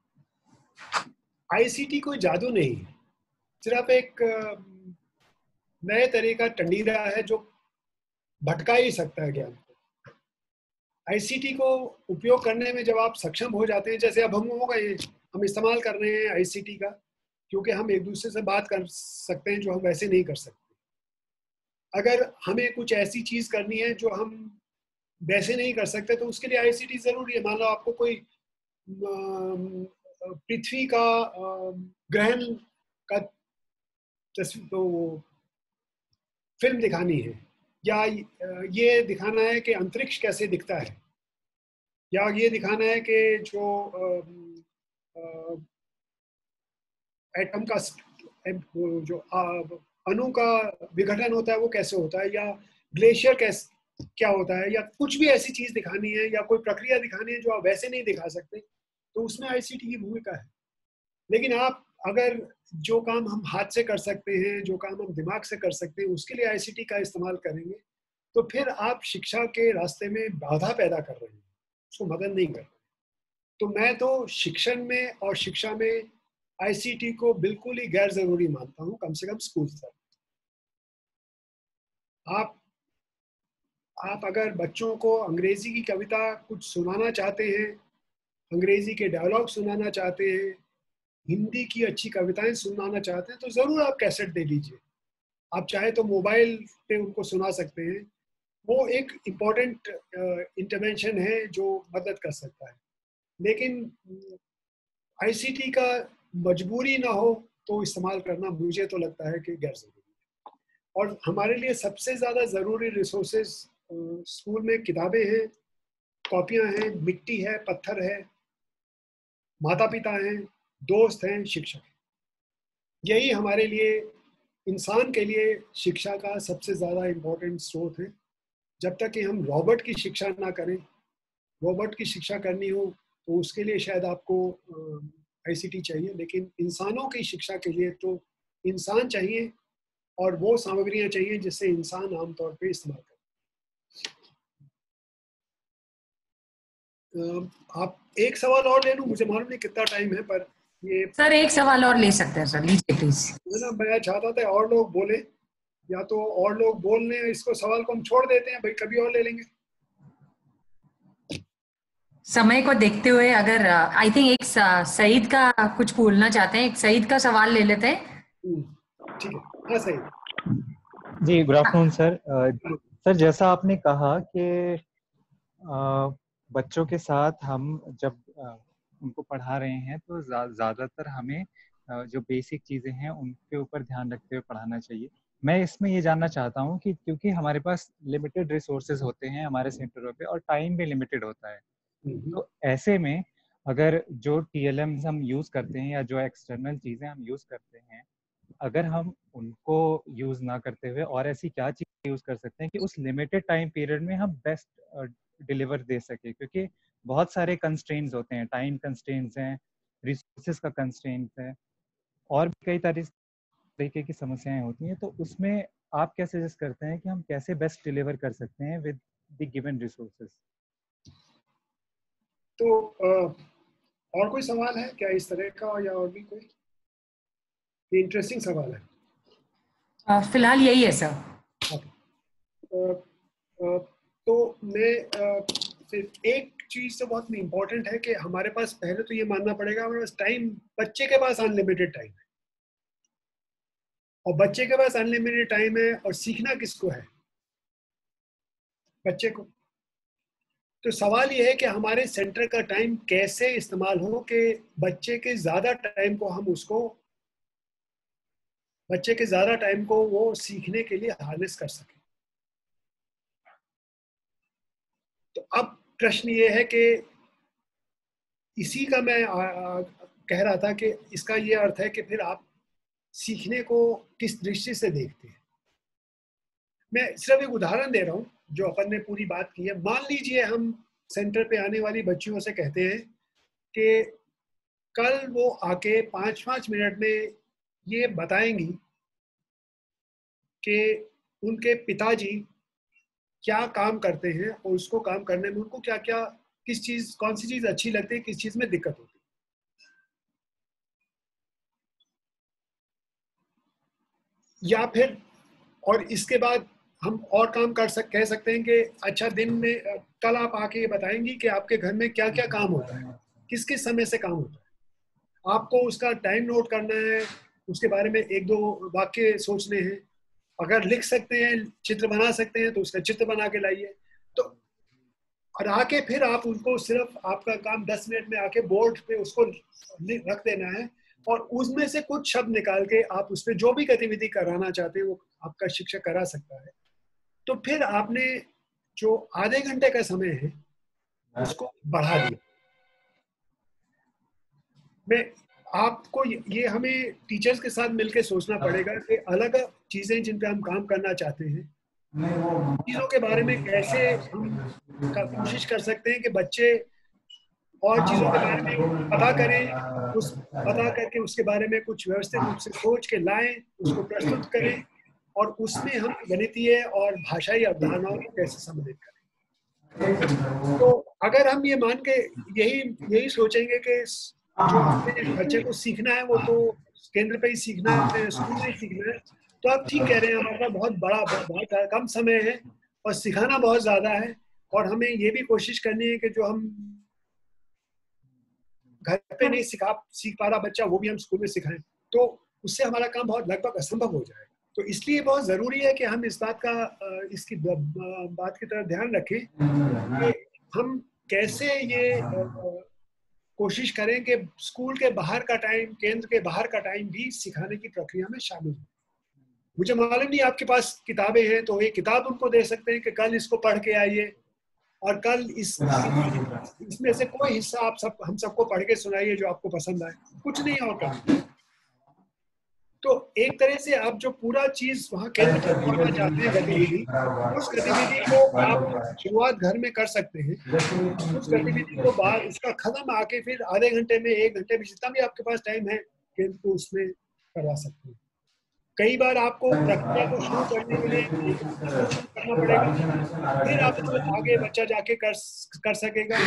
आईसीटी कोई जादू नहीं है, सिर्फ एक नए तरह का टंडीरा है जो भटका ही सकता है ज्ञान को। आईसीटी को उपयोग करने में जब आप सक्षम हो जाते हैं, जैसे अब हम हो गए, हम इस्तेमाल कर रहे हैं आईसीटी का, क्योंकि हम एक दूसरे से बात कर सकते हैं जो हम वैसे नहीं कर सकते। अगर हमें कुछ ऐसी चीज करनी है जो हम वैसे नहीं कर सकते तो उसके लिए आईसीटी जरूरी है। मान लो आपको कोई पृथ्वी का ग्रहण का तो फिल्म दिखानी है, या ये दिखाना है कि अंतरिक्ष कैसे दिखता है, या ये दिखाना है कि जो एटम का जो अणु का विघटन होता है वो कैसे होता है, या ग्लेशियर कैसे क्या होता है, या कुछ भी ऐसी चीज दिखानी है या कोई प्रक्रिया दिखानी है जो आप वैसे नहीं दिखा सकते, तो उसमें आईसीटी की भूमिका है। लेकिन आप अगर जो काम हम हाथ से कर सकते हैं, जो काम हम दिमाग से कर सकते हैं, उसके लिए आईसीटी का इस्तेमाल करेंगे तो फिर आप शिक्षा के रास्ते में बाधा पैदा कर रहे हैं, उसको मदद नहीं कर रहे। तो मैं तो शिक्षण में और शिक्षा में आईसीटी को बिल्कुल ही गैर जरूरी मानता हूं, कम से कम स्कूल तक। आप अगर बच्चों को अंग्रेजी की कविता कुछ सुनाना चाहते हैं, अंग्रेजी के डायलॉग सुनाना चाहते हैं, हिंदी की अच्छी कविताएं सुनाना चाहते हैं, तो जरूर आप कैसेट दे लीजिए। आप चाहे तो मोबाइल पे उनको सुना सकते हैं। वो एक इम्पोर्टेंट इंटरवेंशन है जो मदद कर सकता है। लेकिन आईसीटी का मजबूरी ना हो तो इस्तेमाल करना मुझे तो लगता है कि गैर जरूरी है। और हमारे लिए सबसे ज़्यादा ज़रूरी रिसोर्सेज स्कूल में किताबें हैं, कॉपियां हैं, मिट्टी है, पत्थर है, माता पिता हैं, दोस्त हैं, शिक्षक हैं। यही हमारे लिए, इंसान के लिए शिक्षा का सबसे ज़्यादा इम्पोर्टेंट स्रोत है। जब तक कि हम रॉबोट की शिक्षा ना करें, रॉबोट की शिक्षा करनी हो तो उसके लिए शायद आपको आईसीटी चाहिए, लेकिन इंसानों की शिक्षा के लिए तो इंसान चाहिए और वो सामग्रियां चाहिए जिससे इंसान आमतौर पे इस्तेमाल करे। आप एक सवाल और ले लूं, मुझे मालूम नहीं कितना टाइम है, पर ये सर एक सवाल और ले सकते हैं सर, लीजिए प्लीज। ना, मैं चाहता था और लोग बोले, या तो और लोग बोल लें, इसको सवाल को हम छोड़ देते हैं भाई, कभी और ले लेंगे। समय को देखते हुए अगर आई थिंक एक सईद का कुछ बोलना चाहते हैं, एक सईद का सवाल ले लेते हैं। ठीक है, हाँ Saeed ji. Good afternoon sir. Sir जैसा आपने कहा कि बच्चों के साथ हम जब उनको पढ़ा रहे हैं तो ज़्यादातर हमें जो बेसिक चीज़ें हैं उनके ऊपर ध्यान रखते हुए पढ़ाना चाहिए। मैं इसमें ये जानना चाहता हूँ कि क्योंकि हमारे पास लिमिटेड रिसोर्सेज होते हैं हमारे सेंटरों पे और टाइम भी लिमिटेड होता है, तो ऐसे में अगर जो TLMs हम यूज़ करते हैं या जो एक्सटर्नल चीज़ें हम यूज़ करते हैं, अगर हम उनको यूज़ ना करते हुए और ऐसी क्या चीज़ यूज़ कर सकते हैं कि उस लिमिटेड टाइम पीरियड में हम बेस्ट डिलीवर दे सके, क्योंकि बहुत सारे कंस्ट्रेंट्स होते हैं, टाइम कंस्ट्रेंट्स हैं, रिसोर्सेज का कंस्ट्रेंट्स है और भी कई तरीके की समस्याएं होती हैं। तो उसमें आप क्या सजेस्ट करते हैं कि हम कैसे बेस्ट डिलीवर कर सकते हैं विद द गिवन रिसोर्सेज? तो और कोई सवाल है क्या इस तरह का, या और भी कोई? ये इंटरेस्टिंग सवाल है। फिलहाल यही है सर। तो मैं सिर्फ एक चीज तो बहुत इम्पोर्टेंट है कि हमारे पास पहले तो ये मानना पड़ेगा हमारे पास टाइम, बच्चे के पास अनलिमिटेड टाइम है, और बच्चे के पास अनलिमिटेड टाइम है और सीखना किसको है? बच्चे को। तो सवाल ये है कि हमारे सेंटर का टाइम कैसे इस्तेमाल हो कि बच्चे के ज्यादा टाइम को हम उसको, बच्चे के ज्यादा टाइम को वो सीखने के लिए हार्नेस कर सके। तो अब प्रश्न ये है कि इसी का मैं कह रहा था कि इसका ये अर्थ है कि फिर आप सीखने को किस दृष्टि से देखते हैं। मैं सिर्फ एक उदाहरण दे रहा हूं, जो अपन ने पूरी बात की है। मान लीजिए हम सेंटर पे आने वाली बच्चियों से कहते हैं कि कल वो आके 5-5 मिनट में ये बताएंगी कि उनके पिताजी क्या काम करते हैं और उसको काम करने में उनको क्या क्या, किस चीज, कौन सी चीज अच्छी लगती है, किस चीज में दिक्कत होती है। या फिर, और इसके बाद हम और काम कह सकते हैं कि अच्छा दिन में कल आप आके ये बताएंगी कि आपके घर में क्या क्या काम होता है, किस किस समय से काम होता है। आपको उसका टाइम नोट करना है, उसके बारे में 1-2 वाक्य सोचने हैं। अगर लिख सकते हैं, चित्र बना सकते हैं तो उसका चित्र बना के लाइए। तो और आके फिर आप उनको सिर्फ आपका काम 10 मिनट में आके बोर्ड पे उसको रख देना है और उसमें से कुछ शब्द निकाल के आप उसमें जो भी गतिविधि कराना चाहते हैं वो आपका शिक्षक करा सकता है। तो फिर आपने जो आधे घंटे का समय है उसको बढ़ा दिया। मैं आपको ये हमें टीचर्स के साथ मिलकर सोचना पड़ेगा कि अलग चीजें जिन पे हम काम करना चाहते हैं, चीजों के बारे में कैसे हम कोशिश कर सकते हैं कि बच्चे और चीजों के बारे में पता करें, पता करके उसके बारे में कुछ व्यवस्थित रूप से सोच के लाएं, उसको प्रस्तुत करें और उसमें हम गणितीय और भाषाई अवधारणाओं को कैसे सम्मिलित करें। तो अगर हम ये मान के यही सोचेंगे कि जो अपने बच्चे को सीखना है वो तो केंद्र पे ही सीखना है, स्कूल में ही सीखना है, तो आप ठीक कह रहे हैं, हमारे पास बहुत कम समय है और सिखाना बहुत ज्यादा है और हमें ये भी कोशिश करनी है कि जो हम घर पे नहीं सीख पा रहा बच्चा वो भी हम स्कूल में सिखाएं, तो उससे हमारा काम बहुत लगभग असंभव हो जाएगा। तो इसलिए बहुत जरूरी है कि हम इसकी बात की तरफ ध्यान रखें कि हम कैसे ये कोशिश करें कि स्कूल के बाहर का टाइम, केंद्र के बाहर का टाइम भी सिखाने की प्रक्रिया में शामिल हो। मुझे मालूम नहीं आपके पास किताबें हैं तो एक किताब उनको दे सकते हैं कि कल इसको पढ़ के आइए और कल इसमें से कोई हिस्सा हम सबको पढ़ के सुनाइए जो आपको पसंद आए, कुछ नहीं और करना। तो एक तरह से आप जो पूरा चीज वहाँ केंद्र पर करना चाहते हैं गतिविधि, उस गतिविधि को आप शुरुआत घर में कर सकते हैं। उस गतिविधि को बाद उसका खत्म आके फिर आधे घंटे में, 1 घंटे में, जितना भी आपके पास टाइम है केंद्र को उसमें करवा सकते हैं। कई बार आपको प्रक्रिया को शुरू करने के लिए करना पड़ेगा, फिर आप आगे बच्चा जाके कर सकेगा।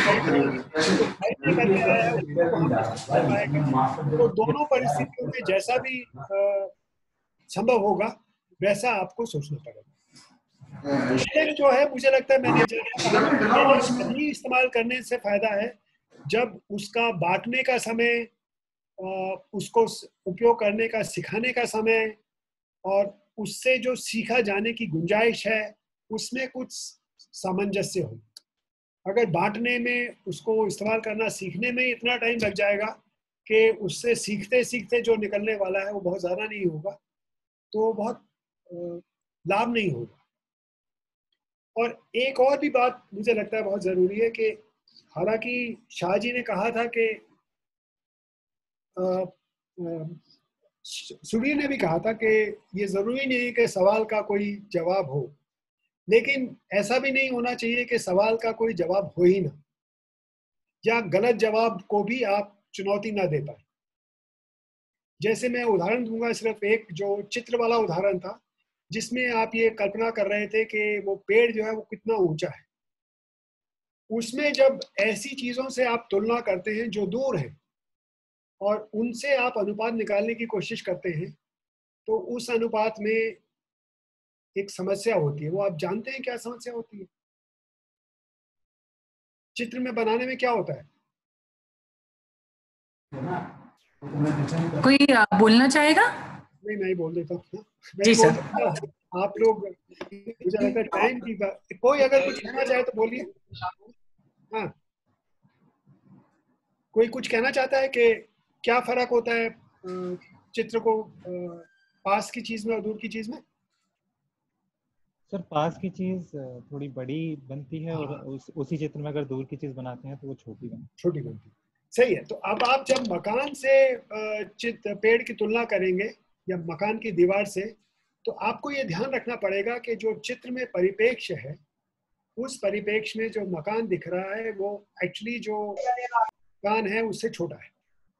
तो दोनों परिस्थितियों में जैसा भी संभव होगा वैसा आपको सोचना पड़ेगा। जो है मुझे लगता है मैंने इस्तेमाल करने से फायदा है जब उसका बांटने का समय, उसको उपयोग करने का, सिखाने का समय और उससे जो सीखा जाने की गुंजाइश है उसमें कुछ सामंजस्य हो। अगर बांटने में, उसको इस्तेमाल करना सीखने में इतना टाइम लग जाएगा कि उससे सीखते सीखते जो निकलने वाला है वो बहुत ज़्यादा नहीं होगा, तो बहुत लाभ नहीं होगा। और एक और भी बात मुझे लगता है बहुत ज़रूरी है कि हालांकि शाह जी ने कहा था कि सुडीर ने भी कहा था कि ये जरूरी नहीं है कि सवाल का कोई जवाब हो, लेकिन ऐसा भी नहीं होना चाहिए कि सवाल का कोई जवाब हो ही ना, या गलत जवाब को भी आप चुनौती ना दे पाए। जैसे मैं उदाहरण दूंगा, सिर्फ एक जो चित्र वाला उदाहरण था जिसमें आप ये कल्पना कर रहे थे कि वो पेड़ जो है वो कितना ऊंचा है। उसमें जब ऐसी चीजों से आप तुलना करते हैं जो दूर है और उनसे आप अनुपात निकालने की कोशिश करते हैं, तो उस अनुपात में एक समस्या होती है। वो आप जानते हैं क्या समस्या होती है? चित्र में बनाने में क्या होता है? कोई बोलना चाहेगा? नहीं, मैं ही बोल देता हूँ। जी सर। आप लोग, मुझे लगता है टाइम की बात, कोई अगर कुछ कहना चाहे तो बोलिए। हाँ, कोई कुछ कहना चाहता है कि क्या फर्क होता है चित्र को पास की चीज में और दूर की चीज में? सर, पास की चीज थोड़ी बड़ी बनती है और उसी चित्र में अगर दूर की चीज बनाते हैं तो वो छोटी बनती है। सही है। तो अब आप जब मकान से पेड़ की तुलना करेंगे या मकान की दीवार से, तो आपको ये ध्यान रखना पड़ेगा कि जो चित्र में परिप्रेक्ष्य है, उस परिप्रेक्ष्य में जो मकान दिख रहा है वो एक्चुअली जो मकान है उससे छोटा है।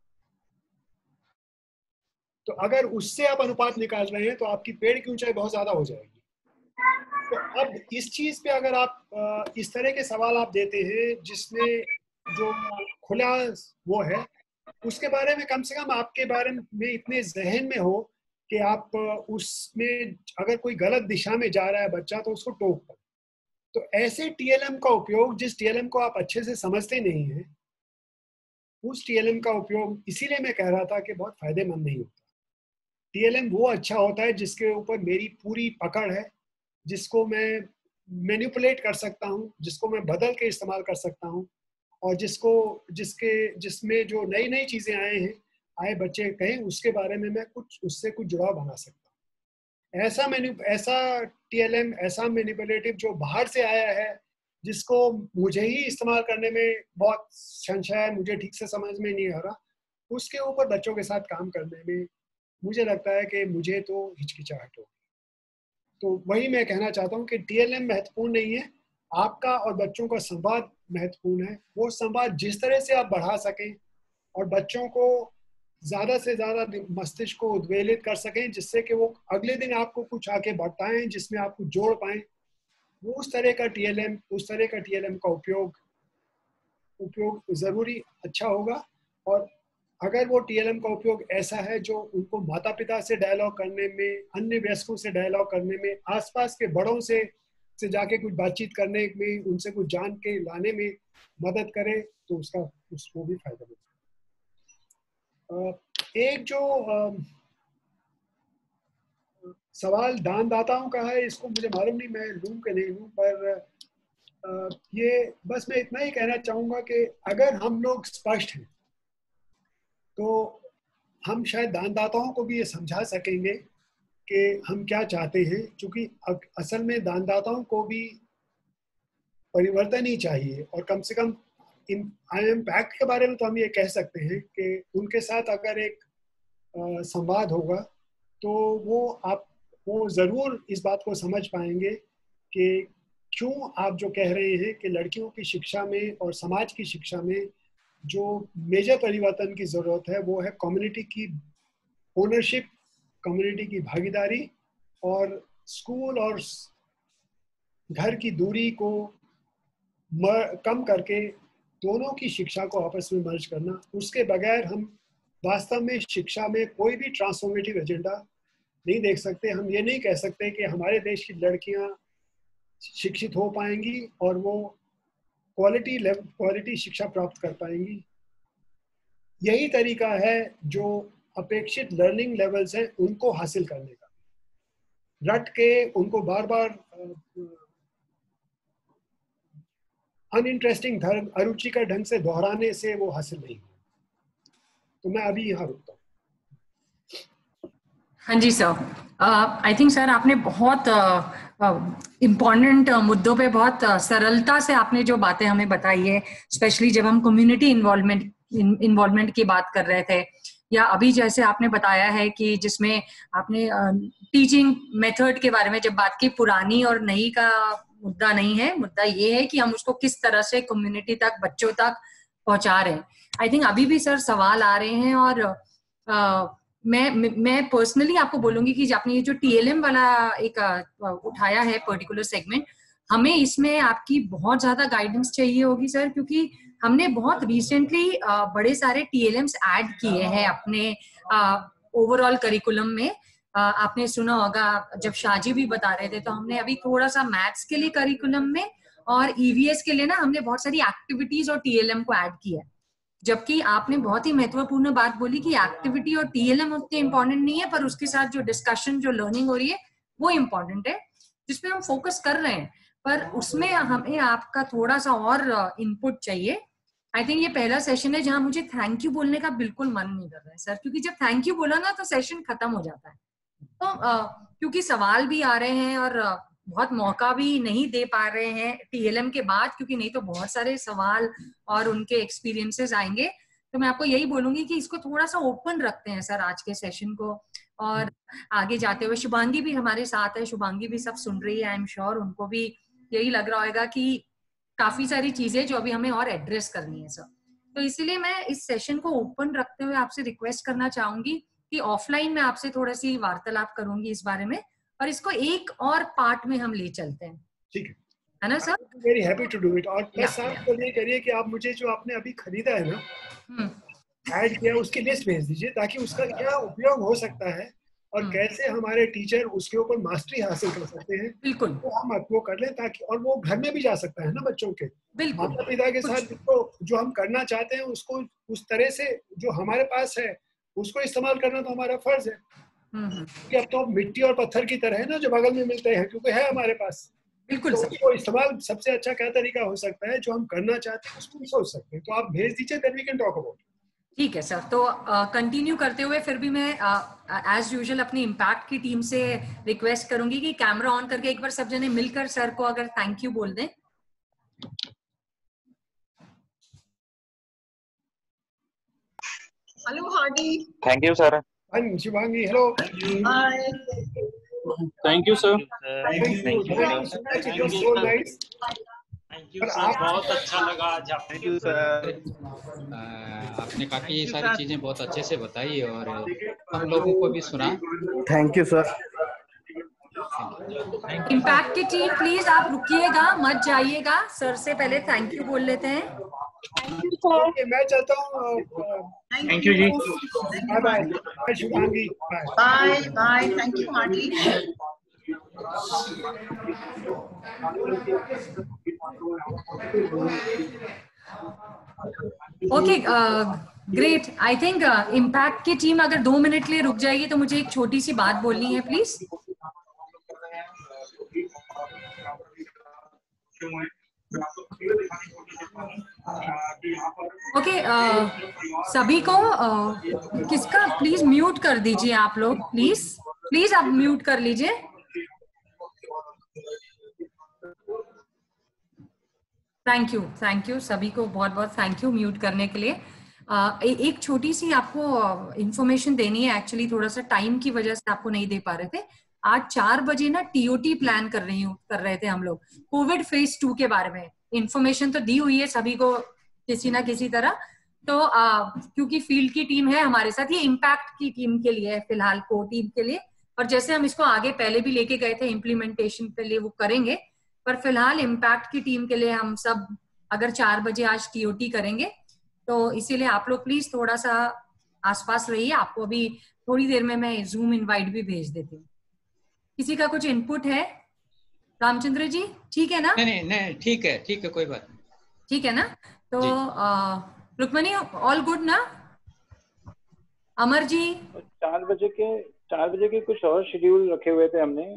तो अगर उससे आप अनुपात निकाल रहे हैं तो आपकी पेड़ की ऊंचाई बहुत ज्यादा हो जाएगी। तो अब इस चीज पे अगर आप इस तरह के सवाल आप देते हैं जिसमें जो खुला वो है, उसके बारे में कम से कम आपके बारे में इतने जहन में हो कि आप उसमें अगर कोई गलत दिशा में जा रहा है बच्चा तो उसको टोक पाए। तो ऐसे टीएलएम का उपयोग, जिस टीएलएम को आप अच्छे से समझते नहीं हैं, उस टीएलएम का उपयोग इसीलिए मैं कह रहा था कि बहुत फायदेमंद नहीं होता। टीएलएम वो अच्छा होता है जिसके ऊपर मेरी पूरी पकड़ है, जिसको मैं मैनिपुलेट कर सकता हूँ, जिसको मैं बदल के इस्तेमाल कर सकता हूँ, और जिसमें जो नई नई चीज़ें आए बच्चे कहें उसके बारे में मैं उससे कुछ जुड़ाव बना सकता हूँ। ऐसा टीएलएम, ऐसा मैनिपुलेटिव जो बाहर से आया है, जिसको मुझे ही इस्तेमाल करने में बहुत संशय है, मुझे ठीक से समझ में नहीं आ रहा, उसके ऊपर बच्चों के साथ काम करने में मुझे लगता है कि मुझे तो हिचकिचाहट होगी। तो वही मैं कहना चाहता हूँ कि टीएलएम महत्वपूर्ण नहीं है, आपका और बच्चों का संवाद महत्वपूर्ण है। वो संवाद जिस तरह से आप बढ़ा सकें और बच्चों को ज़्यादा से ज़्यादा मस्तिष्क को उद्वेलित कर सकें, जिससे कि वो अगले दिन आपको कुछ आके बताएं, जिसमें आप कुछ जोड़ पाएं, वो उस तरह का टीएलएम का उपयोग ज़रूरी अच्छा होगा। और अगर वो टीएलएम का उपयोग ऐसा है जो उनको माता पिता से डायलॉग करने में, अन्य वयस्कों से डायलॉग करने में, आसपास के बड़ों से जाके कुछ बातचीत करने में, उनसे कुछ जान के लाने में मदद करे, तो उसको भी फायदा मिलता है। एक जो सवाल दानदाताओं का है, इसको मुझे मालूम नहीं मैं लूँ कि नहीं लूँ, पर ये बस मैं इतना ही कहना चाहूँगा कि अगर हम लोग स्पष्ट हैं तो हम शायद दानदाताओं को भी ये समझा सकेंगे कि हम क्या चाहते हैं, क्योंकि असल में दानदाताओं को भी परिवर्तन ही चाहिए। और कम से कम इम्पैक्ट के बारे में तो हम ये कह सकते हैं कि उनके साथ अगर एक संवाद होगा तो वो ज़रूर इस बात को समझ पाएंगे कि क्यों आप जो कह रहे हैं कि लड़कियों की शिक्षा में और समाज की शिक्षा में जो मेजर परिवर्तन की ज़रूरत है वो है कम्युनिटी की ओनरशिप, कम्युनिटी की भागीदारी, और स्कूल और घर की दूरी को कम करके दोनों की शिक्षा को आपस में मर्ज करना। उसके बगैर हम वास्तव में शिक्षा में कोई भी ट्रांसफॉर्मेटिव एजेंडा नहीं देख सकते। हम ये नहीं कह सकते कि हमारे देश की लड़कियां शिक्षित हो पाएंगी और वो क्वालिटी शिक्षा प्राप्त कर पाएंगी। यही तरीका है जो अपेक्षित लर्निंग लेवल्स हैं उनको हासिल करने का। रट के उनको बार बार अनइंटरेस्टिंग अरुचिकर ढंग से दोहराने से वो हासिल नहीं हो। तो मैं अभी यहाँ रुकता हूँ। हाँ जी सर, आई थिंक सर आपने बहुत इम्पॉर्टेंट मुद्दों पे बहुत सरलता से आपने जो बातें हमें बताई है, स्पेशली जब हम कम्युनिटी इन्वॉल्वमेंट की बात कर रहे थे, या अभी जैसे आपने बताया है कि जिसमें आपने टीचिंग मेथड के बारे में जब बात की, पुरानी और नई का मुद्दा नहीं है, मुद्दा ये है कि हम उसको किस तरह से कम्युनिटी तक, बच्चों तक पहुंचा रहे हैं। आई थिंक अभी भी सर सवाल आ रहे हैं, और मैं पर्सनली आपको बोलूंगी कि आपने ये जो टीएलएम वाला एक उठाया है पर्टिकुलर सेगमेंट, हमें इसमें आपकी बहुत ज्यादा गाइडेंस चाहिए होगी सर, क्योंकि हमने बहुत रिसेंटली बड़े सारे टीएलएम्स ऐड किए हैं अपने ओवरऑल करिकुलम में। आपने सुना होगा जब शाहजी भी बता रहे थे, तो हमने अभी थोड़ा सा मैथ्स के लिए करिकुलम में और ईवीएस के लिए ना हमने बहुत सारी एक्टिविटीज और टीएलएम को ऐड किया है। जबकि आपने बहुत ही महत्वपूर्ण बात बोली कि एक्टिविटी और टीएलएम उतने इंपॉर्टेंट नहीं है, पर उसके साथ जो डिस्कशन, जो लर्निंग हो रही है वो इम्पोर्टेंट है, जिसपे हम फोकस कर रहे हैं। पर उसमें हमें आपका थोड़ा सा और इनपुट चाहिए। आई थिंक ये पहला सेशन है जहां मुझे थैंक यू बोलने का बिल्कुल मन नहीं कर रहा है सर, क्योंकि जब थैंक यू बोला ना तो सेशन खत्म हो जाता है। तो क्योंकि सवाल भी आ रहे हैं और बहुत मौका भी नहीं दे पा रहे हैं टीएलएम के बाद, क्योंकि नहीं तो बहुत सारे सवाल और उनके एक्सपीरियंसेस आएंगे। तो मैं आपको यही बोलूंगी कि इसको थोड़ा सा ओपन रखते हैं सर आज के सेशन को, और आगे जाते हुए शुभांगी भी हमारे साथ है, शुभांगी भी सब सुन रही है, आई एम श्योर उनको भी यही लग रहा होगा कि काफी सारी चीजें जो अभी हमें और एड्रेस करनी है सर। तो इसीलिए मैं इस सेशन को ओपन रखते हुए आपसे रिक्वेस्ट करना चाहूंगी कि ऑफलाइन में आपसे थोड़ी सी वार्तालाप करूंगी इस बारे में, और इसको एक और पार्ट में हम ले चलते हैं। ठीक है ना sir? Very happy to do it. और प्लस आप तो ये करिए कि आप मुझे जो आपने अभी खरीदा है ना, ऐड किया, उसकी लिस्ट भेज दीजिए, ताकि उसका क्या उपयोग हो सकता है और कैसे हमारे टीचर उसके ऊपर मास्टरी हासिल कर सकते हैं, बिल्कुल तो हम वो कर लें, ताकि और वो घर में भी जा सकता है ना बच्चों के, माता पिता के साथ जो हम करना चाहते हैं उसको उस तरह से जो हमारे पास है उसको इस्तेमाल करना तो हमारा फर्ज है। कि अब तो मिट्टी और पत्थर की तरह है ना जो बगल में मिलते हैं, क्योंकि है हमारे पास। बिल्कुल तो उसको इस्तेमाल सबसे अच्छा क्या तरीका हो सकता है, जो हम करना चाहते हैं उसको सोच सकते हैं। तो आप भेज दीजिए, then we can talk about. ठीक है सर। तो कंटिन्यू करते हुए फिर भी मैं एज यूजुअल अपनी इम्पैक्ट की टीम से रिक्वेस्ट करूंगी कि कैमरा ऑन करके एक बार सब जने मिलकर सर को अगर थैंक यू बोल दें। Hello Hardy. Thank you sir. Shivangi hello. Hi. Thank you sir. Thank you sir, बहुत अच्छा लगा आज आप। Thank you sir. आपने काफी सारी चीजें बहुत अच्छे से बताई और हम लोगों को भी सुना। Thank you sir. इम्पैक्ट की टीम प्लीज आप रुकिएगा, मत जाइएगा, सर से पहले थैंक यू बोल लेते हैं। मैं चलता हूँ। थैंक यू जी। Bye bye Shivangi. Bye bye. Thank you Hardy. Okay great. I think impact की टीम अगर 2 मिनट के लिए रुक जाएगी तो मुझे एक छोटी सी बात बोलनी है प्लीज। ओके सभी को किसका प्लीज म्यूट कर दीजिए आप लोग, प्लीज आप म्यूट कर लीजिए। थैंक यू सभी को बहुत बहुत थैंक यू म्यूट करने के लिए। एक छोटी सी आपको इंफॉर्मेशन देनी है, एक्चुअली थोड़ा सा टाइम की वजह से आपको नहीं दे पा रहे थे। आज 4 बजे ना टीओटी प्लान कर रहे थे हम लोग कोविड फेज 2 के बारे में। इंफॉर्मेशन तो दी हुई है सभी को किसी ना किसी तरह, तो क्योंकि फील्ड की टीम है हमारे साथ, ये इम्पैक्ट की टीम के लिए है फिलहाल, को टीम के लिए, और जैसे हम इसको आगे पहले भी लेके गए थे इम्प्लीमेंटेशन के लिए वो करेंगे, पर फिलहाल इम्पैक्ट की टीम के लिए हम सब अगर 4 बजे आज टीओटी करेंगे, तो इसीलिए आप लोग प्लीज थोड़ा सा आसपास रहिए। आपको अभी थोड़ी देर में मैं जूम इनवाइट भी भेज देती हूँ। किसी का कुछ इनपुट है? रामचंद्र जी ठीक है ना? नहीं ठीक है कोई बात नहीं। ठीक है ना? तो रुक्मणी ऑल गुड ना? अमर जी 4 बजे के कुछ और शेड्यूल रखे हुए थे हमने,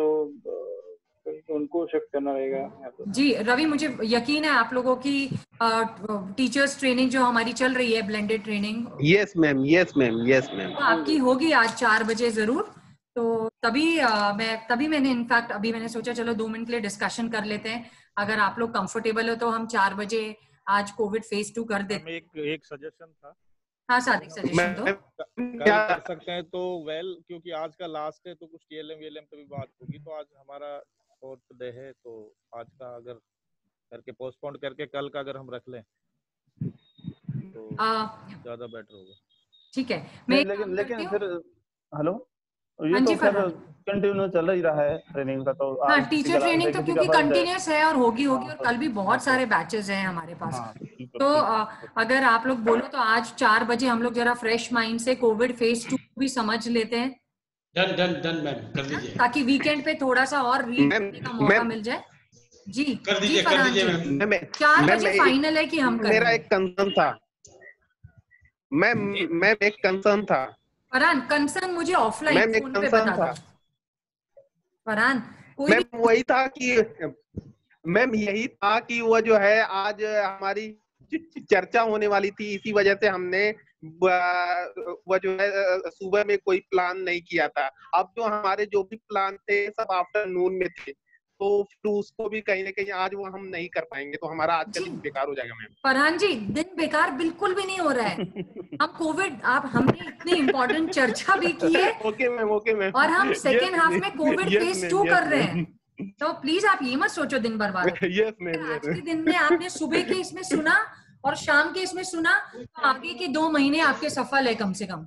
तो उनको शिफ्ट करना रहेगा जी। रवि मुझे यकीन है आप लोगों की टीचर्स ट्रेनिंग जो हमारी चल रही है, ब्लेंडेड ट्रेनिंग, यस मैम तो आपकी होगी आज 4 बजे जरूर। तो तभी मैंने इनफैक्ट अभी मैंने सोचा चलो 2 मिनट के लिए डिस्कशन कर लेते हैं। अगर आप लोग कंफर्टेबल हो तो हम 4 बजे आज कोविड फेज 2 कर देते हैं। एक सजेशन था। हाँ सादिक सजेशन दो। क्या कर सकते हैं तो क्योंकि आज का लास्ट है तो कुछ टीएलएम वीएलएम पे भी बात होगी, तो आज हमारा 4th डे है, तो आज का अगर करके पोस्टपोन करके कल का अगर हम रख लें तो ज्यादा बेटर होगा। ठीक है। लेकिन फिर हेलो, ये तो खैर कंटिन्यू चल ही रहा है ट्रेनिंग का, तो हाँ टीचर ट्रेनिंग तो क्योंकि कंटिन्यूस है और होगी और कल भी बहुत सारे बैचेस हैं हमारे पास। तो अगर आप लोग बोलो तो आज 4 बजे हम लोग जरा फ्रेश माइंड से कोविड फेज 2 भी समझ लेते हैं। डन मैम कर दीजिए, ताकि वीकेंड पे थोड़ा सा और रीड करने का मौका मिल जाए। जी कर दीजिए मैम। 4 बजे फाइनल है कि हम करें। मेरा एक कंसर्न था मैम, एक कंसर्न था फरहान, कंसर्न मुझे ऑफलाइन फोन पे बता दो। फरहान मैम वही था कि मैम यही था कि वो जो है आज हमारी चर्चा होने वाली थी, इसी वजह से हमने वो जो है सुबह में कोई प्लान नहीं किया था। अब जो हमारे जो भी प्लान थे सब आफ्टरनून में थे, तो फिर उसको भी कहीं ना कहीं आज वो हम नहीं कर पाएंगे, तो हमारा आज का दिन बेकार हो जाएगा मैम। फरहान जी दिन बेकार बिल्कुल भी नहीं हो रहा है। हम कोविड हमने इतनी इम्पोर्टेंट चर्चा भी की है। ओके मैम और हम सेकेंड हाफ में कोविड फेज 2 कर रहे हैं, तो प्लीज आप ये मत सोचो दिन बर्बाद। आज के दिन में आपने सुबह के इसमें सुना और शाम के इसमें सुना, तो आगे के 2 महीने आपके सफल है कम से कम,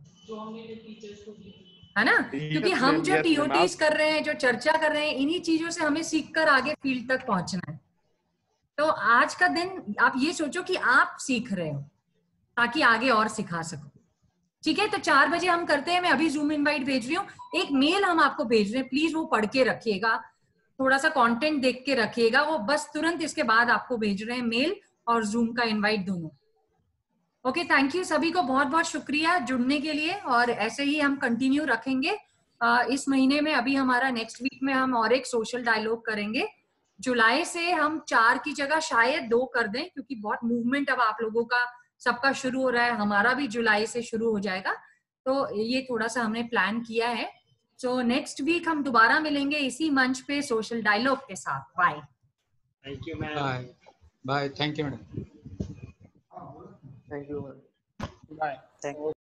है ना? क्योंकि हम जो टीओटीज कर रहे हैं, जो चर्चा कर रहे हैं, इन्हीं चीजों से हमें सीखकर आगे फील्ड तक पहुंचना है। तो आज का दिन आप ये सोचो कि आप सीख रहे हो ताकि आगे और सिखा सको। ठीक है, तो 4 बजे हम करते हैं। मैं अभी जूम इनवाइट भेज रही हूँ, एक मेल हम आपको भेज रहे हैं, प्लीज वो पढ़ के रखिएगा, थोड़ा सा कंटेंट देख के रखिएगा, वो बस तुरंत इसके बाद आपको भेज रहे हैं मेल और जूम का इनवाइट दोनों। ओके, थैंक यू सभी को, बहुत बहुत शुक्रिया जुड़ने के लिए, और ऐसे ही हम कंटिन्यू रखेंगे इस महीने में। अभी हमारा नेक्स्ट वीक में हम और एक सोशल डायलॉग करेंगे। जुलाई से हम 4 की जगह शायद 2 कर दें, क्योंकि बहुत मूवमेंट अब आप लोगों का सबका शुरू हो रहा है, हमारा भी जुलाई से शुरू हो जाएगा, तो ये थोड़ा सा हमने प्लान किया है। सो नेक्स्ट वीक हम दोबारा मिलेंगे इसी मंच पे सोशल डायलॉग के साथ। Bye. Thank you ma'am. Bye bye, thank you madam. Thank you. Bye.